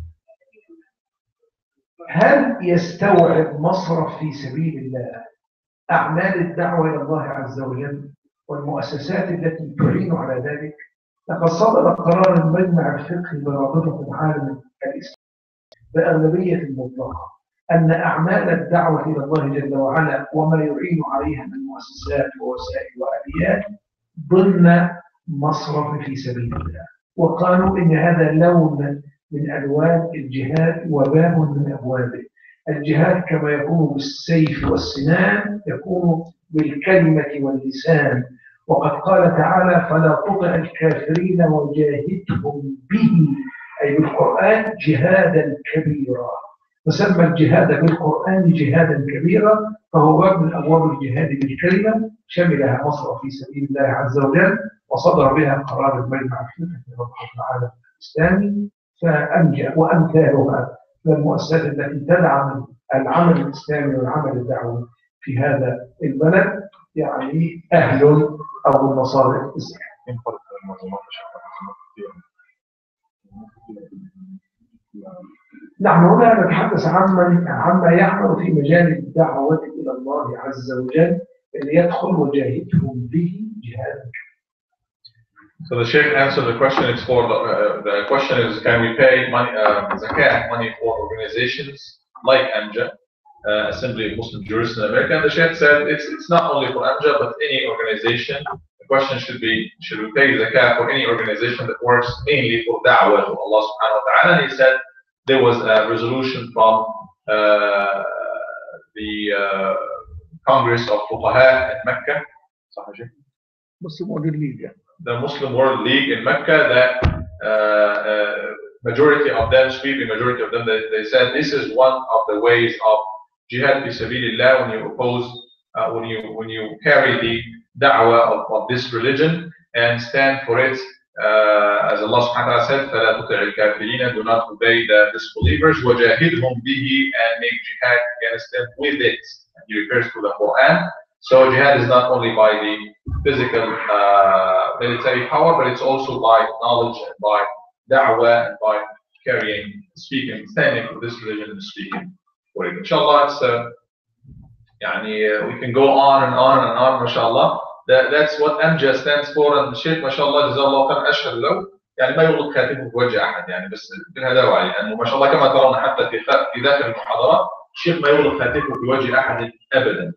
هل يستوعب مصرف في سبيل الله أعمال الدعوة إلى الله عز وجل والمؤسسات التي تعين على ذلك؟ لقد صدر قرار المجمع الفقهي برابطة العالم الإسلامي بأغلبية المطلقة أن أعمال الدعوة إلى الله جل وعلا وما يعين عليها من مؤسسات ووسائل وآليات ضمن مصرف في سبيل الله، وقالوا إن هذا لون من ألوان الجهاد وباب من أبوابه. الجهاد كما يكون بالسيف والسنان يكون بالكلمة واللسان، وقد قال تعالى فلا تطع الكافرين وجاهدهم به، أي بالقرآن جهادا كبيرا. فسمى الجهاد بالقرآن جهادا كبيرا، فهو باب من أبواب الجهاد بالكلمة شملها مصر في سبيل الله عز وجل، وصدر بها قرار المجمع الفقهي في رابطة العالم الإسلامي. فأمجأ وأمثالها من المؤسسات التي تدعم العمل الإسلامي والعمل الدعوي في هذا البلد يعني أهل أو المصالح الإسلامية. نحن هنا نتحدث عمن عما يعمل في مجال الدعوة إلى الله عز وجل ليدخل وجاهدهم به جهادا. So the Sheikh answered the question. It's for the, uh, the question is, can we pay money, uh, zakat money for organizations like AMJA, uh, Assembly of Muslim Jurists in America? And the Sheikh said it's it's not only for AMJA but any organization. The question should be, should we pay zakat for any organization that works mainly for da'wah to Allah subhanahu wa ta'ala? And he said there was a resolution from uh, the uh, Congress of Fuqaha at Mecca. Muslim World League. The Muslim World League in Mecca, that uh, uh, majority of them, sweeping majority of them, they, they said this is one of the ways of jihad fi sabilillah, when you oppose, uh, when you when you carry the da'wah of, of this religion and stand for it, uh, as Allah subhanahu wa ta'ala said, فَلَا تُطِعِ الْكَافِرِينَ, do not obey the disbelievers, وَجَاهِدْهُمْ بِهِ, and make jihad against them with it. And he refers to the Quran. So jihad is not only by the physical uh, military power, but it's also by knowledge and by da'wah and by carrying, speaking, standing for this religion and speaking for it. Inshallah, it's, uh, yani, uh, we can go on and on and on, mashallah. That, that's what AMJA stands for, and the Sheikh, mashallah, جزاه خير أشهر له، يعني ما يغلق خاتمه في وجه أحد، يعني بس بالهداوة عليه، لأنه ما شاء الله كما ترون حتى في في داخل المحاضرات، الشيخ ما يغلق خاتمه في وجه أحد أبدا.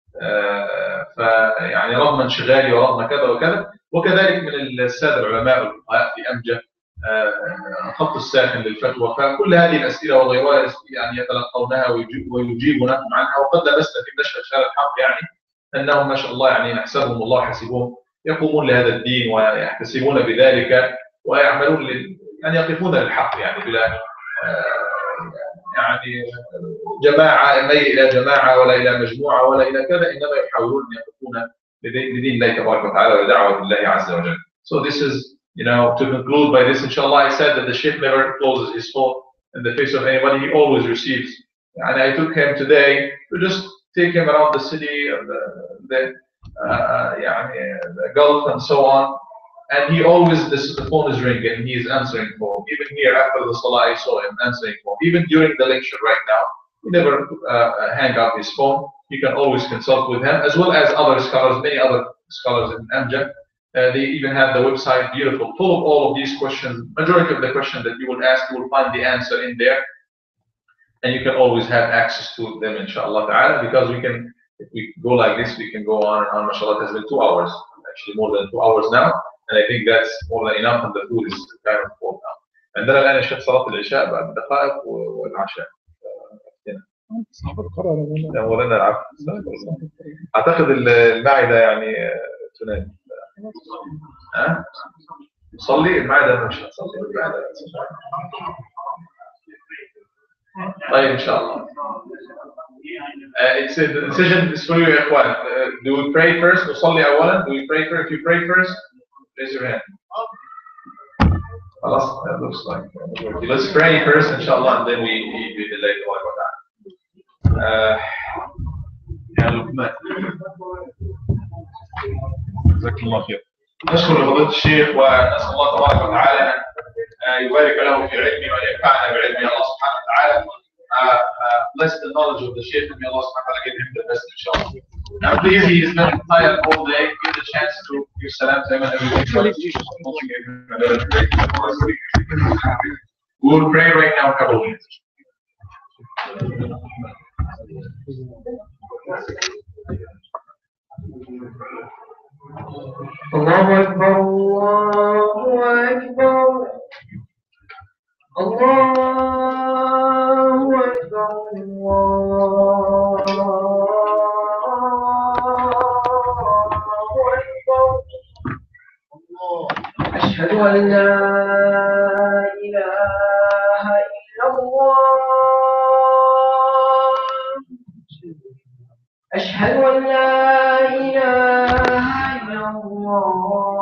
آه فيعني رغم انشغالي ورغم كذا وكذا، وكذلك من الساده العلماء والفقهاء في امجد الخط الساخن للفتوى، فكل هذه الاسئله وغيرها يعني يتلقونها ويجيبونكم عنها. وقد لبست في مشهد شارع الحق يعني انهم ما شاء الله يعني نحسبهم الله حسبهم يقومون لهذا الدين ويحتسبون بذلك ويعملون يعني يقفون للحق يعني بلا آه يعني جماعة ما إلى جماعة ولا إلى مجموعة ولا إلى كذا، إنما يحاولون أن يقفون لدين الله تبارك وتعالى ودعوة الله عز وجل. So this is, you know, to conclude by this, inshallah, I said that the Sheikh never closes his phone in the face of anybody. He always receives. And I took him today to just take him around the city, the, the, uh, يعني, the Gulf and so on. And he always, this, the phone is ringing and he is answering phone. Even here after the Salah, I saw him answering phone. Even during the lecture right now, he never uh, hang up his phone. You can always consult with him, as well as other scholars, many other scholars in Amjad. Uh, they even have the website beautiful, full of all of these questions. Majority of the questions that you will ask, you will find the answer in there. And you can always have access to them, inshallah ta'ala, because we can, if we go like this, we can go on and on. MashaAllah, it has been two hours, actually more than two hours now. And I think that's more than enough, and the food is kind of full now. عندنا الآن الشيخ صلاة العشاء بعد دقائق والعشاء. لا ولنا العفو. أعتقد المعدة يعني تنادي. ها؟ صلي بعد مش هتصلي بعد. طيب إن شاء الله. Uh, it's a, the decision is for you, يا إخوان. Uh, do we pray first? نصلي أولا. Do we pray first? If you pray first, raise your hand. خلاص. That looks like. Okay. Let's pray first, inshallah, and then we we delay the one more time. يا لقمان. جزاك الله خير. نشكر فضيلة الشيخ ونسأل الله تبارك وتعالى أن يبارك له في علمه وأن ينفعنا بعلمه الله سبحانه وتعالى. Uh, uh, bless the knowledge of the Shaykh and may Allah subhanahu wa ta'ala give him the best inshallah. Now please, he has been tired all day. Give the chance to give salam to him and everything. We will pray right now a couple of minutes. الله أكبر الله أكبر الله أكبر الله أكبر أشهد أن لا إله إلا الله أشهد أن لا إله إلا الله